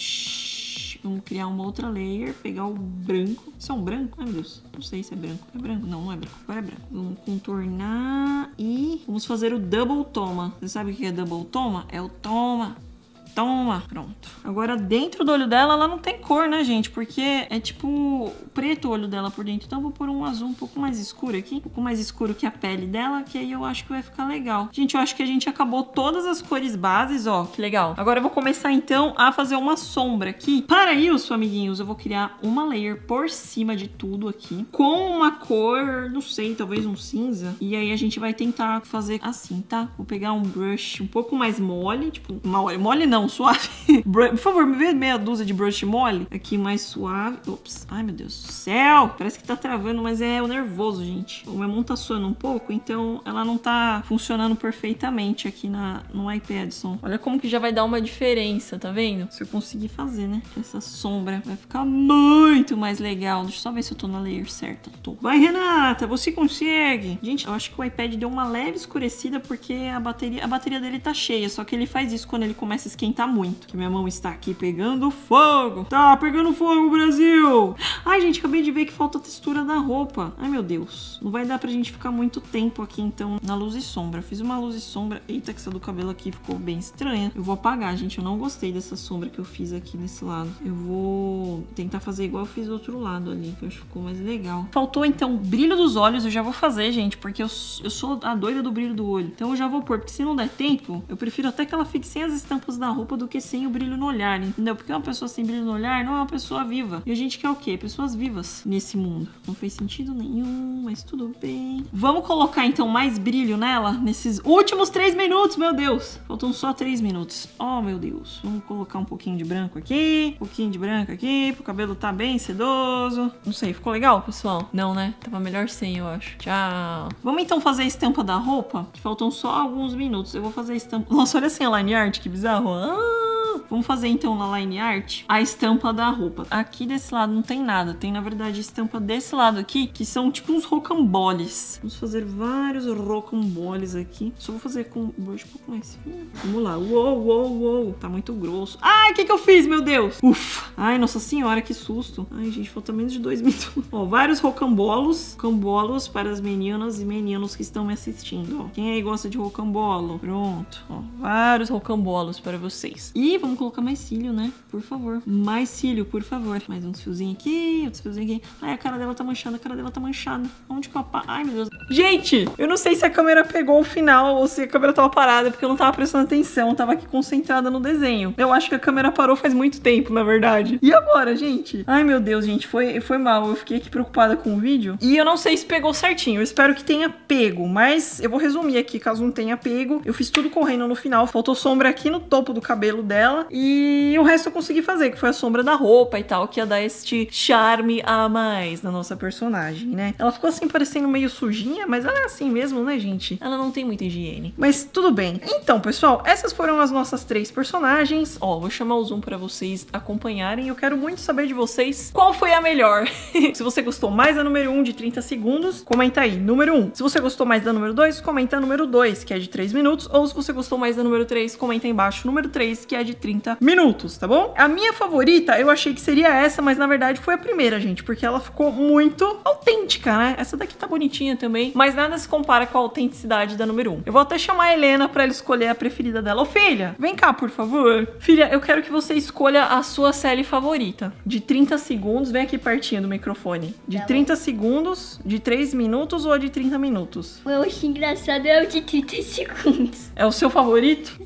gente? Vamos criar uma outra layer, pegar o branco. Isso é um branco? Ai, meu Deus, não sei se é branco. É branco? Não, não é branco. Agora é branco. Vamos contornar e vamos fazer o double toma. Você sabe o que é double toma? É o toma. Toma, pronto. Agora dentro do olho dela, ela não tem cor, né, gente? Porque é tipo preto o olho dela por dentro. Então eu vou pôr um azul um pouco mais escuro aqui. Um pouco mais escuro que a pele dela, que aí eu acho que vai ficar legal. Gente, eu acho que a gente acabou todas as cores bases, ó. Que legal. Agora eu vou começar, então, a fazer uma sombra aqui. Para isso, amiguinhos, eu vou criar uma layer por cima de tudo aqui. Com uma cor, não sei, talvez um cinza. E aí a gente vai tentar fazer assim, tá? Vou pegar um brush um pouco mais mole. Tipo, mole, mole não. Suave. Por favor, me vê meia dúzia de brush mole. Aqui mais suave. Ops. Ai, meu Deus do céu. Parece que tá travando, mas é o nervoso, gente. O meu mão tá suando um pouco, então ela não tá funcionando perfeitamente aqui na, no iPad. Olha como que já vai dar uma diferença, tá vendo? Se eu conseguir fazer, né? Essa sombra vai ficar muito mais legal. Deixa eu só ver se eu tô na layer certa. Tô. Vai, Renata, você consegue. Gente, eu acho que o iPad deu uma leve escurecida porque a bateria, a bateria dele tá cheia. Só que ele faz isso quando ele começa a esquentar muito, que minha mão está aqui pegando fogo. Tá pegando fogo, Brasil! Ai, gente, acabei de ver que falta a textura da roupa. Ai, meu Deus. Não vai dar pra gente ficar muito tempo aqui, então, na luz e sombra. Fiz uma luz e sombra. Eita, que essa do cabelo aqui ficou bem estranha. Eu vou apagar, gente. Eu não gostei dessa sombra que eu fiz aqui nesse lado. Eu vou tentar fazer igual eu fiz do outro lado ali, que eu acho que ficou mais legal. Faltou, então, o brilho dos olhos. Eu já vou fazer, gente, porque eu, eu sou a doida do brilho do olho. Então eu já vou pôr, porque se não der tempo, eu prefiro até que ela fique sem as estampas da roupa do que sem o brilho no olhar, entendeu? Porque uma pessoa sem brilho no olhar não é uma pessoa viva. E a gente quer o quê? Pessoas vivas nesse mundo. Não fez sentido nenhum, mas tudo bem. Vamos colocar, então, mais brilho nela nesses últimos três minutos, meu Deus. Faltam só três minutos. Oh, meu Deus. Vamos colocar um pouquinho de branco aqui, um pouquinho de branco aqui, pro cabelo tá bem sedoso. Não sei, ficou legal, pessoal? Não, né? Tava melhor sem, eu acho. Tchau. Vamos, então, fazer a estampa da roupa, que faltam só alguns minutos. Eu vou fazer a estampa... Nossa, olha assim a line art, que bizarro. Ah! Vamos fazer então na line art a estampa da roupa. Aqui desse lado não tem nada. Tem, na verdade, a estampa desse lado aqui, que são tipo uns rocamboles. Vamos fazer vários rocamboles aqui. Só vou fazer com o brush um pouco mais fino. Vamos lá. Uou, uou, uou. Tá muito grosso. Ai, o que que eu fiz, meu Deus? Ufa. Ai, nossa senhora, que susto. Ai, gente, falta menos de dois minutos. Ó, vários rocambolos. Rocambolos para as meninas e meninos que estão me assistindo, ó. Quem aí gosta de rocambolo? Pronto. Ó, vários rocambolos para vocês. E vamos colocar mais cílio, né? Por favor. Mais cílio, por favor. Mais uns fiozinhos aqui, outros fiozinhos aqui. Ai, a cara dela tá manchada, a cara dela tá manchada. Onde que eu apago? Ai, meu Deus. Gente, eu não sei se a câmera pegou o final ou se a câmera tava parada, porque eu não tava prestando atenção. Eu tava aqui concentrada no desenho. Eu acho que a câmera parou faz muito tempo, na verdade. E agora, gente? Ai, meu Deus, gente. Foi, foi mal. Eu fiquei aqui preocupada com o vídeo. E eu não sei se pegou certinho. Eu espero que tenha pego, mas eu vou resumir aqui, caso não tenha pego. Eu fiz tudo correndo no final. Faltou sombra aqui no topo do cabelo dela. E o resto eu consegui fazer, que foi a sombra da roupa e tal, que ia dar este charme a mais na nossa personagem, né? Ela ficou assim, parecendo meio sujinha, mas ela é assim mesmo, né, gente? Ela não tem muita higiene. Mas tudo bem. Então, pessoal, essas foram as nossas três personagens. Ó, vou chamar o zoom pra vocês acompanharem. Eu quero muito saber de vocês qual foi a melhor. Se você gostou mais da número um, de trinta segundos, comenta aí, número um. Se você gostou mais da número dois, comenta número dois, que é de três minutos. Ou se você gostou mais da número três, comenta aí embaixo, número três, que é de trinta minutos, tá bom? A minha favorita, eu achei que seria essa, mas na verdade foi a primeira, gente, porque ela ficou muito autêntica, né? Essa daqui tá bonitinha também, mas nada se compara com a autenticidade da número um. Eu vou até chamar a Helena pra ela escolher a preferida dela. Ô, filha, vem cá, por favor. Filha, eu quero que você escolha a sua série favorita. De trinta segundos, vem aqui pertinho do microfone. De trinta segundos, de três minutos ou de trinta minutos? Eu acho engraçado é o de trinta segundos. É o seu favorito?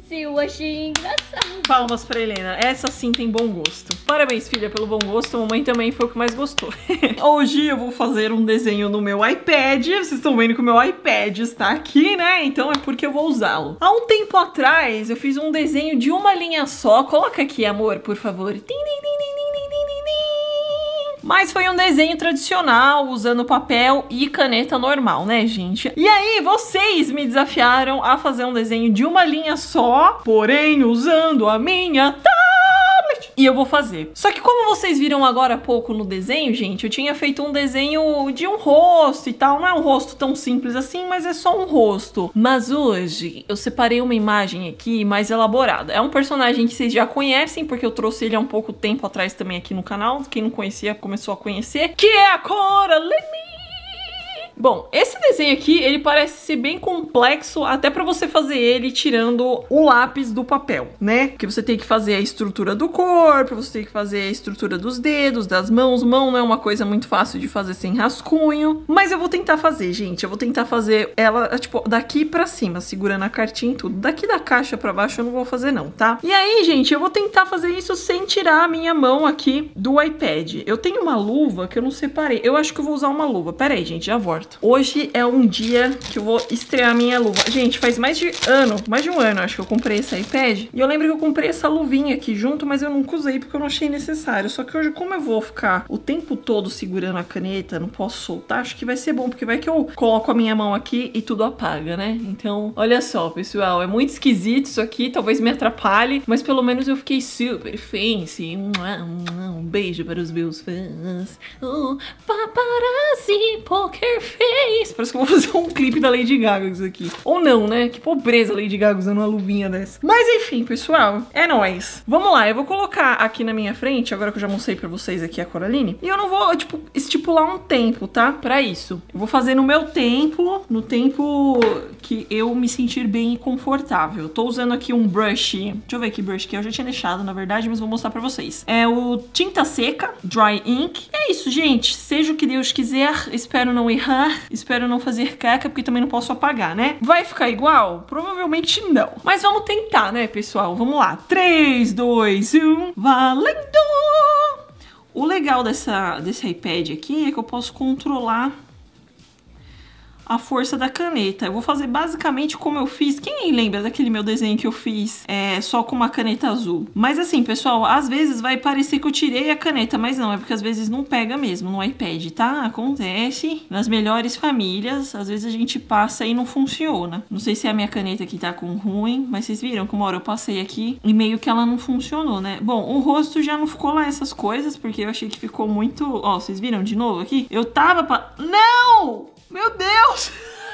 Eu achei engraçado. Palmas pra Helena. Essa sim tem bom gosto. Parabéns, filha, pelo bom gosto. A mamãe também foi o que mais gostou. Hoje eu vou fazer um desenho no meu iPad. Vocês estão vendo que o meu iPad está aqui, né? Então é porque eu vou usá-lo. Há um tempo atrás, eu fiz um desenho de uma linha só. Coloca aqui, amor, por favor. Tim, tim, tim, tim, tim, tim, tim, tim. Mas foi um desenho tradicional, usando papel e caneta normal, né, gente? E aí, vocês me desafiaram a fazer um desenho de uma linha só, porém usando a minha tablet. E eu vou fazer. Só que como vocês viram agora há pouco no desenho, gente, eu tinha feito um desenho de um rosto e tal. Não é um rosto tão simples assim, mas é só um rosto. Mas hoje eu separei uma imagem aqui mais elaborada. É um personagem que vocês já conhecem, porque eu trouxe ele há um pouco tempo atrás também aqui no canal. Quem não conhecia começou a conhecer, que é a Coraline. Bom, esse desenho aqui, ele parece ser bem complexo, até pra você fazer ele tirando o lápis do papel, né? Porque você tem que fazer a estrutura do corpo, você tem que fazer a estrutura dos dedos, das mãos. Mão não é uma coisa muito fácil de fazer sem rascunho. Mas eu vou tentar fazer, gente. Eu vou tentar fazer ela, tipo, daqui pra cima, segurando a cartinha e tudo. Daqui da caixa pra baixo eu não vou fazer não, tá? E aí, gente, eu vou tentar fazer isso sem tirar a minha mão aqui do iPad. Eu tenho uma luva que eu não separei. Eu acho que eu vou usar uma luva. Pera aí, gente, já volto. Hoje é um dia que eu vou estrear minha luva. Gente, faz mais de ano, mais de um ano, acho que eu comprei esse iPad. E eu lembro que eu comprei essa luvinha aqui junto, mas eu nunca usei porque eu não achei necessário. Só que hoje, como eu vou ficar o tempo todo segurando a caneta, não posso soltar, acho que vai ser bom, porque vai que eu coloco a minha mão aqui e tudo apaga, né? Então, olha só, pessoal, é muito esquisito isso aqui, talvez me atrapalhe, mas pelo menos eu fiquei super fancy. Um beijo para os meus fãs. Oh, paparazzi, poker face. Parece que eu vou fazer um clipe da Lady Gaga isso aqui. Ou não, né? Que pobreza Lady Gaga usando uma luvinha dessa. Mas enfim, pessoal, é nóis. Vamos lá, eu vou colocar aqui na minha frente, agora que eu já mostrei pra vocês aqui a Coraline, e eu não vou, tipo, estipular um tempo, tá? Pra isso. Eu vou fazer no meu tempo, no tempo que eu me sentir bem e confortável. Eu tô usando aqui um brush, deixa eu ver que brush que eu já tinha deixado, na verdade, mas vou mostrar pra vocês. É o Tinta Seca, Dry Ink. É isso, gente. Seja o que Deus quiser, espero não errar. Espero não fazer caca, porque também não posso apagar, né? Vai ficar igual? Provavelmente não. Mas vamos tentar, né, pessoal? Vamos lá. três, dois, um, valendo! O legal dessa, desse iPad aqui é que eu posso controlar a força da caneta. Eu vou fazer basicamente como eu fiz. Quem lembra daquele meu desenho que eu fiz é, só com uma caneta azul? Mas assim, pessoal, às vezes vai parecer que eu tirei a caneta, mas não, é porque às vezes não pega mesmo no iPad, tá? Acontece nas melhores famílias, às vezes a gente passa e não funciona. Não sei se é a minha caneta que tá com ruim, mas vocês viram que uma hora eu passei aqui e meio que ela não funcionou, né? Bom, o rosto já não ficou lá essas coisas, porque eu achei que ficou muito... Ó, vocês viram de novo aqui? Eu tava... Pa... Não! Meu Deus!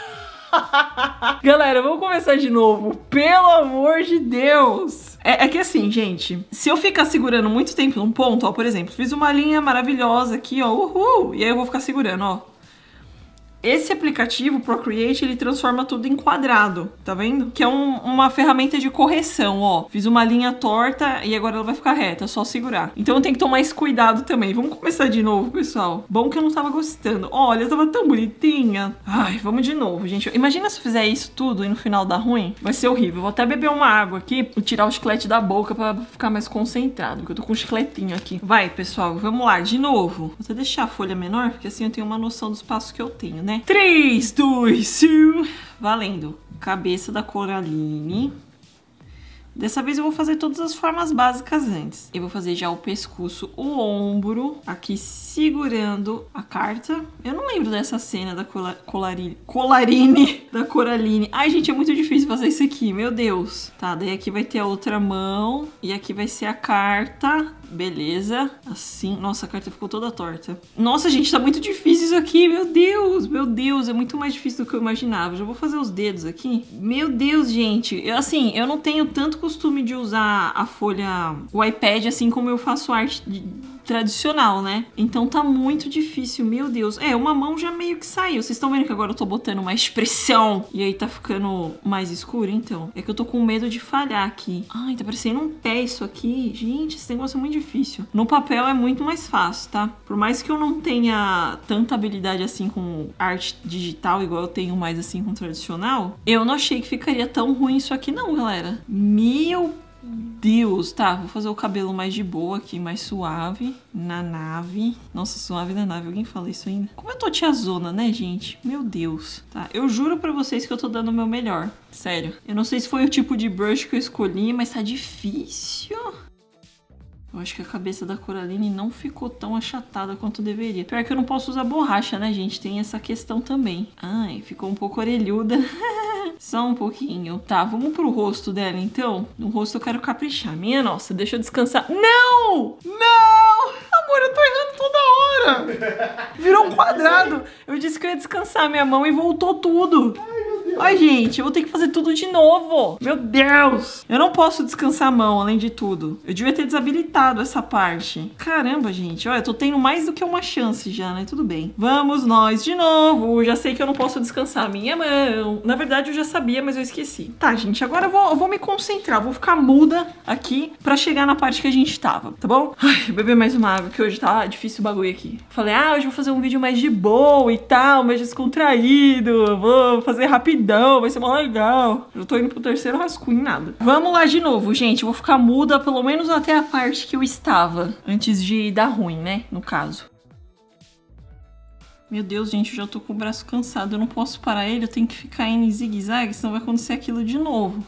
Galera, vamos começar de novo. Pelo amor de Deus! É, é que assim, gente, se eu ficar segurando muito tempo num ponto, ó, por exemplo, fiz uma linha maravilhosa aqui, ó, uhul! E aí eu vou ficar segurando, ó. Esse aplicativo, Procreate, ele transforma tudo em quadrado, tá vendo? Que é um, uma ferramenta de correção, ó. Fiz uma linha torta e agora ela vai ficar reta, é só segurar. Então eu tenho que tomar esse cuidado também. Vamos começar de novo, pessoal. Bom que eu não tava gostando. Olha, eu tava tão bonitinha. Ai, vamos de novo, gente. Imagina se eu fizer isso tudo e no final dar ruim. Vai ser horrível. Vou até beber uma água aqui e tirar o chiclete da boca pra ficar mais concentrado, porque eu tô com um chicletinho aqui. Vai, pessoal, vamos lá, de novo. Vou até deixar a folha menor, porque assim eu tenho uma noção dos passos que eu tenho, né? três, dois, um, valendo. Cabeça da Coraline. Dessa vez eu vou fazer todas as formas básicas antes. Eu vou fazer já o pescoço, o ombro, aqui segurando a carta. Eu não lembro dessa cena da Colarine, Colarine, da Coraline. Ai, gente, é muito difícil fazer isso aqui, meu Deus. Tá, daí aqui vai ter a outra mão e aqui vai ser a carta. Beleza, assim, nossa, a carta ficou toda torta. Nossa, gente, tá muito difícil isso aqui, meu Deus, meu Deus, é muito mais difícil do que eu imaginava. Já vou fazer os dedos aqui. Meu Deus, gente, eu, assim, eu não tenho tanto costume de usar a folha, o iPad, assim como eu faço arte de, tradicional, né? Então tá muito difícil, meu Deus. É, uma mão já meio que saiu. Vocês estão vendo que agora eu tô botando mais expressão e aí tá ficando mais escuro, então? É que eu tô com medo de falhar aqui. Ai, tá parecendo um pé isso aqui. Gente, esse negócio é muito difícil. No papel é muito mais fácil, tá? Por mais que eu não tenha tanta habilidade assim com arte digital, igual eu tenho mais assim com tradicional, eu não achei que ficaria tão ruim isso aqui não, galera. Meu Deus, tá, vou fazer o cabelo mais de boa aqui, mais suave, na nave. Nossa, suave na nave, alguém fala isso ainda? Como eu tô tiazona, né, gente? Meu Deus, tá, eu juro pra vocês que eu tô dando o meu melhor, sério. Eu não sei se foi o tipo de brush que eu escolhi, mas tá difícil. Eu acho que a cabeça da Coraline não ficou tão achatada quanto deveria. Pior que eu não posso usar borracha, né, gente? Tem essa questão também. Ai, ficou um pouco orelhuda. Só um pouquinho. Tá, vamos pro rosto dela, então. No rosto eu quero caprichar. Minha nossa, deixa eu descansar. Não! Não! Amor, eu tô errando toda hora. Virou um quadrado. Eu disse que eu ia descansar minha mão e voltou tudo. Ai, gente, eu vou ter que fazer tudo de novo. Meu Deus. Eu não posso descansar a mão, além de tudo. Eu devia ter desabilitado essa parte. Caramba, gente. Olha, eu tô tendo mais do que uma chance já, né? Tudo bem. Vamos nós de novo. Já sei que eu não posso descansar a minha mão. Na verdade, eu já sabia, mas eu esqueci. Tá, gente, agora eu vou, eu vou me concentrar. Vou ficar muda aqui pra chegar na parte que a gente tava, tá bom? Ai, beber mais uma água, que hoje tá difícil o bagulho aqui. Falei, ah, hoje eu vou fazer um vídeo mais de boa e tal, mais descontraído. Vou fazer rapidão. Vai ser mó legal. Eu tô indo pro terceiro rascunho, nada. Vamos lá de novo, gente. Eu vou ficar muda pelo menos até a parte que eu estava. Antes de dar ruim, né? No caso. Meu Deus, gente, eu já tô com o braço cansado. Eu não posso parar ele. Eu tenho que ficar indo em zigue-zague, senão vai acontecer aquilo de novo.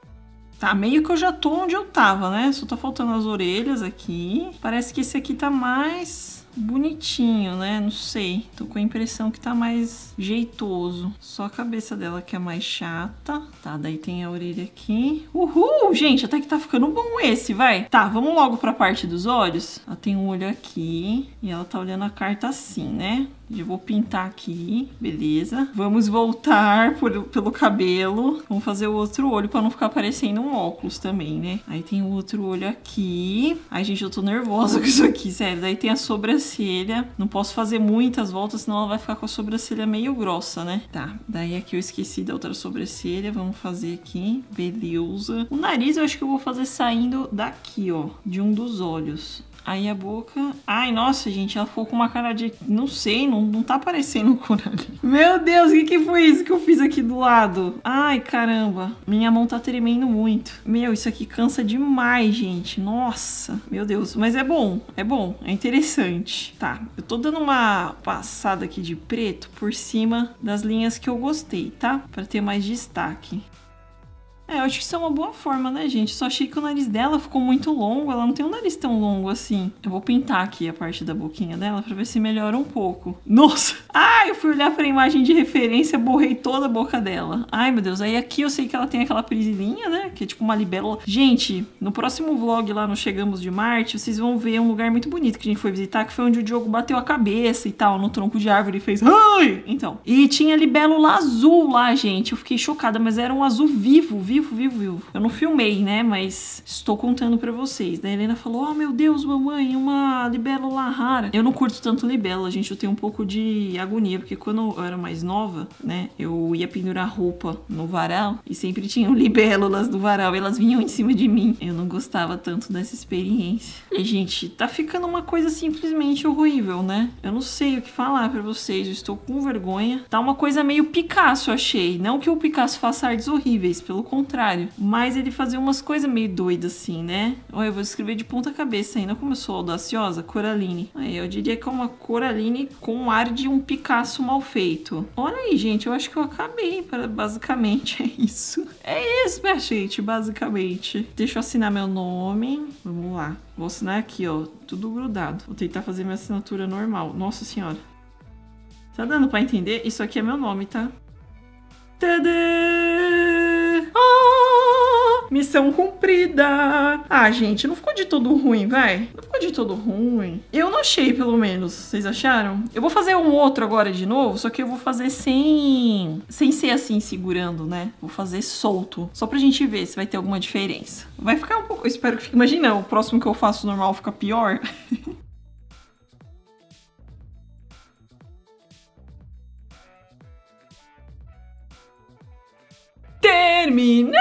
Tá, meio que eu já tô onde eu tava, né? Só tá faltando as orelhas aqui. Parece que esse aqui tá mais bonitinho, né? Não sei. Tô com a impressão que tá mais jeitoso. Só a cabeça dela que é mais chata. Tá, daí tem a orelha aqui. Uhul! Gente, até que tá ficando bom esse, vai. Tá, vamos logo pra parte dos olhos. Ela tem um olho aqui. E ela tá olhando a carta assim, né? Eu vou pintar aqui, beleza. Vamos voltar por, pelo cabelo. Vamos fazer o outro olho pra não ficar parecendo um óculos também, né? Aí tem o outro olho aqui. Ai, gente, eu tô nervosa com isso aqui, sério. Daí tem a sobrancelha. Não posso fazer muitas voltas, senão ela vai ficar com a sobrancelha meio grossa, né? Tá, daí aqui eu esqueci da outra sobrancelha. Vamos fazer aqui, beleza. O nariz eu acho que eu vou fazer saindo daqui, ó, de um dos olhos. Aí a boca... Ai, nossa, gente, ela ficou com uma cara de... Não sei, não, não tá parecendo Coraline. Meu Deus, o que, que foi isso que eu fiz aqui do lado? Ai, caramba. Minha mão tá tremendo muito. Meu, isso aqui cansa demais, gente. Nossa, meu Deus. Mas é bom, é bom, é interessante. Tá, eu tô dando uma passada aqui de preto por cima das linhas que eu gostei, tá? Pra ter mais destaque. É, eu acho que isso é uma boa forma, né, gente? Só achei que o nariz dela ficou muito longo. Ela não tem um nariz tão longo assim. Eu vou pintar aqui a parte da boquinha dela pra ver se melhora um pouco. Nossa! Ai, eu fui olhar pra imagem de referência, borrei toda a boca dela. Ai, meu Deus. Aí aqui eu sei que ela tem aquela priscilinha, né? Que é tipo uma libélula. Gente, no próximo vlog lá no Chegamos de Marte, vocês vão ver um lugar muito bonito que a gente foi visitar, que foi onde o Diogo bateu a cabeça e tal, no tronco de árvore e fez... Ai! Então. E tinha libélula azul lá, gente. Eu fiquei chocada, mas era um azul vivo, vivo. Vivo, vivo, vivo. Eu não filmei, né? Mas estou contando pra vocês. Daí a Helena falou, oh, meu Deus, mamãe, uma libélula rara. Eu não curto tanto libélula, gente. Eu tenho um pouco de agonia, porque quando eu era mais nova, né? Eu ia pendurar roupa no varal e sempre tinham libélulas no varal. E elas vinham em cima de mim. Eu não gostava tanto dessa experiência. E, gente, tá ficando uma coisa simplesmente horrível, né? Eu não sei o que falar pra vocês. Eu estou com vergonha. Tá uma coisa meio Picasso, achei. Não que o Picasso faça artes horríveis, pelo contrário. contrário. Mas ele fazia umas coisas meio doidas assim, né? Olha, eu vou escrever de ponta cabeça ainda. Como eu sou audaciosa, Coraline. Aí eu diria que é uma Coraline com ar de um Picasso mal feito. Olha aí, gente. Eu acho que eu acabei. Basicamente é isso. É isso, minha gente, basicamente. Deixa eu assinar meu nome. Vamos lá. Vou assinar aqui, ó. Tudo grudado. Vou tentar fazer minha assinatura normal. Nossa senhora. Tá dando pra entender? Isso aqui é meu nome, tá? Tadã! Ah, missão cumprida! Ah, gente, não ficou de todo ruim, vai? Não ficou de todo ruim. Eu não achei, pelo menos. Vocês acharam? Eu vou fazer um outro agora de novo, só que eu vou fazer sem... Sem ser assim, segurando, né? Vou fazer solto. Só pra gente ver se vai ter alguma diferença. Vai ficar um pouco... Eu espero que fique... Imagina, o próximo que eu faço normal fica pior. terminei!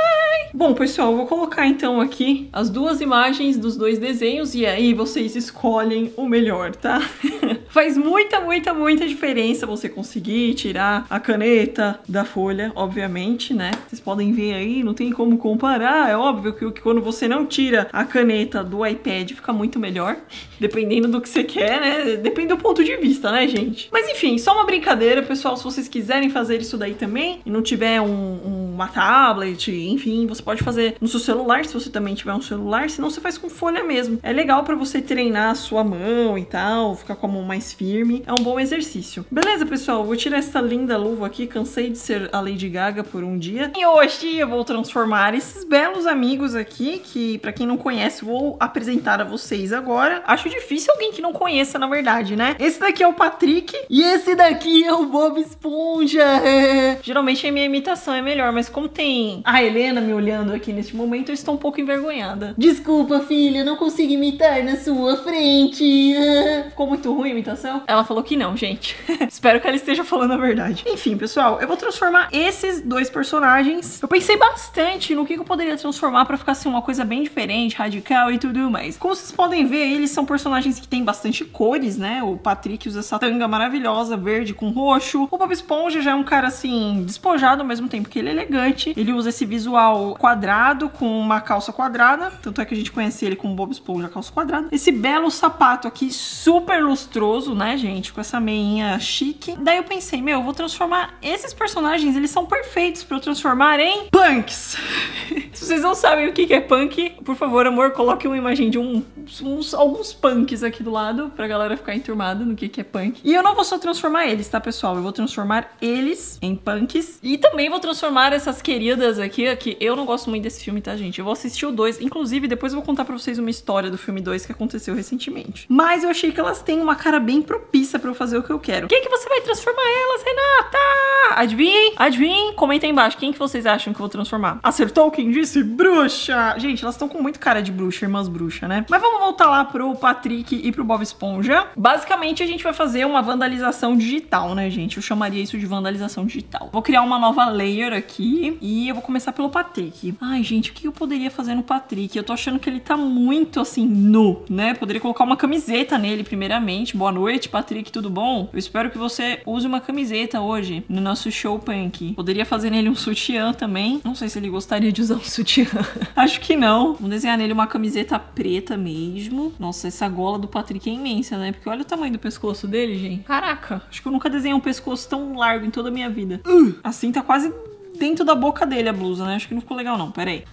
Bom, pessoal, eu vou colocar então aqui as duas imagens dos dois desenhos e aí vocês escolhem o melhor, tá? Faz muita, muita, muita diferença você conseguir tirar a caneta da folha, obviamente, né? Vocês podem ver aí, não tem como comparar. É óbvio que, que quando você não tira a caneta do iPad fica muito melhor, dependendo do que você quer, né? Depende do ponto de vista, né, gente? Mas enfim, só uma brincadeira, pessoal. Se vocês quiserem fazer isso daí também e não tiver um, um, uma tablet, enfim, você pode fazer no seu celular, se você também tiver um celular, senão você faz com folha mesmo. É legal pra você treinar a sua mão e tal, ficar com a mão mais firme. É um bom exercício. Beleza, pessoal? Vou tirar essa linda luva aqui. Cansei de ser a Lady Gaga por um dia. E hoje eu vou transformar esses belos amigos aqui, que pra quem não conhece, vou apresentar a vocês agora. Acho difícil alguém que não conheça, na verdade, né? Esse daqui é o Patrick e esse daqui é o Bob Esponja. Geralmente a minha imitação é melhor, mas como tem a Helena me olhando aqui neste momento, eu estou um pouco envergonhada. Desculpa, filha, não consigo imitar na sua frente. Ficou muito ruim a imitação? Ela falou que não, gente. Espero que ela esteja falando a verdade. Enfim, pessoal, eu vou transformar esses dois personagens. Eu pensei bastante no que eu poderia transformar pra ficar assim uma coisa bem diferente, radical e tudo mais. Como vocês podem ver, eles são personagens que têm bastante cores, né? O Patrick usa essa tanga maravilhosa, verde com roxo. O Bob Esponja já é um cara assim, despojado ao mesmo tempo que ele é elegante. Ele usa esse visual quadrado com uma calça quadrada. Tanto é que a gente conhece ele como Bob Esponja, calça quadrada. Esse belo sapato aqui, super lustroso, né, gente? Com essa meinha chique. Daí eu pensei, meu, eu vou transformar esses personagens, eles são perfeitos pra eu transformar em punks. Se vocês não sabem o que é punk, por favor, amor, coloque uma imagem de um, uns, alguns punks aqui do lado pra galera ficar enturmada no que é punk. E eu não vou só transformar eles, tá, pessoal? Eu vou transformar eles em punks. E também vou transformar essas queridas aqui, que eu não gosto muito desse filme, tá, gente? Eu vou assistir o dois. Inclusive, depois eu vou contar pra vocês uma história do filme dois que aconteceu recentemente. Mas eu achei que elas têm uma cara bem propícia pra eu fazer o que eu quero. Quem que você vai transformar elas, Renata? Adivinhem? Adivinhem? Comenta aí embaixo. Quem que vocês acham que eu vou transformar? Acertou quem disse? Bruxa! Gente, elas estão com muito cara de bruxa, irmãs bruxa, né? Mas vamos voltar lá pro Patrick e pro Bob Esponja. Basicamente, a gente vai fazer uma vandalização digital, né, gente? Eu chamaria isso de vandalização digital. Vou criar uma nova layer aqui e eu vou começar pelo Patrick. Ai, gente, o que eu poderia fazer no Patrick? Eu tô achando que ele tá muito, assim, nu, né? Poderia colocar uma camiseta nele, primeiramente. Boa noite, Patrick, tudo bom? Eu espero que você use uma camiseta hoje no nosso show punk. Poderia fazer nele um sutiã também. Não sei se ele gostaria de usar um sutiã. Acho que não. Vamos desenhar nele uma camiseta preta mesmo. Nossa, essa gola do Patrick é imensa, né? Porque olha o tamanho do pescoço dele, gente. Caraca, acho que eu nunca desenhei um pescoço tão largo em toda a minha vida. Uh, assim tá quase dentro da boca dele a blusa, né? Acho que não ficou legal não, peraí.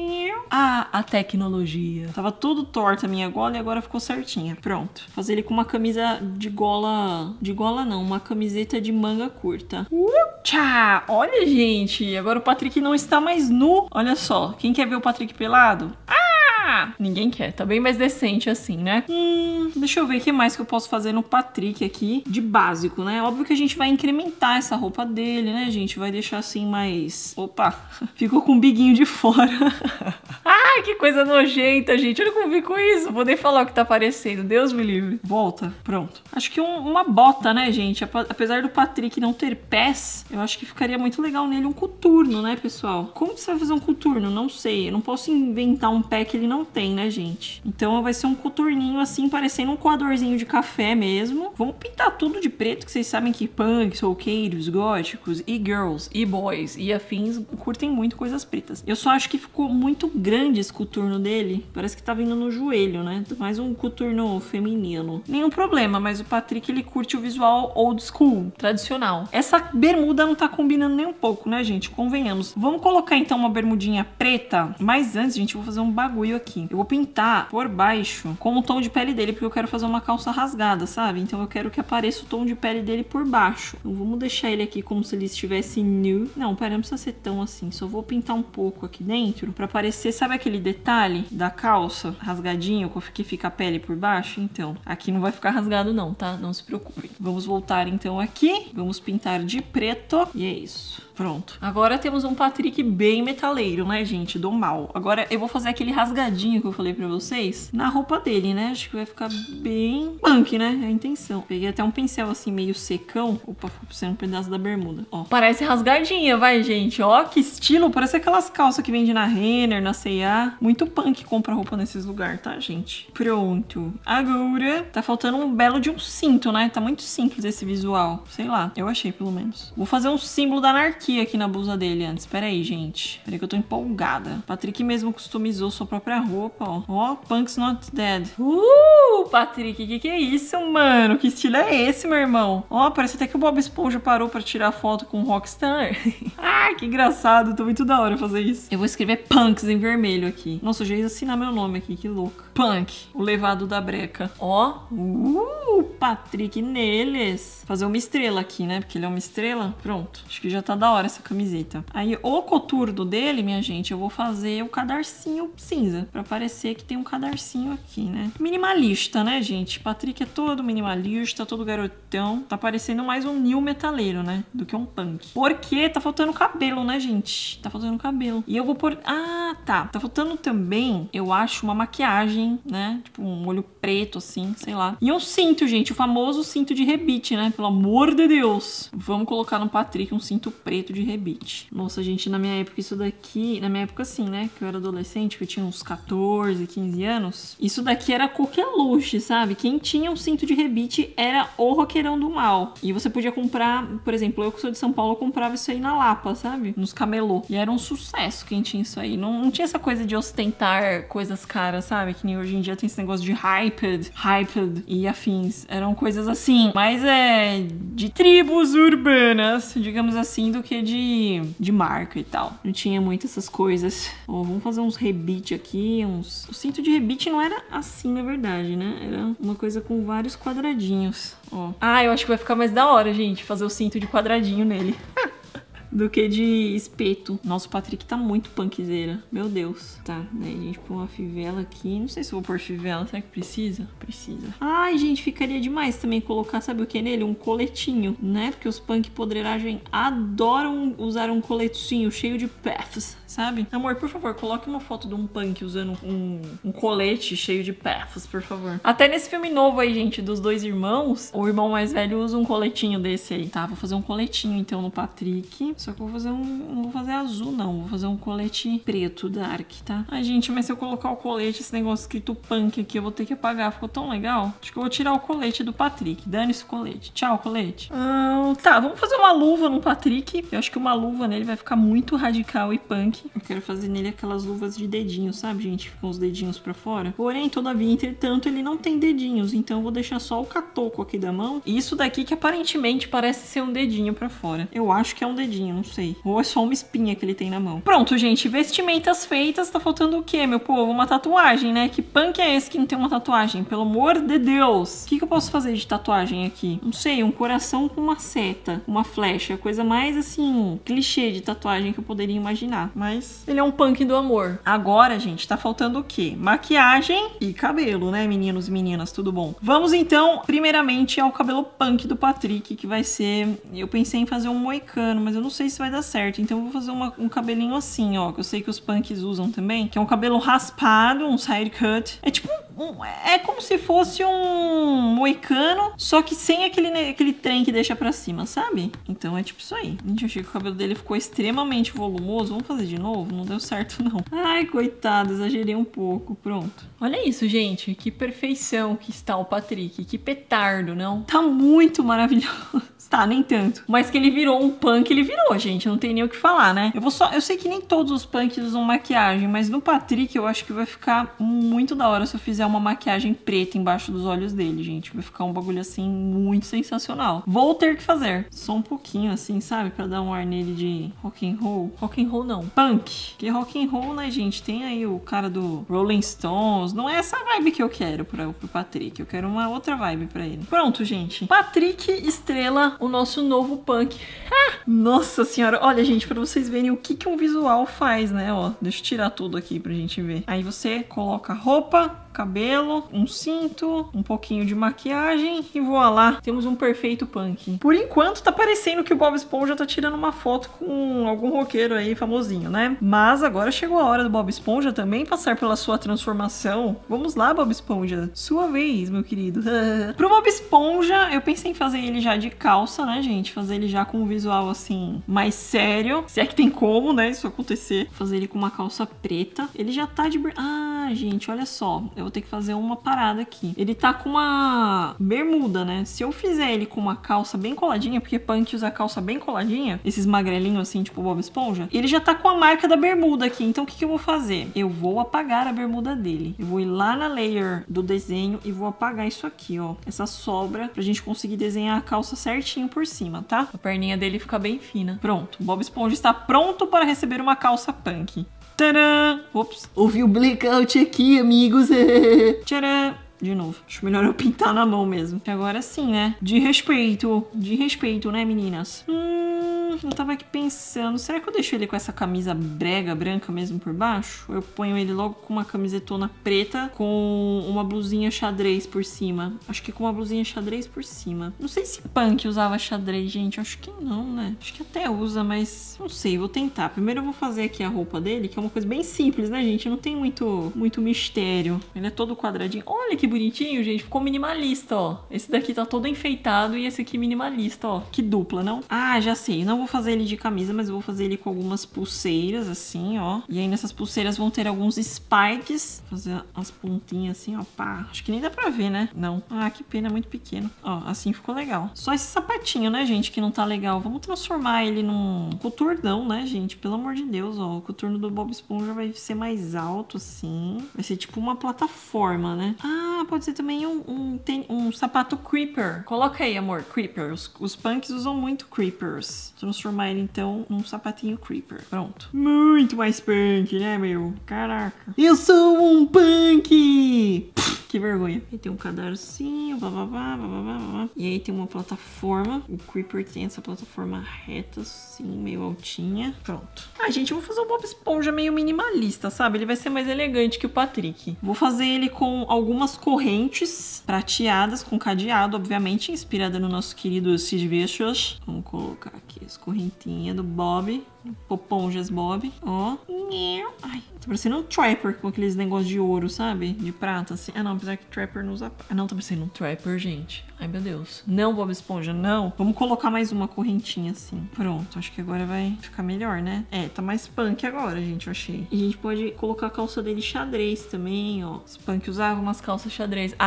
Ah, a tecnologia. Tava tudo torta a minha gola e agora ficou certinha. Pronto. Fazer ele com uma camisa de gola... De gola não, uma camiseta de manga curta. Uh, tchá! Olha, gente, agora o Patrick não está mais nu. Olha só, quem quer ver o Patrick pelado? Ah! Ninguém quer, tá bem mais decente assim, né? Hum, deixa eu ver o que mais que eu posso fazer no Patrick aqui de básico, né? Óbvio que a gente vai incrementar essa roupa dele, né, gente? Vai deixar assim mais... Opa! Ficou com o biguinho de fora. Ai, que coisa nojenta, gente. Olha como ficou isso. Vou nem falar o que tá aparecendo. Deus me livre. Volta. Pronto. Acho que um, uma bota, né, gente? Apesar do Patrick não ter pés, eu acho que ficaria muito legal nele um coturno, né, pessoal? Como você vai fazer um coturno? Não sei. Eu não posso inventar um pé que ele não tem, né, gente? Então vai ser um coturninho assim, parecendo um coadorzinho de café mesmo. Vamos pintar tudo de preto, que vocês sabem que punks, roqueiros, góticos e girls e boys e afins curtem muito coisas pretas. Eu só acho que ficou muito grande esse coturno dele. Parece que tá vindo no joelho, né? Mais um coturno feminino. Nenhum problema, mas o Patrick, ele curte o visual old school, tradicional. Essa bermuda não tá combinando nem um pouco, né, gente? Convenhamos. Vamos colocar, então, uma bermudinha preta. Mas antes, gente, eu vou fazer um bagulho aqui. Eu vou pintar por baixo com o tom de pele dele, porque eu quero fazer uma calça rasgada, sabe? Então eu quero que apareça o tom de pele dele por baixo. Então vamos deixar ele aqui como se ele estivesse nu. Não, pera, não precisa ser tão assim. Só vou pintar um pouco aqui dentro pra parecer, sabe aquele detalhe da calça rasgadinho que fica a pele por baixo? Então, aqui não vai ficar rasgado não, tá? Não se preocupem. Vamos voltar então aqui. Vamos pintar de preto. E é isso. Pronto. Agora temos um Patrick bem metaleiro, né, gente? Do mal. Agora eu vou fazer aquele rasgadinho que eu falei pra vocês na roupa dele, né? Acho que vai ficar bem punk, né? É a intenção. Peguei até um pincel assim meio secão. Opa, ficou parecendo um pedaço da bermuda. Ó, parece rasgadinha, vai, gente. Ó, que estilo. Parece aquelas calças que vende na Renner, na C e A. Muito punk compra roupa nesses lugares, tá, gente? Pronto. Agora tá faltando um belo de um cinto, né? Tá muito simples esse visual. Sei lá, eu achei pelo menos. Vou fazer um símbolo da anarquia aqui na blusa dele antes. Pera aí, gente. Pera aí que eu tô empolgada. Patrick mesmo customizou sua própria roupa, ó. Ó, Punk's Not Dead. Uh, Patrick, que que é isso, mano? Que estilo é esse, meu irmão? Ó, parece até que o Bob Esponja parou pra tirar foto com o Rockstar. Ah, que engraçado. Tô muito da hora fazer isso. Eu vou escrever Punks em vermelho aqui. Nossa, eu já ia assinar meu nome aqui, que louco. Punk, o levado da breca. Ó, uh, Patrick neles. Fazer uma estrela aqui, né? Porque ele é uma estrela. Pronto. Acho que já tá da hora essa camiseta. Aí, o coturno dele, minha gente, eu vou fazer o cadarcinho cinza. Pra parecer que tem um cadarcinho aqui, né? Minimalista, né, gente? Patrick é todo minimalista, todo garotão. Tá parecendo mais um new metaleiro, né? Do que um punk. Porque tá faltando cabelo, né, gente? Tá faltando cabelo. E eu vou pôr... Ah, tá. Tá faltando também, eu acho, uma maquiagem, né? Tipo, um olho preto, assim, sei lá. E um cinto, gente. O famoso cinto de rebite, né? Pelo amor de Deus. Vamos colocar no Patrick um cinto preto de rebite. Nossa, gente, na minha época isso daqui... Na minha época, assim, né? Que eu era adolescente, que eu tinha uns catorze, quinze anos. Isso daqui era coqueluche, sabe? Quem tinha um cinto de rebite era o roqueirão do mal. E você podia comprar... Por exemplo, eu que sou de São Paulo, eu comprava isso aí na Lapa, sabe? Nos camelô. E era um sucesso quem tinha isso aí. Não, não tinha essa coisa de ostentar coisas caras, sabe? Que nem hoje em dia tem esse negócio de hyped, hyped e afins. Eram coisas assim, mais é de tribos urbanas, digamos assim, do que de, de marca e tal. Não tinha muito essas coisas. Ó, vamos fazer uns rebite aqui, uns... O cinto de rebite não era assim, na verdade, né? Era uma coisa com vários quadradinhos, ó. Ah, eu acho que vai ficar mais da hora, gente, fazer o cinto de quadradinho nele. Do que de espeto. Nossa, o Patrick tá muito punkzeira. Meu Deus. Tá, daí a gente põe uma fivela aqui. Não sei se eu vou pôr fivela. Será que precisa? Precisa. Ai, gente, ficaria demais também colocar, sabe o que nele? Um coletinho, né? Porque os punk podreiragem adoram usar um coletinho cheio de paths, sabe? Amor, por favor, coloque uma foto de um punk usando um, um colete cheio de paths, por favor. Até nesse filme novo aí, gente, dos dois irmãos, o irmão mais velho usa um coletinho desse aí. Tá, vou fazer um coletinho, então, no Patrick. Só que eu vou fazer um... Não vou fazer azul, não. Vou fazer um colete preto, dark, tá? Ai, gente, mas se eu colocar o colete, esse negócio escrito punk aqui, eu vou ter que apagar. Ficou tão legal. Acho que eu vou tirar o colete do Patrick. Dane-se o colete. Tchau, colete. Ah, tá, vamos fazer uma luva no Patrick. Eu acho que uma luva nele vai ficar muito radical e punk. Eu quero fazer nele aquelas luvas de dedinhos, sabe, gente? Ficam os dedinhos pra fora. Porém, todavia, entretanto, ele não tem dedinhos. Então, eu vou deixar só o catoco aqui da mão. E isso daqui que aparentemente parece ser um dedinho pra fora. Eu acho que é um dedinho, não sei. Ou é só uma espinha que ele tem na mão. Pronto, gente. Vestimentas feitas. Tá faltando o quê, meu povo? Uma tatuagem, né? Que punk é esse que não tem uma tatuagem? Pelo amor de Deus. O que, que eu posso fazer de tatuagem aqui? Não sei. Um coração com uma seta. Uma flecha. Coisa mais, assim, clichê de tatuagem que eu poderia imaginar. Mas ele é um punk do amor. Agora, gente, tá faltando o quê? Maquiagem e cabelo, né, meninos e meninas? Tudo bom? Vamos, então, primeiramente ao cabelo punk do Patrick, que vai ser... Eu pensei em fazer um moicano, mas eu não sei se vai dar certo. Então eu vou fazer uma, um cabelinho assim, ó, que eu sei que os punks usam também, que é um cabelo raspado, um side cut. É tipo um, um, é como se fosse um moicano, só que sem aquele, aquele trem que deixa pra cima, sabe? Então é tipo isso aí. Gente, eu achei que o cabelo dele ficou extremamente volumoso. Vamos fazer de novo? Não deu certo, não. Ai, coitado, exagerei um pouco. Pronto. Olha isso, gente. Que perfeição que está o Patrick. Que petardo, não? Tá muito maravilhoso. Tá, nem tanto. Mas que ele virou um punk, ele virou, gente. Não tem nem o que falar, né? Eu vou só... Eu sei que nem todos os punks usam maquiagem, mas no Patrick eu acho que vai ficar muito da hora se eu fizer uma maquiagem preta embaixo dos olhos dele, gente. Vai ficar um bagulho, assim, muito sensacional. Vou ter que fazer. Só um pouquinho, assim, sabe? Pra dar um ar nele de rock and roll. Rock and roll, não. Punk. Que rock and roll, né, gente? Tem aí o cara do Rolling Stones. Não é essa vibe que eu quero pra, pro Patrick. Eu quero uma outra vibe pra ele. Pronto, gente. Patrick Estrela, o nosso novo punk. Ah, nossa senhora. Olha, gente, pra vocês verem o que, que um visual faz, né? Ó, deixa eu tirar tudo aqui pra gente ver. Aí você coloca roupa, cabelo, um cinto, um pouquinho de maquiagem e voilá, temos um perfeito punk. Por enquanto tá parecendo que o Bob Esponja tá tirando uma foto com algum roqueiro aí famosinho, né? Mas agora chegou a hora do Bob Esponja também passar pela sua transformação. Vamos lá, Bob Esponja, sua vez, meu querido. Pro Bob Esponja, eu pensei em fazer ele já de calça, né, gente? Fazer ele já com um visual assim mais sério, se é que tem como, né, isso acontecer. Fazer ele com uma calça preta. Ele já tá de... Ah, gente, olha só. Eu vou ter que fazer uma parada aqui. Ele tá com uma bermuda, né? Se eu fizer ele com uma calça bem coladinha, porque punk usa calça bem coladinha, esses magrelinhos assim, tipo Bob Esponja, ele já tá com a marca da bermuda aqui. Então o que que eu vou fazer? Eu vou apagar a bermuda dele. Eu vou ir lá na layer do desenho e vou apagar isso aqui, ó. Essa sobra, pra gente conseguir desenhar a calça certinho por cima, tá? A perninha dele fica bem fina. Pronto. O Bob Esponja está pronto para receber uma calça punk. Tcharam! Ops. Ouvi o blackout aqui, amigos. Tcharam! De novo. Acho melhor eu pintar na mão mesmo. E agora sim, né? De respeito. De respeito, né, meninas? Hum, eu tava aqui pensando. Será que eu deixo ele com essa camisa brega, branca mesmo por baixo? Ou eu ponho ele logo com uma camisetona preta com uma blusinha xadrez por cima? Acho que com uma blusinha xadrez por cima. Não sei se punk usava xadrez, gente. Acho que não, né? Acho que até usa, mas não sei. Vou tentar. Primeiro eu vou fazer aqui a roupa dele, que é uma coisa bem simples, né, gente? Não tem muito, muito mistério. Ele é todo quadradinho. Olha que bonitinho, gente. Ficou minimalista, ó. Esse daqui tá todo enfeitado e esse aqui minimalista, ó. Que dupla, não? Ah, já sei. Não vou fazer ele de camisa, mas eu vou fazer ele com algumas pulseiras, assim, ó. E aí nessas pulseiras vão ter alguns spikes. Vou fazer as pontinhas assim, ó. Pá. Acho que nem dá pra ver, né? Não. Ah, que pena, é muito pequeno. Ó, assim ficou legal. Só esse sapatinho, né, gente, que não tá legal. Vamos transformar ele num coturnão, né, gente? Pelo amor de Deus, ó. O coturno do Bob Esponja vai ser mais alto, assim. Vai ser tipo uma plataforma, né? Ah, pode ser também um, um, tem, um sapato creeper. Coloca aí, amor, creeper. Os, os punks usam muito creepers. Transformar ele, então, num sapatinho creeper. Pronto. Muito mais punk, né, meu? Caraca. Eu sou um punk! Que vergonha. Aí tem um cadarcinho, blá, blá, blá, blá, blá, blá. E aí tem uma plataforma. O creeper tem essa plataforma reta, assim, meio altinha. Pronto. Ah, gente, eu vou fazer o Bob Esponja meio minimalista, sabe? Ele vai ser mais elegante que o Patrick. Vou fazer ele com algumas correntes prateadas, com cadeado, obviamente, inspirada no nosso querido Sid Vicious. Vamos colocar aqui as correntinhas do Bob. Poponjas Bob. Ó. Ai, tá parecendo um Trapper com aqueles negócios de ouro, sabe? De prata, assim. Ah, não, apesar que Trapper não usa... Ah, não, tá parecendo um Trapper, gente. Ai, meu Deus. Não, Bob Esponja, não. Vamos colocar mais uma correntinha, assim. Pronto, acho que agora vai ficar melhor, né? É, tá mais punk agora, gente, eu achei. E a gente pode colocar a calça dele xadrez também, ó. Os punk usavam umas calças xadrez.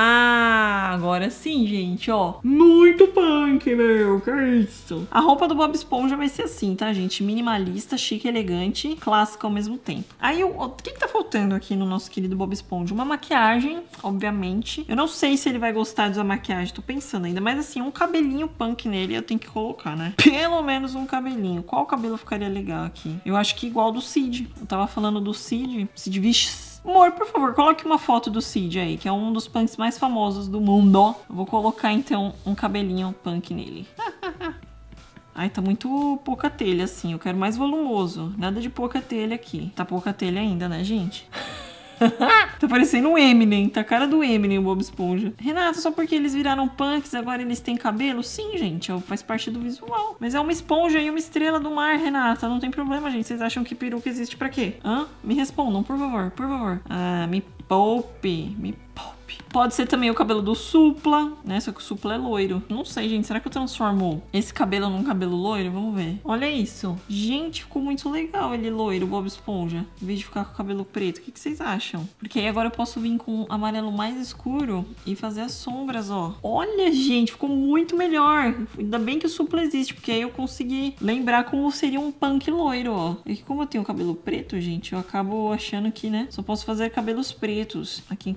Ah, agora sim, gente, ó. Muito punk, meu. Que é isso? A roupa do Bob Esponja vai ser assim, tá, gente? Minimalista, chique, elegante, clássica ao mesmo tempo. Aí, o que que tá faltando aqui no nosso querido Bob Esponja? Uma maquiagem, obviamente. Eu não sei se ele vai gostar de usar maquiagem, tô pensando ainda. Mas assim, um cabelinho punk nele eu tenho que colocar, né? Pelo menos um cabelinho. Qual cabelo ficaria legal aqui? Eu acho que igual do Sid. Eu tava falando do Sid. Sid Vicious. Amor, por favor, coloque uma foto do Sid aí, que é um dos punks mais famosos do mundo. Eu vou colocar, então, um cabelinho punk nele. Ai, tá muito pouca telha, assim. Eu quero mais volumoso. Nada de pouca telha aqui. Tá pouca telha ainda, né, gente? Tá parecendo um Eminem. Tá a cara do Eminem, o Bob Esponja. Renata, só porque eles viraram punks, agora eles têm cabelo? Sim, gente. Faz parte do visual. Mas é uma esponja e uma estrela do mar, Renata. Não tem problema, gente. Vocês acham que peruca existe pra quê? Hã? Me respondam, por favor. Por favor. Ah, me poupe. Me poupe. Pode ser também o cabelo do Supla, né? Só que o Supla é loiro. Não sei, gente. Será que eu transformo esse cabelo num cabelo loiro? Vamos ver. Olha isso. Gente, ficou muito legal ele loiro, o Bob Esponja. Em vez de ficar com o cabelo preto. O que, que vocês acham? Porque aí agora eu posso vir com um amarelo mais escuro e fazer as sombras, ó. Olha, gente. Ficou muito melhor. Ainda bem que o Supla existe, porque aí eu consegui lembrar como seria um punk loiro, ó. E como eu tenho cabelo preto, gente, eu acabo achando que, né? Só posso fazer cabelos pretos aqui em casa todo mundo.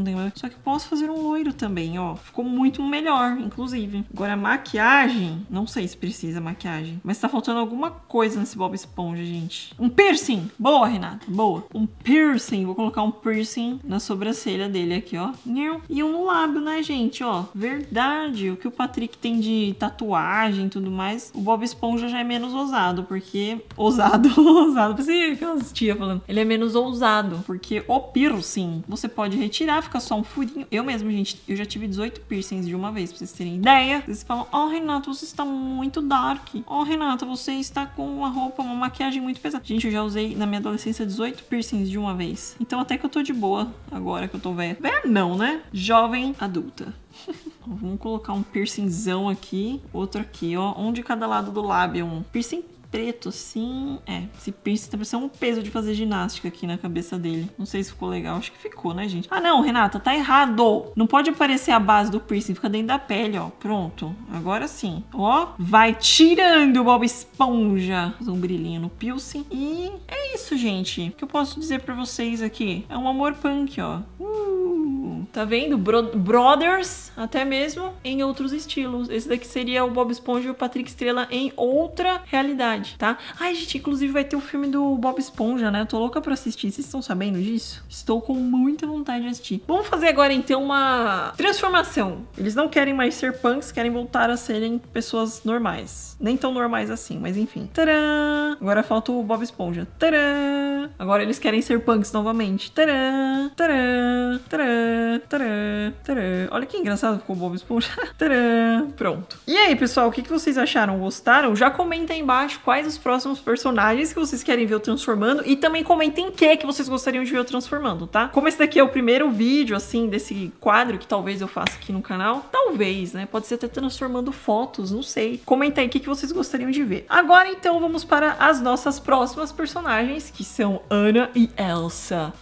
não tem... Só que posso fazer um loiro também, ó. Ficou muito melhor, inclusive. Agora, a maquiagem... Não sei se precisa maquiagem. Mas tá faltando alguma coisa nesse Bob Esponja, gente. Um piercing. Boa, Renata. Boa. Um piercing. Vou colocar um piercing na sobrancelha dele aqui, ó. E um no lábio, né, gente? Ó, verdade. O que o Patrick tem de tatuagem e tudo mais, o Bob Esponja já é menos ousado, porque... Ousado. Ousado. Pensei aquelas tia falando. Ele é menos ousado, porque o piercing você pode retirar, fica só um furinho. Eu mesmo, gente, eu já tive dezoito piercings de uma vez, pra vocês terem ideia. Vocês falam, ó, oh, Renata, você está muito dark. Ó, oh, Renata, você está com uma roupa, uma maquiagem muito pesada. Gente, eu já usei na minha adolescência dezoito piercings de uma vez. Então até que eu tô de boa agora que eu tô velha. Velha não, né? Jovem adulta. Vamos colocar um piercingzão aqui, outro aqui, ó. Um de cada lado do lábio. Um piercing preto, assim. É, esse piercing tá parecendo um peso de fazer ginástica aqui na cabeça dele. Não sei se ficou legal. Acho que ficou, né, gente? Ah, não, Renata, tá errado. Não pode aparecer a base do piercing. Fica dentro da pele, ó. Pronto. Agora sim. Ó, vai tirando o Bob Esponja. Fazer um brilhinho no piercing. E é isso, gente. O que eu posso dizer pra vocês aqui? É um amor punk, ó. Uh, tá vendo? Bro Brothers, até mesmo em outros estilos. Esse daqui seria o Bob Esponja e o Patrick Estrela em outra realidade. Tá? Ai, gente, inclusive vai ter o filme do Bob Esponja, né? Eu tô louca pra assistir. Vocês estão sabendo disso? Estou com muita vontade de assistir. Vamos fazer agora, então, uma transformação. Eles não querem mais ser punks, querem voltar a serem pessoas normais. Nem tão normais assim, mas enfim. Tadã! Agora falta o Bob Esponja. Tadã! Agora eles querem ser punks novamente. Tadã! Tadã! Tadã! Tadã! Tadã! Olha que engraçado ficou o Bob Esponja. Tadã! Pronto. E aí, pessoal, o que vocês acharam? Gostaram? Já comenta aí embaixo quais os próximos personagens que vocês querem ver eu transformando e também comentem o que que vocês gostariam de ver eu transformando, tá? Como esse daqui é o primeiro vídeo, assim, desse quadro que talvez eu faça aqui no canal, talvez, né? Pode ser até transformando fotos, não sei. Comenta aí o que que vocês gostariam de ver. Agora, então, vamos para as nossas próximas personagens, que são Anna e Elsa.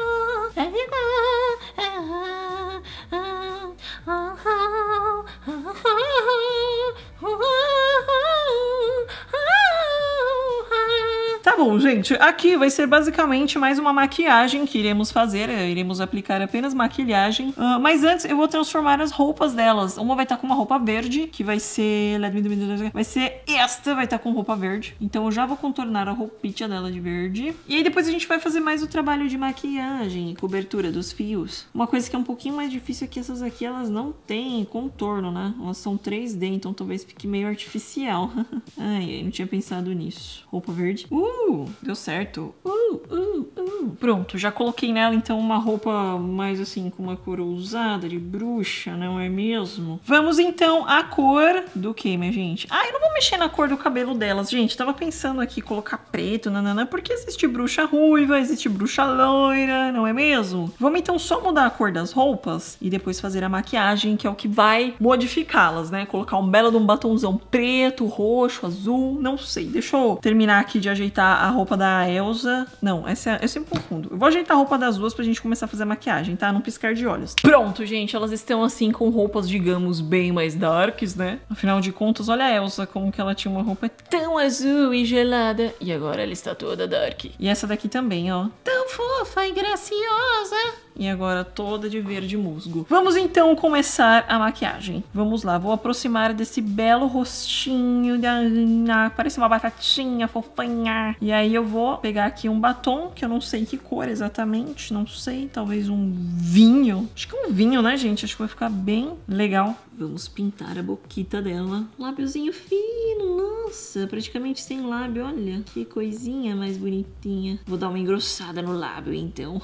Tá bom, gente, aqui vai ser basicamente mais uma maquiagem que iremos fazer, iremos aplicar apenas maquilhagem, uh, mas antes eu vou transformar as roupas delas. Uma vai estar com uma roupa verde, que vai ser, vai ser esta, vai estar com roupa verde, então eu já vou contornar a roupinha dela de verde, e aí depois a gente vai fazer mais o trabalho de maquiagem e cobertura dos fios. Uma coisa que é um pouquinho mais difícil é que essas aqui, elas não têm contorno, né, elas são três D, então talvez fique meio artificial. Ai, eu não tinha pensado nisso. Roupa verde. Uh! Uh, deu certo. Uh, uh, uh. Pronto, já coloquei nela então uma roupa mais assim com uma cor ousada de bruxa, não é mesmo? Vamos então à cor do que, minha gente? Ah, eu não vou mexer na cor do cabelo delas, gente. Tava pensando aqui colocar preto, nanana, porque existe bruxa ruiva, existe bruxa loira, não é mesmo? Vamos então só mudar a cor das roupas e depois fazer a maquiagem, que é o que vai modificá-las, né? Colocar um belo de um batonzão preto, roxo, azul, não sei. Deixa eu terminar aqui de ajeitar a roupa da Elsa. Não, essa é, eu sempre confundo. Eu vou ajeitar a roupa das duas pra gente começar a fazer a maquiagem, tá? Num piscar de olhos. Pronto, gente. Elas estão assim com roupas, digamos, bem mais darks, né? Afinal de contas, olha a Elsa como que ela tinha uma roupa tão azul e gelada. E agora ela está toda dark. E essa daqui também, ó. Tão fofa e graciosa. E agora toda de verde musgo. Vamos então começar a maquiagem. Vamos lá, vou aproximar desse belo rostinho da Ana. Parece uma batatinha fofinha. E aí eu vou pegar aqui um batom, que eu não sei que cor exatamente. Não sei, talvez um vinho. Acho que é um vinho, né, gente? Acho que vai ficar bem legal. Vamos pintar a boquita dela. Lábiozinho fino, nossa, praticamente sem lábio. Olha, que coisinha mais bonitinha. Vou dar uma engrossada no lábio, então.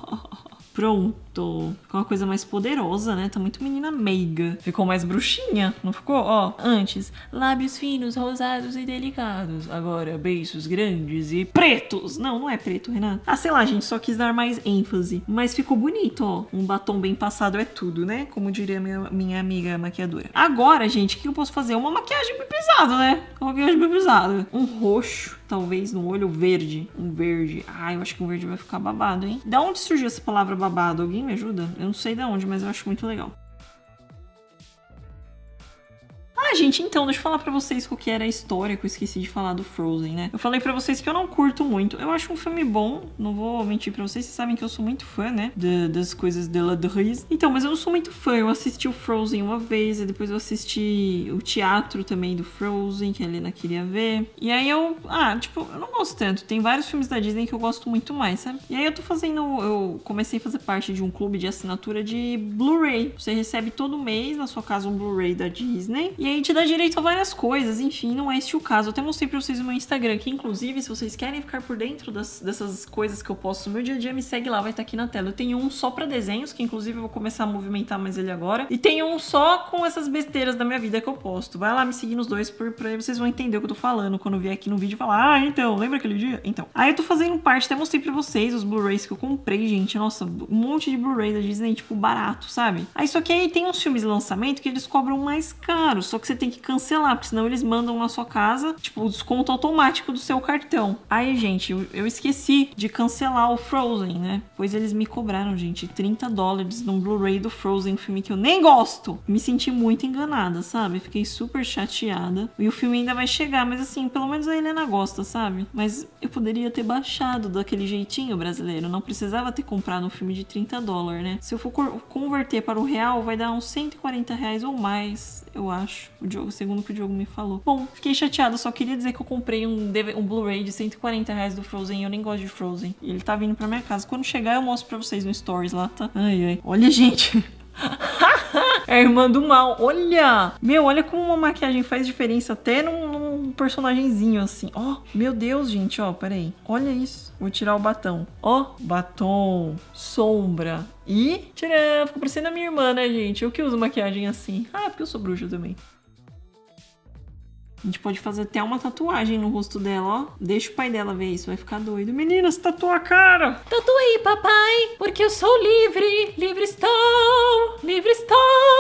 Pronto. Ficou uma coisa mais poderosa, né? Tá muito menina meiga. Ficou mais bruxinha, não ficou? Ó, antes, lábios finos, rosados e delicados. Agora, beiços grandes e pretos. Não, não é preto, Renata. Ah, sei lá, gente, só quis dar mais ênfase. Mas ficou bonito, ó. Um batom bem passado é tudo, né? Como diria minha, minha amiga maquiadora. Agora, gente, o que eu posso fazer? Uma maquiagem bem pesada, né? Uma maquiagem bem pesada. Um roxo. Talvez no olho verde. Um verde. Ai, eu acho que um verde vai ficar babado, hein? Da onde surgiu essa palavra babado? Alguém me ajuda? Eu não sei de onde, mas eu acho muito legal. Ah, gente, então, deixa eu falar pra vocês qual que era a história, que eu esqueci de falar do Frozen, né? Eu falei pra vocês que eu não curto muito. Eu acho um filme bom, não vou mentir pra vocês, vocês sabem que eu sou muito fã, né? De, das coisas de La Dries. Então, mas eu não sou muito fã. Eu assisti o Frozen uma vez, e depois eu assisti o teatro também do Frozen, que a Helena queria ver. E aí eu, ah, tipo, eu não gosto tanto. Tem vários filmes da Disney que eu gosto muito mais, sabe? E aí eu tô fazendo, eu comecei a fazer parte de um clube de assinatura de Blu-ray. Você recebe todo mês na sua casa um Blu-ray da Disney, e aí te dá direito a várias coisas. Enfim, não é este o caso. Eu até mostrei pra vocês no meu Instagram, que inclusive, se vocês querem ficar por dentro das, dessas coisas que eu posto no meu dia a dia, me segue lá, vai estar aqui na tela. Eu tenho um só pra desenhos, que inclusive eu vou começar a movimentar mais ele agora. E tem um só com essas besteiras da minha vida que eu posto. Vai lá me seguir nos dois, por, pra aí vocês vão entender o que eu tô falando quando vier aqui no vídeo e falar, ah, então, lembra aquele dia? Então. Aí eu tô fazendo parte, até mostrei pra vocês os Blu-rays que eu comprei, gente. Nossa, um monte de Blu-ray da Disney, tipo, barato, sabe? Aí só que aí tem uns filmes de lançamento que eles cobram mais caro, só que você tem que cancelar, porque senão eles mandam na sua casa, tipo, o desconto automático do seu cartão. Aí, gente, eu, eu esqueci de cancelar o Frozen, né? Pois eles me cobraram, gente, trinta dólares num Blu-ray do Frozen, um filme que eu nem gosto. Me senti muito enganada, sabe? Fiquei super chateada. E o filme ainda vai chegar, mas assim, pelo menos a Helena gosta, sabe? Mas eu poderia ter baixado daquele jeitinho brasileiro. Não precisava ter comprado um filme de trinta dólares, né? Se eu for converter para o real, vai dar uns cento e quarenta reais ou mais, eu acho. O Diogo, segundo o que o Diogo me falou. Bom, fiquei chateada. Só queria dizer que eu comprei um, um Blu-ray de cento e quarenta reais do Frozen. Eu nem gosto de Frozen. E ele tá vindo pra minha casa. Quando chegar, eu mostro pra vocês no Stories lá, tá? Ai, ai. Olha, gente. É a irmã do mal. Olha! Meu, olha como uma maquiagem faz diferença até num, num personagemzinho assim. Ó, oh, meu Deus, gente, ó, peraí. Olha isso. Vou tirar o batom. Ó, oh, batom, sombra e... Tcharam! Ficou parecendo a minha irmã, né, gente? Eu que uso maquiagem assim. Ah, porque eu sou bruxa também. A gente pode fazer até uma tatuagem no rosto dela, ó. Deixa o pai dela ver isso, vai ficar doido. Meninas, tatua a cara! Tatuei, papai, porque eu sou livre. Livre estou, livre estou.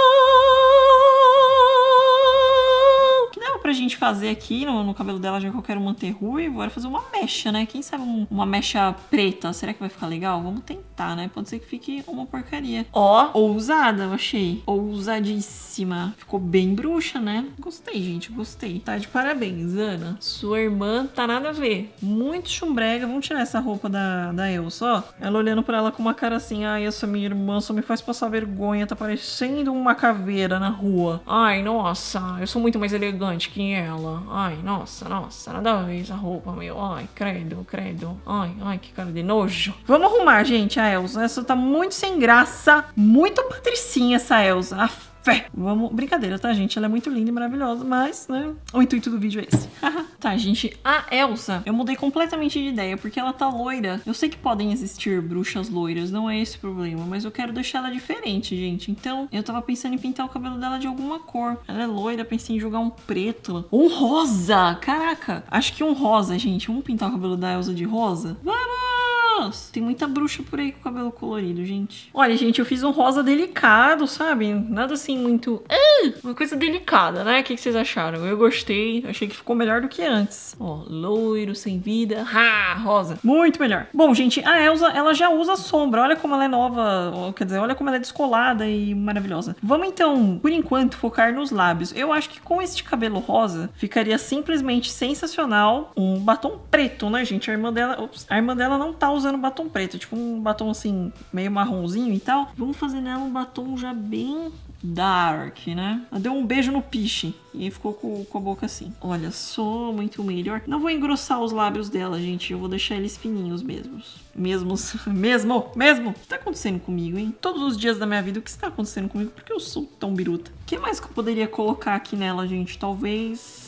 Que dava pra gente fazer aqui no, no cabelo dela, já que eu quero manter ruivo, bora fazer uma mecha, né? Quem sabe um, uma mecha preta, será que vai ficar legal? Vamos tentar, né? Pode ser que fique uma porcaria. Ó, ousada, eu achei. Ousadíssima. Ficou bem bruxa, né? Gostei, gente, gostei. Tá de parabéns, Ana. Sua irmã tá nada a ver. Muito chumbrega. Vamos tirar essa roupa da, da Elsa, ó. Ela olhando pra ela com uma cara assim, ai, essa minha irmã só me faz passar vergonha, tá parecendo uma caveira na rua. Ai, nossa, eu sou muito mais elegante que ela. Ai, nossa, nossa, nada a ver essa roupa, meu. Ai, credo, credo. Ai, ai, que cara de nojo. Vamos arrumar, gente, a Elsa. Essa tá muito sem graça. Muito patricinha essa Elsa. Aff. Fé. Vamos... Brincadeira, tá, gente? Ela é muito linda e maravilhosa, mas, né? O intuito do vídeo é esse. Tá, gente. A Elsa, eu mudei completamente de ideia, porque ela tá loira. Eu sei que podem existir bruxas loiras, não é esse o problema, mas eu quero deixar ela diferente, gente. Então, eu tava pensando em pintar o cabelo dela de alguma cor. Ela é loira, pensei em jogar um preto. Um rosa! Caraca! Acho que um rosa, gente. Vamos pintar o cabelo da Elsa de rosa? Vamos! Tem muita bruxa por aí com o cabelo colorido, gente. Olha, gente, eu fiz um rosa delicado, sabe? Nada assim muito... Uh, uma coisa delicada, né? O que, que vocês acharam? Eu gostei. Achei que ficou melhor do que antes. Ó, loiro, sem vida. Ah, rosa. Muito melhor. Bom, gente, a Elsa, ela já usa sombra. Olha como ela é nova. Quer dizer, olha como ela é descolada e maravilhosa. Vamos, então, por enquanto, focar nos lábios. Eu acho que com este cabelo rosa, ficaria simplesmente sensacional um batom preto, né, gente? A irmã dela... Ops, a irmã dela não tá usando batom preto, tipo um batom assim, meio marronzinho e tal. Vamos fazer nela um batom já bem dark, né? Ela deu um beijo no piche e ficou com, com a boca assim. Olha só, muito melhor. Não vou engrossar os lábios dela, gente. Eu vou deixar eles fininhos mesmos. Mesmos. Mesmo. Mesmo. O que tá acontecendo comigo, hein? Todos os dias da minha vida, o que está acontecendo comigo? Porque eu sou tão biruta. O que mais que eu poderia colocar aqui nela, gente? Talvez...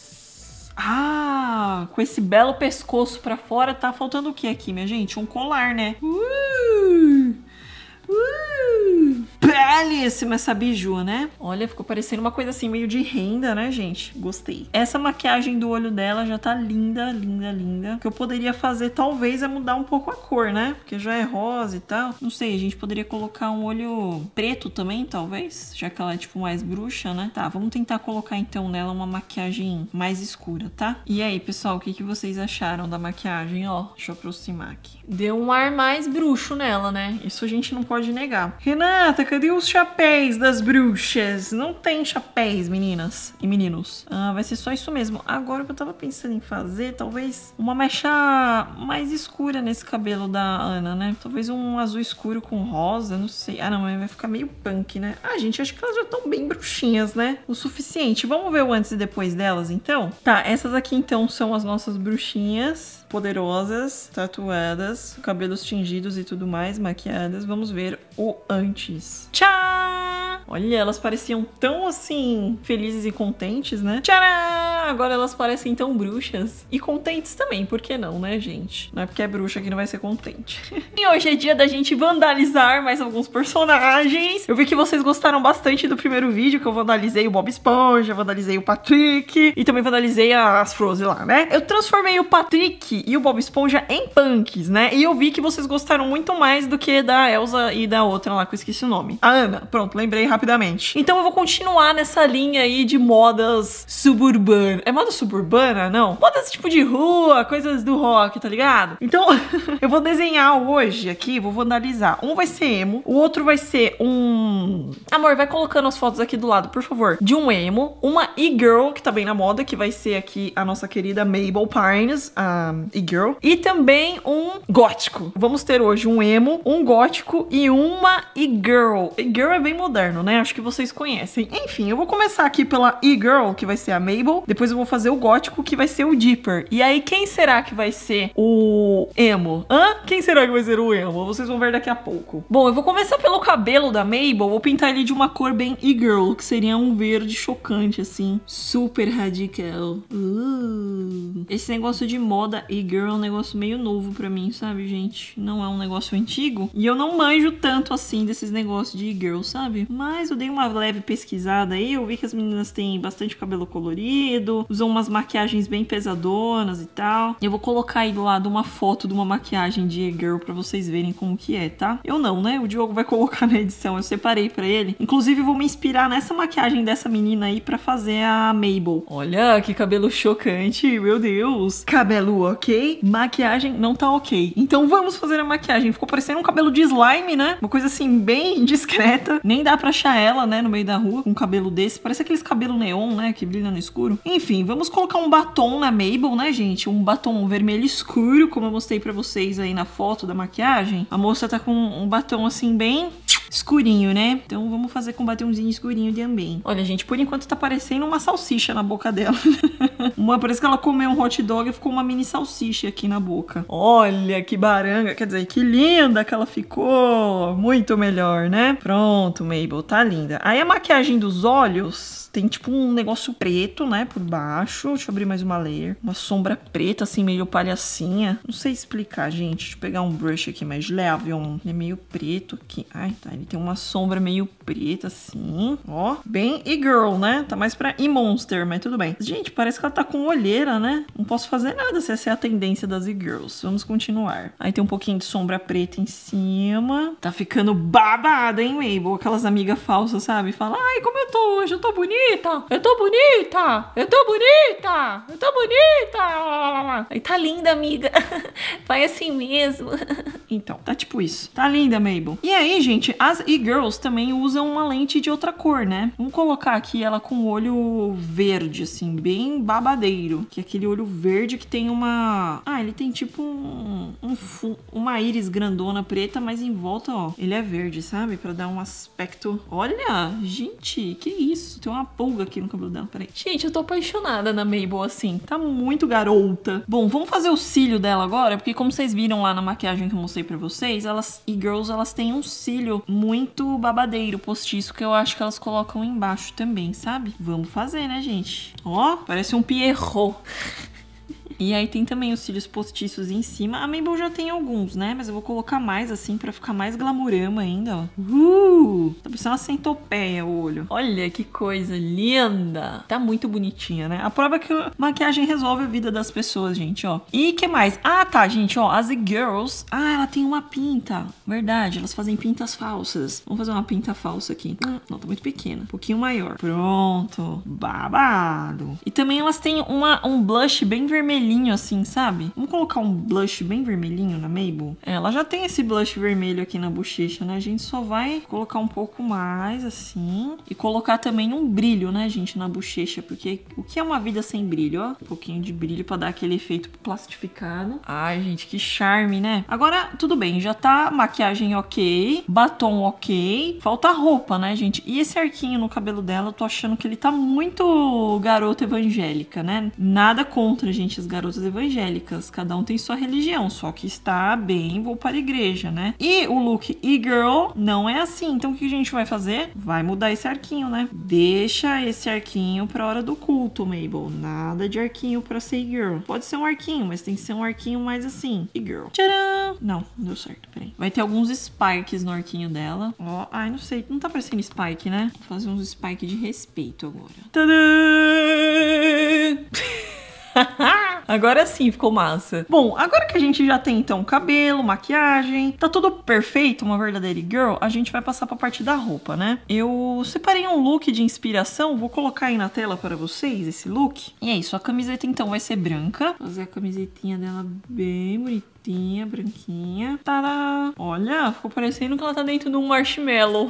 Ah, com esse belo pescoço pra fora, tá faltando o que aqui, minha gente? Um colar, né? Uh, uh, belíssima essa biju, né? Olha, ficou parecendo uma coisa assim, meio de renda, né, gente? Gostei. Essa maquiagem do olho dela já tá linda, linda, linda. O que eu poderia fazer, talvez, é mudar um pouco a cor, né? Porque já é rosa e tal. Não sei, a gente poderia colocar um olho preto também, talvez. Já que ela é, tipo, mais bruxa, né? Tá, vamos tentar colocar, então, nela uma maquiagem mais escura, tá? E aí, pessoal, o que, que vocês acharam da maquiagem? Ó, deixa eu aproximar aqui. Deu um ar mais bruxo nela, né? Isso a gente não pode negar. Renata, cadê o os chapéus das bruxas? Não tem chapéus, meninas e meninos. Ah, vai ser só isso mesmo. Agora o que eu tava pensando em fazer, talvez uma mecha mais escura nesse cabelo da Ana, né? Talvez um azul escuro com rosa, não sei. Ah, não, mas vai ficar meio punk, né? Ah, gente, acho que elas já estão bem bruxinhas, né? O suficiente. Vamos ver o antes e depois delas, então? Tá, essas aqui, então, são as nossas bruxinhas poderosas, tatuadas, cabelos tingidos e tudo mais, maquiadas. Vamos ver o antes. Tchau! Olha, elas pareciam tão, assim, felizes e contentes, né? Tcharam! Agora elas parecem tão bruxas e contentes também, por que não, né, gente? Não é porque é bruxa que não vai ser contente. E hoje é dia da gente vandalizar mais alguns personagens. Eu vi que vocês gostaram bastante do primeiro vídeo, que eu vandalizei o Bob Esponja, vandalizei o Patrick e também vandalizei as Frozen lá, né? Eu transformei o Patrick e o Bob Esponja em punks, né? E eu vi que vocês gostaram muito mais do que da Elsa e da outra lá, que eu esqueci o nome. A Ana. Pronto, lembrei rapidamente. Então eu vou continuar nessa linha aí de modas suburbanas. É moda suburbana? Não. Modas tipo de rua, coisas do rock, tá ligado? Então eu vou desenhar hoje aqui, vou vandalizar. Um vai ser emo, o outro vai ser um... Amor, vai colocando as fotos aqui do lado, por favor. De um emo, uma e-girl, que tá bem na moda, que vai ser aqui a nossa querida Mabel Pines, a e-girl. E também um gótico. Vamos ter hoje um emo, um gótico e uma e-girl. E-girl é bem moderno, né? Acho que vocês conhecem. Enfim, eu vou começar aqui pela e-girl, que vai ser a Mabel. Depois eu vou fazer o gótico, que vai ser o Dipper. E aí, quem será que vai ser o emo? Hã? Quem será que vai ser o emo? Vocês vão ver daqui a pouco. Bom, eu vou começar pelo cabelo da Mabel. Vou pintar ele de uma cor bem e-girl, que seria um verde chocante, assim. Super radical. Uh. Esse negócio de moda e-girl é um negócio meio novo pra mim, sabe, gente? Não é um negócio antigo. E eu não manjo tanto, assim, desses negócios de e-girl, sabe? Mas eu dei uma leve pesquisada aí. Eu vi que as meninas têm bastante cabelo colorido, usam umas maquiagens bem pesadonas e tal. Eu vou colocar aí do lado uma foto de uma maquiagem de e-girl pra vocês verem como que é, tá? Eu não, né? O Diogo vai colocar na edição. Eu separei pra ele. Inclusive, eu vou me inspirar nessa maquiagem dessa menina aí pra fazer a Mabel. Olha, que cabelo chocante, meu Deus. Cabelo ok, maquiagem não tá ok. Então vamos fazer a maquiagem. Ficou parecendo um cabelo de slime, né? Uma coisa assim, bem discreta. Nem dá pra achar ela, né, no meio da rua com um cabelo desse. Parece aqueles cabelos neon, né, que brilha no escuro. Enfim, vamos colocar um batom na Mabel, né, gente? Um batom vermelho escuro, como eu mostrei pra vocês aí na foto da maquiagem. A moça tá com um batom assim, bem... escurinho, né? Então vamos fazer com batomzinho escurinho também. Olha, gente, por enquanto tá parecendo uma salsicha na boca dela. uma, parece que ela comeu um hot dog e ficou uma mini salsicha aqui na boca. Olha que baranga, quer dizer, que linda que ela ficou. Muito melhor, né? Pronto, Mabel, tá linda. Aí a maquiagem dos olhos... tem tipo um negócio preto, né, por baixo. Deixa eu abrir mais uma layer. Uma sombra preta, assim, meio palhacinha. Não sei explicar, gente. Deixa eu pegar um brush aqui mais leve. Um... é meio preto aqui. Ai, tá. Ele tem uma sombra meio preta, assim. Ó, bem e-girl, né? Tá mais pra e-monster, mas tudo bem. Gente, parece que ela tá com olheira, né? Não posso fazer nada se essa é a tendência das e-girls. Vamos continuar. Aí tem um pouquinho de sombra preta em cima. Tá ficando babada, hein, Mabel? Aquelas amigas falsas, sabe? Fala, ai, como eu tô hoje? Eu tô bonita. Eu tô bonita, eu tô bonita, eu tô bonita. Aí tá linda, amiga. Vai assim mesmo. Então, tá tipo isso. Tá linda, Mabel. E aí, gente, as e-girls também usam uma lente de outra cor, né? Vamos colocar aqui ela com o olho verde, assim, bem babadeiro. Que é aquele olho verde que tem uma... ah, ele tem tipo um, um uma íris grandona preta, mas em volta, ó, ele é verde, sabe? Pra dar um aspecto... olha, gente, que isso? Tem uma pulga aqui no cabelo dela, peraí. Gente, eu tô apaixonada na Mabel, assim. Tá muito garota. Bom, vamos fazer o cílio dela agora, porque como vocês viram lá na maquiagem que eu mostrei pra vocês, elas, e-girls, elas têm um cílio muito babadeiro, postiço, que eu acho que elas colocam embaixo também, sabe? Vamos fazer, né, gente? Ó, parece um Pierrot. E aí tem também os cílios postiços em cima. A Mabel já tem alguns, né? Mas eu vou colocar mais assim pra ficar mais glamurama ainda, ó. Uh! Tá parecendo uma centopeia o olho. Olha que coisa linda. Tá muito bonitinha, né? A prova é que a maquiagem resolve a vida das pessoas, gente, ó. E que mais? Ah, tá, gente, ó. As girls... ah, ela tem uma pinta. Verdade, elas fazem pintas falsas. Vamos fazer uma pinta falsa aqui. Hum, não, tá muito pequena. Um pouquinho maior. Pronto. Babado. E também elas têm uma, um blush bem vermelho vermelhinho assim, sabe? Vamos colocar um blush bem vermelhinho na Mabel. Ela já tem esse blush vermelho aqui na bochecha, né? A gente só vai colocar um pouco mais assim. E colocar também um brilho, né, gente, na bochecha. Porque o que é uma vida sem brilho, ó? Um pouquinho de brilho pra dar aquele efeito plastificado. Ai, gente, que charme, né? Agora, tudo bem, já tá maquiagem ok, batom ok. Falta roupa, né, gente? E esse arquinho no cabelo dela, eu tô achando que ele tá muito garota evangélica, né? Nada contra, gente, as garotas evangélicas. Cada um tem sua religião, só que está bem, vou para a igreja, né? E o look e-girl não é assim. Então, o que a gente vai fazer? Vai mudar esse arquinho, né? Deixa esse arquinho pra hora do culto, Mabel. Nada de arquinho pra ser e-girl. Pode ser um arquinho, mas tem que ser um arquinho mais assim. E-girl. Tcharam! Não, não deu certo, peraí. Vai ter alguns spikes no arquinho dela. Ó, ai, não sei. Não tá parecendo spike, né? Vou fazer uns spikes de respeito agora. Tadã! Agora sim ficou massa. Bom, agora que a gente já tem então cabelo, maquiagem, tá tudo perfeito, uma verdadeira girl, a gente vai passar pra parte da roupa, né? Eu separei um look de inspiração, vou colocar aí na tela para vocês esse look. E é isso, a camiseta então vai ser branca. Vou fazer a camisetinha dela bem bonitinha, branquinha. Tadá! Olha, ficou parecendo que ela tá dentro de um marshmallow.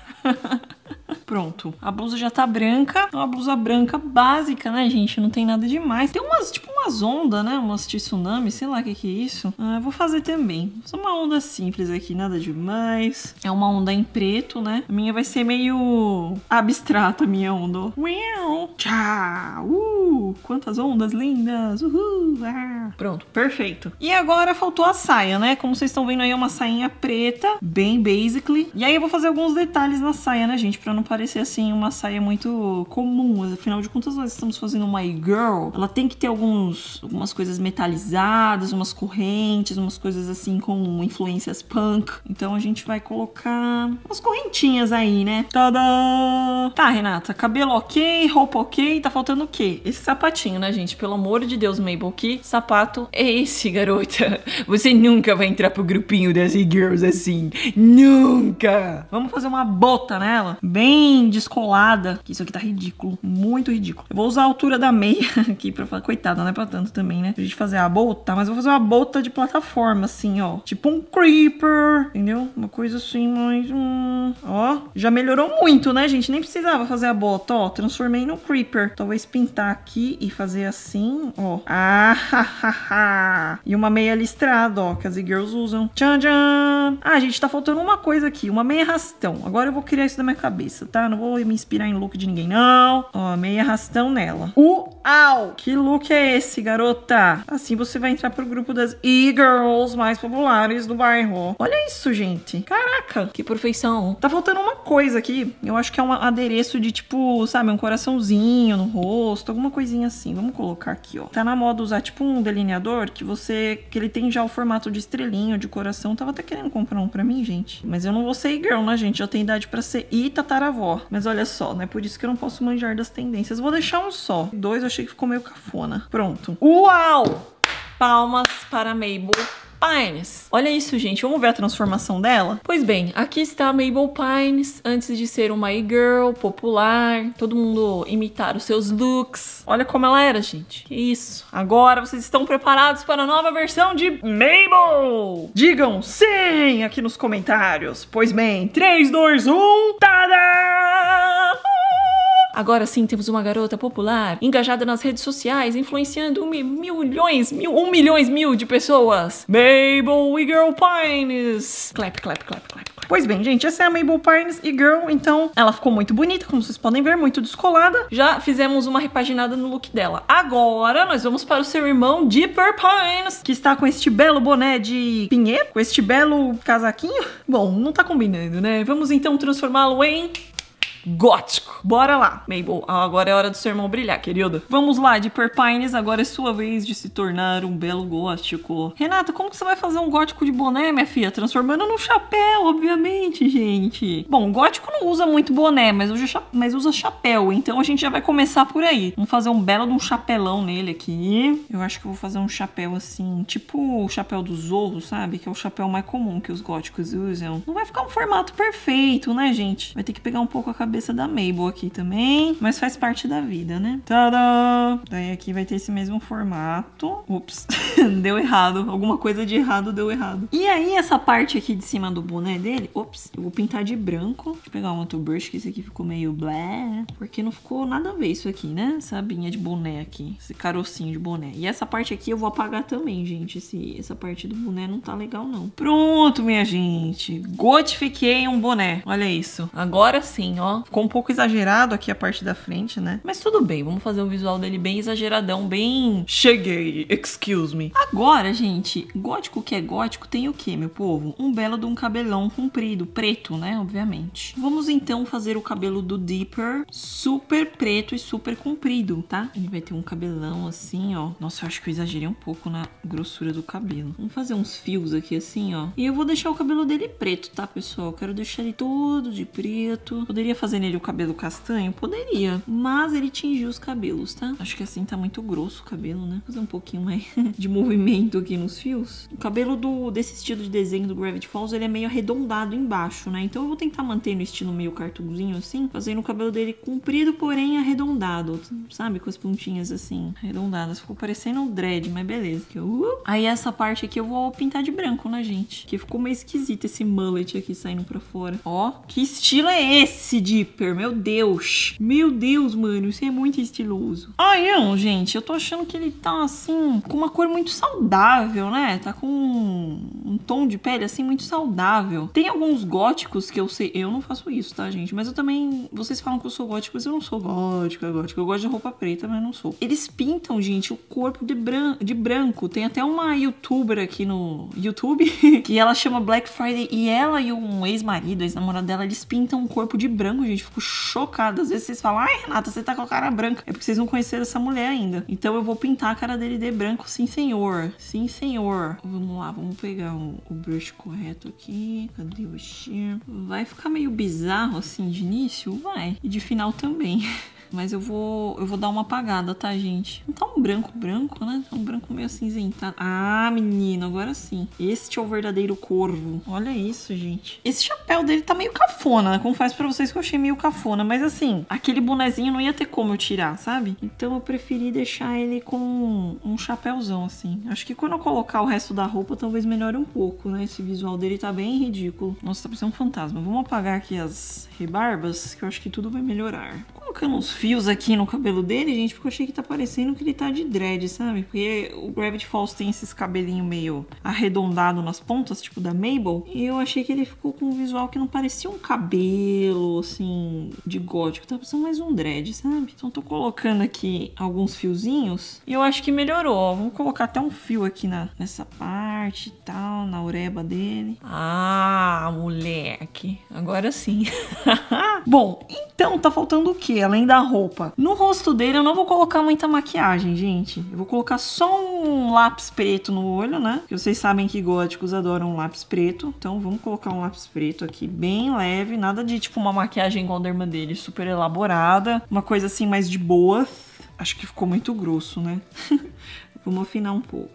Pronto, a blusa já tá branca. É uma blusa branca básica, né, gente? Não tem nada demais. Tem umas, tipo umas ondas, né? Umas tsunami, sei lá o que que é isso. Ah, eu vou fazer também. Só uma onda simples aqui, nada demais. É uma onda em preto, né? A minha vai ser meio abstrata, a minha onda. Uau! Tchau! Uh! Quantas ondas lindas! Uhul! Ah. Pronto, perfeito. E agora faltou a saia, né? Como vocês estão vendo aí, é uma sainha preta, bem basically. E aí eu vou fazer alguns detalhes na saia, né, gente? Pra não parecer assim uma saia muito comum. Mas, afinal de contas, nós estamos fazendo uma e-girl. Ela tem que ter alguns, algumas coisas metalizadas, umas correntes, umas coisas assim com influências punk. Então a gente vai colocar umas correntinhas aí, né? Tadã! Tá, Renata, cabelo ok, roupa ok, tá faltando o quê? Esse sapatinho, né, gente? Pelo amor de Deus, Mabel, que sapato é esse, garota? Você nunca vai entrar pro grupinho das e-girls assim. Nunca! Vamos fazer uma bota nela, bem descolada, que isso aqui tá ridículo, muito ridículo. Eu vou usar a altura da meia aqui pra falar, coitada, não é pra tanto também, né? Pra gente fazer a bota, mas eu vou fazer uma bota de plataforma, assim, ó. Tipo um creeper, entendeu? Uma coisa assim, mais um... Ó, já melhorou muito, né, gente? Nem precisava fazer a bota, ó. Transformei no creeper. Talvez pintar aqui e fazer assim, ó. Ah, hahaha. E uma meia listrada, ó, que as e-girls usam. Tchan, tchan. Ah, gente, tá faltando uma coisa aqui, uma meia rastão. Agora eu vou criar isso da minha cabeça, tá? Não vou me inspirar em look de ninguém, não. Ó, meia rastão nela. Uau! Que look é esse, garota? Assim você vai entrar pro grupo das e-girls mais populares do bairro. Olha isso, gente. Caraca, que perfeição. Tá faltando uma coisa aqui. Eu acho que é um adereço de tipo, sabe, um coraçãozinho no rosto, alguma coisinha assim. Vamos colocar aqui, ó. Tá na moda usar tipo um delineador que você, que ele tem já o formato de estrelinha, de coração. Tava até querendo comprar um pra mim, gente. Mas eu não vou ser e-girl, né, gente? Eu tenho idade pra ser e tataravó. Mas olha só, né? Por isso que eu não posso manjar das tendências. Vou deixar um só. Dois eu achei que ficou meio cafona. Pronto. Uau! Palmas para Mabel Pines. Olha isso, gente. Vamos ver a transformação dela? Pois bem, aqui está a Mabel Pines, antes de ser uma e-girl popular, todo mundo imitar os seus looks. Olha como ela era, gente. Que isso. Agora vocês estão preparados para a nova versão de Mabel? Digam sim aqui nos comentários. Pois bem, três, dois, um... Tada! Agora sim temos uma garota popular, engajada nas redes sociais, influenciando um, mil milhões, mil, um milhões mil de pessoas. Mabel e-girl Pines. Clap, clap, clap, clap, clap. Pois bem, gente, essa é a Mabel Pines e-girl, então ela ficou muito bonita, como vocês podem ver, muito descolada. Já fizemos uma repaginada no look dela. Agora nós vamos para o seu irmão Dipper Pines, que está com este belo boné de pinheiro, com este belo casaquinho. Bom, não tá combinando, né? Vamos então transformá-lo em... gótico. Bora lá, Mabel. Agora é hora do seu irmão brilhar, querida. Vamos lá, Dipper Pines. Agora é sua vez de se tornar um belo gótico. Renata, como que você vai fazer um gótico de boné, minha filha? Transformando num chapéu, obviamente, gente. Bom, gótico não usa muito boné, mas usa, mas usa chapéu. Então a gente já vai começar por aí. Vamos fazer um belo de um chapelão nele aqui. Eu acho que eu vou fazer um chapéu assim, tipo o chapéu do Zorro, sabe? Que é o chapéu mais comum que os góticos usam. Não vai ficar um formato perfeito, né, gente? Vai ter que pegar um pouco a cabeça cabeça da Mabel aqui também, mas faz parte da vida, né? Tadã! Daí aqui vai ter esse mesmo formato. Ups, deu errado. Alguma coisa de errado deu errado. E aí, essa parte aqui de cima do boné dele, ops, eu vou pintar de branco. Deixa eu pegar um outro brush, que esse aqui ficou meio blé, porque não ficou nada a ver isso aqui, né? Essa abinha de boné aqui, esse carocinho de boné. E essa parte aqui eu vou apagar também, gente. Esse, essa parte do boné não tá legal, não. Pronto, minha gente. Gotifiquei um boné. Olha isso. Agora sim, ó. Ficou um pouco exagerado aqui a parte da frente, né? Mas tudo bem, vamos fazer o visual dele bem exageradão, bem... Cheguei, excuse me. Agora, gente, gótico que é gótico tem o que, meu povo? Um belo de um cabelão comprido, preto, né? Obviamente. Vamos então fazer o cabelo do Dipper super preto e super comprido, tá? Ele vai ter um cabelão assim, ó. Nossa, eu acho que eu exagerei um pouco na grossura do cabelo. Vamos fazer uns fios aqui assim, ó. E eu vou deixar o cabelo dele preto, tá, pessoal? Eu quero deixar ele todo de preto. Poderia fazer nele o cabelo castanho? Poderia. Mas ele tingiu os cabelos, tá? Acho que assim tá muito grosso o cabelo, né? Fazer um pouquinho mais de movimento aqui nos fios. O cabelo do, desse estilo de desenho do Gravity Falls, ele é meio arredondado embaixo, né? Então eu vou tentar manter no estilo meio cartoonzinho assim, fazendo o cabelo dele comprido, porém arredondado, sabe? Com as pontinhas assim, arredondadas. Ficou parecendo um dread, mas beleza. Uh! Aí essa parte aqui eu vou pintar de branco, né, gente? Que ficou meio esquisito esse mullet aqui saindo pra fora. Ó, que estilo é esse, Dipper? Meu Deus! Meu Deus, mano, isso é muito estiloso. Ai, não, gente, eu tô achando que ele tá, assim, com uma cor muito saudável, né? Tá com um, um tom de pele, assim, muito saudável. Tem alguns góticos que eu sei... Eu não faço isso, tá, gente? Mas eu também... Vocês falam que eu sou gótico, mas eu não sou gótica, gótica. Eu gosto de roupa preta, mas não sou. Eles pintam, gente, o corpo de, bran... de branco. Tem até uma youtuber aqui no YouTube que ela chama Black Friday e ela e um ex-marido, ex-namorado dela, eles pintam o corpo de branco, gente. Fico chocada. Às vezes vocês falam, ai, Renata, você tá com a cara branca. É porque vocês não conheceram essa mulher ainda. Então eu vou pintar a cara dele de branco, sim, senhor. Sim, senhor. Vamos lá, vamos pegar o, o brush correto aqui. Cadê o sheer? Vai ficar meio bizarro assim de início? Vai. E de final também. Mas eu vou, eu vou dar uma apagada, tá, gente? Não tá um branco branco, né? Tá um branco meio acinzentado. Ah, menino, agora sim. Este é o verdadeiro corvo. Olha isso, gente. Esse chapéu dele tá meio cafona, né? Confesso pra vocês que eu achei meio cafona. Mas assim, aquele bonezinho não ia ter como eu tirar, sabe? Então eu preferi deixar ele com um chapéuzão, assim. Acho que quando eu colocar o resto da roupa, talvez melhore um pouco, né? Esse visual dele tá bem ridículo. Nossa, tá parecendo um fantasma. Vamos apagar aqui as rebarbas, que eu acho que tudo vai melhorar. Colocando uns fios aqui no cabelo dele, gente, porque eu achei que tá parecendo que ele tá de dread, sabe? Porque o Gravity Falls tem esses cabelinhos meio arredondado nas pontas, tipo da Mabel, e eu achei que ele ficou com um visual que não parecia um cabelo, assim, de gótico, tá parecendo mais um dread, sabe? Então tô colocando aqui alguns fiozinhos e eu acho que melhorou, ó. Vamos colocar até um fio aqui na, nessa parte e tal, na ureba dele. Ah, moleque, agora sim. Bom, então tá faltando o que? Além da roupa. No rosto dele eu não vou colocar muita maquiagem, gente. Eu vou colocar só um lápis preto no olho, né? Porque vocês sabem que góticos adoram lápis preto. Então vamos colocar um lápis preto aqui bem leve. Nada de tipo uma maquiagem igual da irmã dele, super elaborada. Uma coisa assim mais de boa. Acho que ficou muito grosso, né? Vamos afinar um pouco.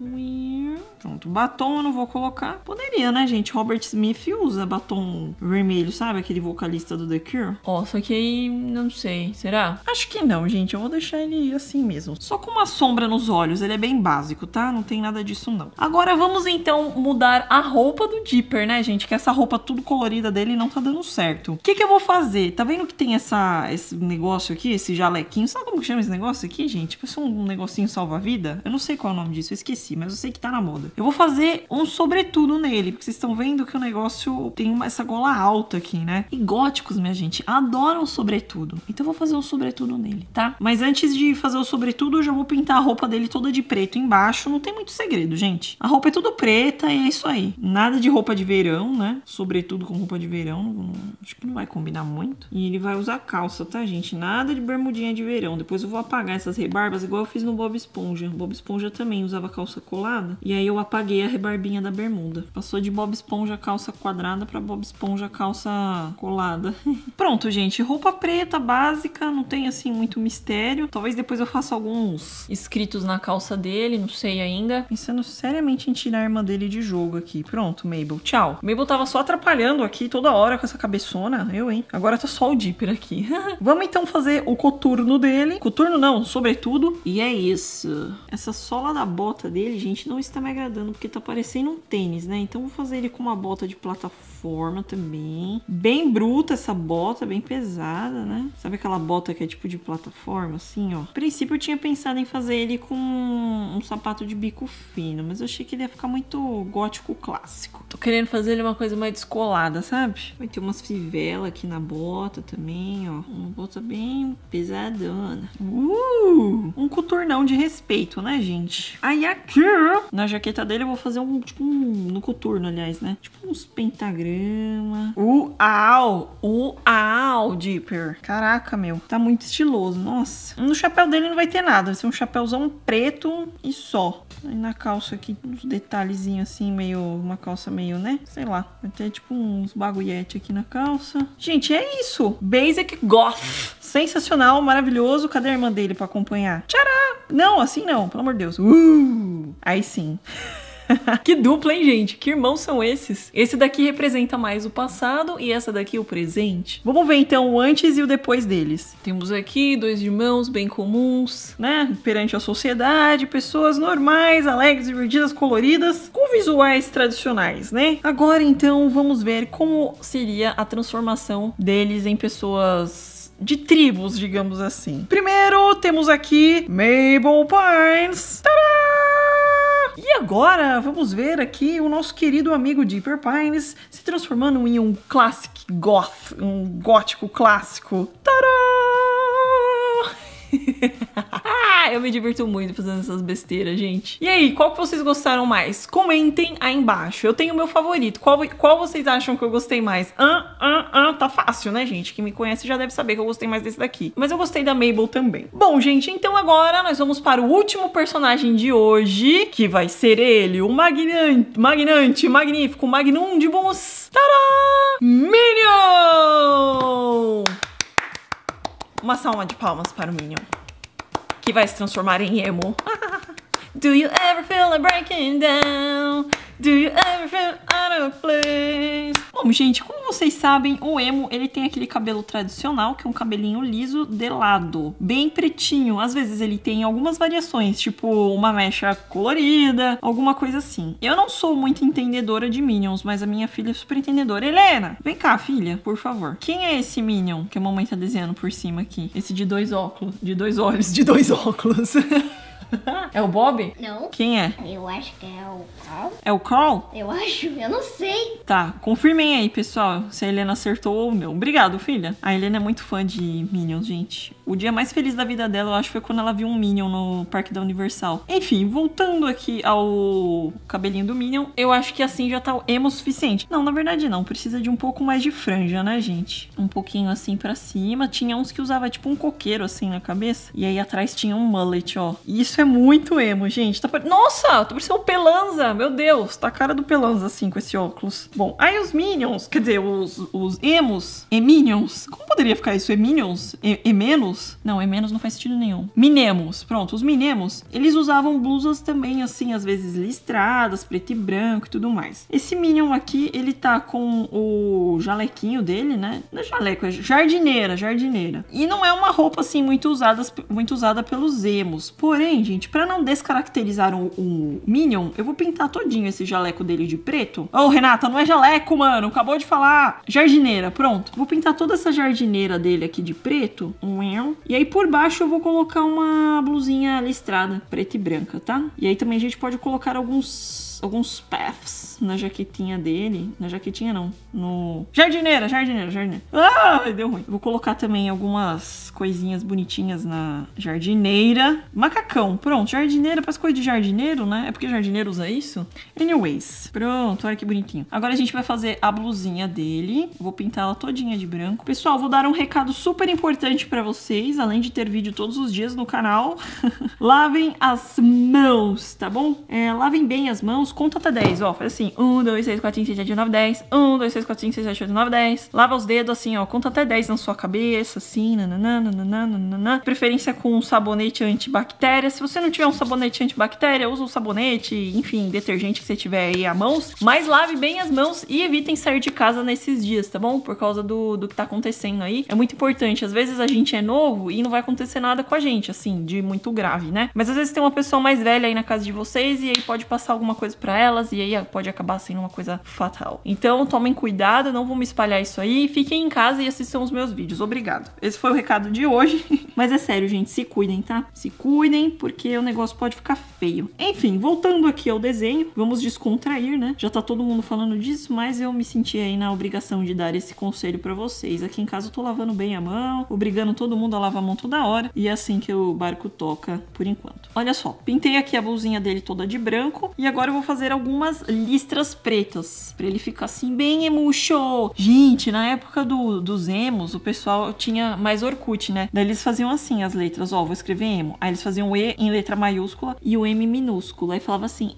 Pronto, batom eu não vou colocar. Poderia, né, gente? Robert Smith usa batom vermelho, sabe? Aquele vocalista do The Cure. Ó, só que aí, não sei, será? Acho que não, gente. Eu vou deixar ele assim mesmo. Só com uma sombra nos olhos. Ele é bem básico, tá? Não tem nada disso, não. Agora vamos, então, mudar a roupa do Dipper, né, gente? Que essa roupa tudo colorida dele não tá dando certo. O que que eu vou fazer? Tá vendo que tem essa, esse negócio aqui? Esse jalequinho. Sabe como que chama esse negócio aqui, gente? Parece um negocinho salva-vida. Eu não sei qual é o nome disso. Eu esqueci. Mas eu sei que tá na moda. Eu vou fazer um sobretudo nele, porque vocês estão vendo que o negócio tem uma, essa gola alta aqui, né? E góticos, minha gente, adoram sobretudo. Então eu vou fazer um sobretudo nele, tá? Mas antes de fazer o sobretudo, eu já vou pintar a roupa dele toda de preto embaixo. Não tem muito segredo, gente. A roupa é tudo preta e é isso aí. Nada de roupa de verão, né? Sobretudo com roupa de verão. Não, acho que não vai combinar muito. E ele vai usar calça, tá, gente? Nada de bermudinha de verão. Depois eu vou apagar essas rebarbas igual eu fiz no Bob Esponja. O Bob Esponja também usava calça calça colada. E aí eu apaguei a rebarbinha da bermuda. Passou de Bob Esponja calça quadrada pra Bob Esponja calça colada. Pronto, gente. Roupa preta, básica. Não tem, assim, muito mistério. Talvez depois eu faça alguns escritos na calça dele. Não sei ainda. Pensando seriamente em tirar a irmã dele de jogo aqui. Pronto, Mabel. Tchau. Mabel tava só atrapalhando aqui toda hora com essa cabeçona. Eu, hein? Agora tá só o Dipper aqui. Vamos então fazer o coturno dele. Coturno não, sobretudo. E é isso. Essa sola da bota dele, gente, não está me agradando porque tá parecendo um tênis, né? Então vou fazer ele com uma bota de plataforma também. Bem bruta essa bota, bem pesada, né? Sabe aquela bota que é tipo de plataforma, assim, ó? A princípio eu tinha pensado em fazer ele com um sapato de bico fino, mas eu achei que ele ia ficar muito gótico clássico. Tô querendo fazer ele uma coisa mais descolada, sabe? Vai ter umas fivelas aqui na bota também, ó. Uma bota bem pesadona. Uh! Um coturnão de respeito, né, gente? Aí aqui, na jaqueta dele, eu vou fazer um, tipo, um, no coturno, aliás, né? Tipo uns pentagrama. Uau! Uau, Dipper. Caraca, meu. Tá muito estiloso, nossa. No chapéu dele não vai ter nada. Vai ser um chapéuzão preto e só. Aí na calça aqui, uns detalhezinhos assim, meio... Uma calça meio, né? Sei lá. Vai ter, tipo, uns bagulhete aqui na calça. Gente, é isso. Basic Goth. Sensacional, maravilhoso. Cadê a irmã dele pra acompanhar? Tcharam! Não, assim não. Pelo amor de Deus. Uh! Aí sim. Que dupla, hein, gente? Que irmãos são esses? Esse daqui representa mais o passado e essa daqui o presente. Vamos ver, então, o antes e o depois deles. Temos aqui dois irmãos bem comuns, né? Perante a sociedade, pessoas normais, alegres, divertidas, coloridas, com visuais tradicionais, né? Agora, então, vamos ver como seria a transformação deles em pessoas... de tribos, digamos assim. Primeiro, temos aqui Mabel Pines. Tadá! E agora, vamos ver aqui o nosso querido amigo Dipper Pines se transformando em um classic goth, um gótico clássico. Tadá! Ah, eu me diverto muito fazendo essas besteiras, gente. E aí, qual que vocês gostaram mais? Comentem aí embaixo. Eu tenho o meu favorito. Qual, qual vocês acham que eu gostei mais? Ah, ah, ah, tá fácil, né, gente? Quem me conhece já deve saber que eu gostei mais desse daqui. Mas eu gostei da Mabel também. Bom, gente, então agora nós vamos para o último personagem de hoje, que vai ser ele, o magnante, magnante, magnífico, magnundimus. Tadá! Minion! Uma salva de palmas para o Minion, que vai se transformar em emo. Do you ever feel like breaking down? Do you ever feel out of place? Bom, gente, como vocês sabem, o emo, ele tem aquele cabelo tradicional, que é um cabelinho liso de lado, bem pretinho. Às vezes ele tem algumas variações, tipo uma mecha colorida, alguma coisa assim. Eu não sou muito entendedora de Minions, mas a minha filha é super entendedora. Helena, vem cá, filha, por favor. Quem é esse Minion que a mamãe tá desenhando por cima aqui? Esse de dois óculos, de dois olhos, de dois óculos. É o Bob? Não. Quem é? Eu acho que é o Carl. É o Carl? Eu acho, eu não sei. Tá, confirmem aí, pessoal, se a Helena acertou ou não. Obrigado, filha. A Helena é muito fã de Minions, gente. O dia mais feliz da vida dela, eu acho, foi quando ela viu um Minion no Parque da Universal. Enfim, voltando aqui ao cabelinho do Minion, eu acho que assim já tá emo o suficiente. Não, na verdade não. Precisa de um pouco mais de franja, né, gente? Um pouquinho assim pra cima. Tinha uns que usava tipo um coqueiro assim na cabeça. E aí atrás tinha um mullet, ó. E isso é muito emo, gente. Tá pare... Nossa, tá parecendo um Pelanza. Meu Deus, tá a cara do Pelanza assim com esse óculos. Bom, aí os Minions, quer dizer, os, os emos, E-Minions. Como poderia ficar isso? E-Minions? E-Menos? Não, E-Menos não faz sentido nenhum. Minemos, pronto, os Minemos, eles usavam blusas também assim, às vezes listradas, preto e branco e tudo mais. Esse Minion aqui, ele tá com o jalequinho dele, né? Não é jaleco, é jardineira, jardineira. E não é uma roupa assim muito usada, muito usada pelos emos. Porém, gente, pra não descaracterizar o, o Minion, eu vou pintar todinho esse jaleco dele de preto. Ô, Renata, não é jaleco, mano, acabou de falar. Jardineira, pronto. Vou pintar toda essa jardineira dele aqui de preto. E aí por baixo eu vou colocar uma blusinha listrada, preta e branca, tá? E aí também a gente pode colocar alguns algumas, alguns paths na jaquetinha dele. Na jaquetinha não, no... Jardineira, jardineira, jardineira. Ah, deu ruim. Vou colocar também algumas coisinhas bonitinhas na jardineira. Macacão, pronto. Jardineira, parece coisa de jardineiro, né? É porque jardineiro usa isso? Anyways, pronto, olha que bonitinho. Agora a gente vai fazer a blusinha dele. Vou pintar ela todinha de branco. Pessoal, vou dar um recado super importante pra vocês, além de ter vídeo todos os dias no canal. Lavem as mãos, tá bom? É, lavem bem as mãos, conta até dez, ó. Faz assim, um, dois, três, quatro, cinco, seis, sete, nove, dez. um, dois, três, quatro, cinco, seis, sete, oito, nove, dez. Lava os dedos assim, ó. Conta até dez na sua cabeça, assim, nananã, nananã, nananã. Preferência com um sabonete antibactéria. Se você não tiver um sabonete antibactéria, usa um sabonete, enfim, detergente que você tiver aí à mão. Mas lave bem as mãos e evitem sair de casa nesses dias, tá bom? Por causa do, do que tá acontecendo aí. É muito importante. Às vezes a gente é novo e não vai acontecer nada com a gente, assim, de muito grave, né? Mas às vezes tem uma pessoa mais velha aí na casa de vocês e aí pode passar alguma coisa pra elas e aí pode acabar sendo uma coisa fatal. Então tomem cuidado, não vamos espalhar isso aí. Fiquem em casa e assistam os meus vídeos. Obrigado. Esse foi o recado de hoje. Mas é sério, gente, se cuidem, tá? Se cuidem, porque o negócio pode ficar feio. Enfim, voltando aqui ao desenho, vamos descontrair, né? Já tá todo mundo falando disso, mas eu me senti aí na obrigação de dar esse conselho pra vocês. Aqui em casa eu tô lavando bem a mão, obrigando todo mundo a lavar a mão toda hora, e é assim que o barco toca por enquanto. Olha só, pintei aqui a blusinha dele toda de branco, e agora eu vou fazer algumas listras pretas, pra ele ficar assim bem emuxo. Gente, na época do, dos emos, o pessoal tinha mais Orkut, né? Daí eles faziam assim as letras, ó, vou escrever emo. Aí eles faziam o E em letra maiúscula e o M minúsculo. Aí falava assim,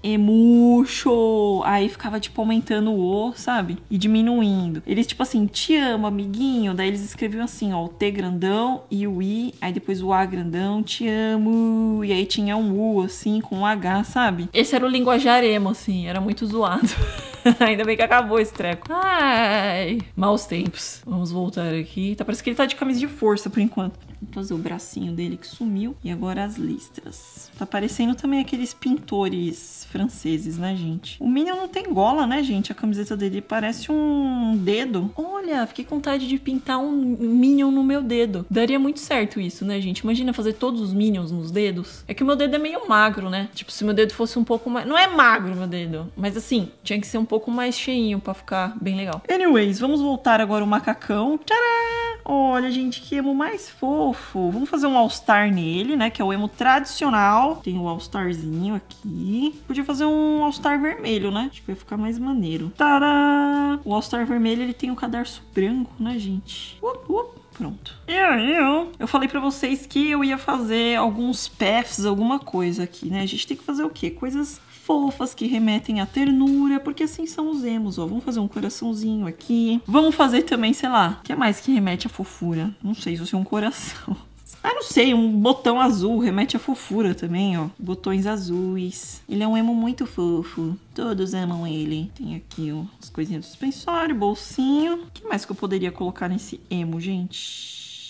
emuxo. Aí ficava tipo aumentando o O, sabe? E diminuindo. Eles tipo assim, te amo, amiguinho. Daí eles escreviam assim, ó, o T grandão e o I. Aí depois o A grandão, te amo. E aí tinha um U assim, com um H, sabe? Esse era o linguajar emo, assim, era muito zoado. Ainda bem que acabou esse treco. Ai, maus tempos. Vamos voltar aqui. Tá, parece que ele tá de camisa de força por enquanto. Vou fazer o bracinho dele que sumiu. E agora as listras. Tá parecendo também aqueles pintores franceses, né, gente? O Minion não tem gola, né, gente? A camiseta dele parece um dedo. Olha, fiquei com vontade de pintar um Minion no meu dedo. Daria muito certo isso, né, gente? Imagina fazer todos os Minions nos dedos. É que o meu dedo é meio magro, né? Tipo, se meu dedo fosse um pouco mais... Não é magro meu dedo, mas assim, tinha que ser um pouco mais cheinho pra ficar bem legal. Anyways, vamos voltar agora o macacão. Tcharam! Olha, gente, que emo mais fofo. Vamos fazer um All-Star nele, né? Que é o emo tradicional. Tem o All-Starzinho aqui. Podia fazer um All-Star vermelho, né? Acho que vai ficar mais maneiro. Tadá! O All-Star vermelho, ele tem o cadarço branco, né, gente? Up, up. Pronto. Eu, eu, eu falei pra vocês que eu ia fazer alguns paths, alguma coisa aqui, né? A gente tem que fazer o quê? Coisas fofas que remetem à ternura, porque assim são os emos, ó. Vamos fazer um coraçãozinho aqui. Vamos fazer também, sei lá, o que é mais que remete à fofura? Não sei, se fosse um coração. Ah, não sei, um botão azul remete à fofura também, ó. Botões azuis. Ele é um emo muito fofo. Todos amam ele. Tem aqui, ó, as coisinhas do suspensório, bolsinho. O que mais que eu poderia colocar nesse emo, gente?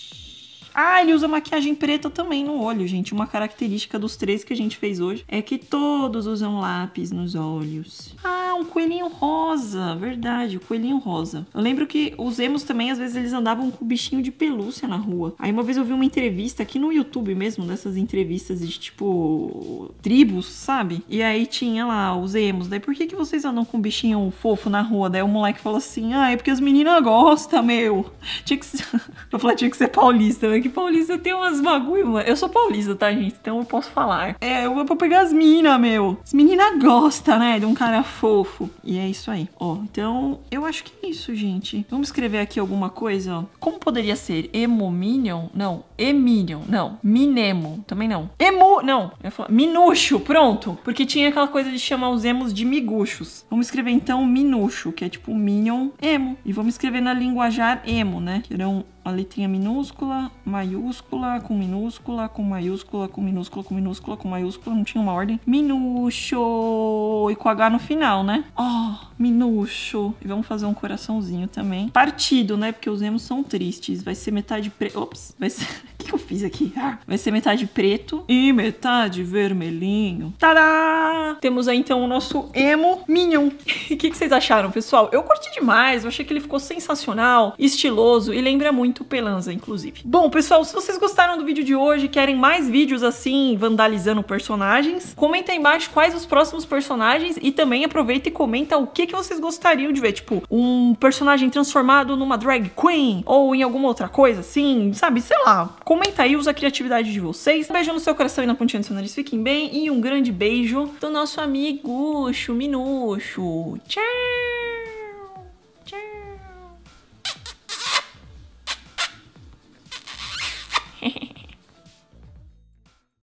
Ah, ele usa maquiagem preta também no olho, gente. Uma característica dos três que a gente fez hoje é que todos usam lápis nos olhos. Ah, um coelhinho rosa. Verdade, o coelhinho rosa. Eu lembro que os emos também, às vezes, eles andavam com o bichinho de pelúcia na rua. Aí uma vez eu vi uma entrevista aqui no YouTube mesmo, dessas entrevistas de, tipo, tribos, sabe? E aí tinha lá os emos. Daí, por que que vocês andam com um bichinho fofo na rua? Daí o moleque falou assim, ah, é porque as meninas gostam, meu. Tinha que ser... Eu falei, tinha que ser paulista, né? Que paulista tem umas bagulho, mano. Eu sou paulista, tá, gente? Então eu posso falar. É, eu vou pra pegar as minas, meu. As meninas gostam, né? De um cara fofo. E é isso aí. Ó, então eu acho que é isso, gente. Vamos escrever aqui alguma coisa, ó. Como poderia ser? Emominion? Não. Eminion. Não. Minemo. Também não. Emu. Não. Eu ia falar minucho. Pronto. Porque tinha aquela coisa de chamar os emos de miguxos. Vamos escrever então minucho, que é tipo Minion emo. E vamos escrever na linguajar emo, né? Que era um a letrinha minúscula, maiúscula, com minúscula, com maiúscula, com minúscula, com minúscula, com maiúscula, não tinha uma ordem. Minucho! E com H no final, né? Ó, oh, minucho. E vamos fazer um coraçãozinho também. Partido, né? Porque os emos são tristes. Vai ser metade preto. Ops! Vai ser... O que, que eu fiz aqui? Ah, vai ser metade preto e metade vermelhinho. Tadá! Temos aí então o nosso emo Minion. O que, que vocês acharam, pessoal? Eu curti demais, eu achei que ele ficou sensacional, estiloso e lembra muito o Pelanza, inclusive. Bom, pessoal, se vocês gostaram do vídeo de hoje, querem mais vídeos assim, vandalizando personagens, comenta aí embaixo quais os próximos personagens e também aproveita e comenta o que, que vocês gostariam de ver, tipo, um personagem transformado numa drag queen ou em alguma outra coisa assim, sabe? Sei lá, comenta aí, usa a criatividade de vocês. Um beijo no seu coração e na pontinha do seu nariz, fiquem bem e um grande beijo do nosso amigo Minuxo. Tchau!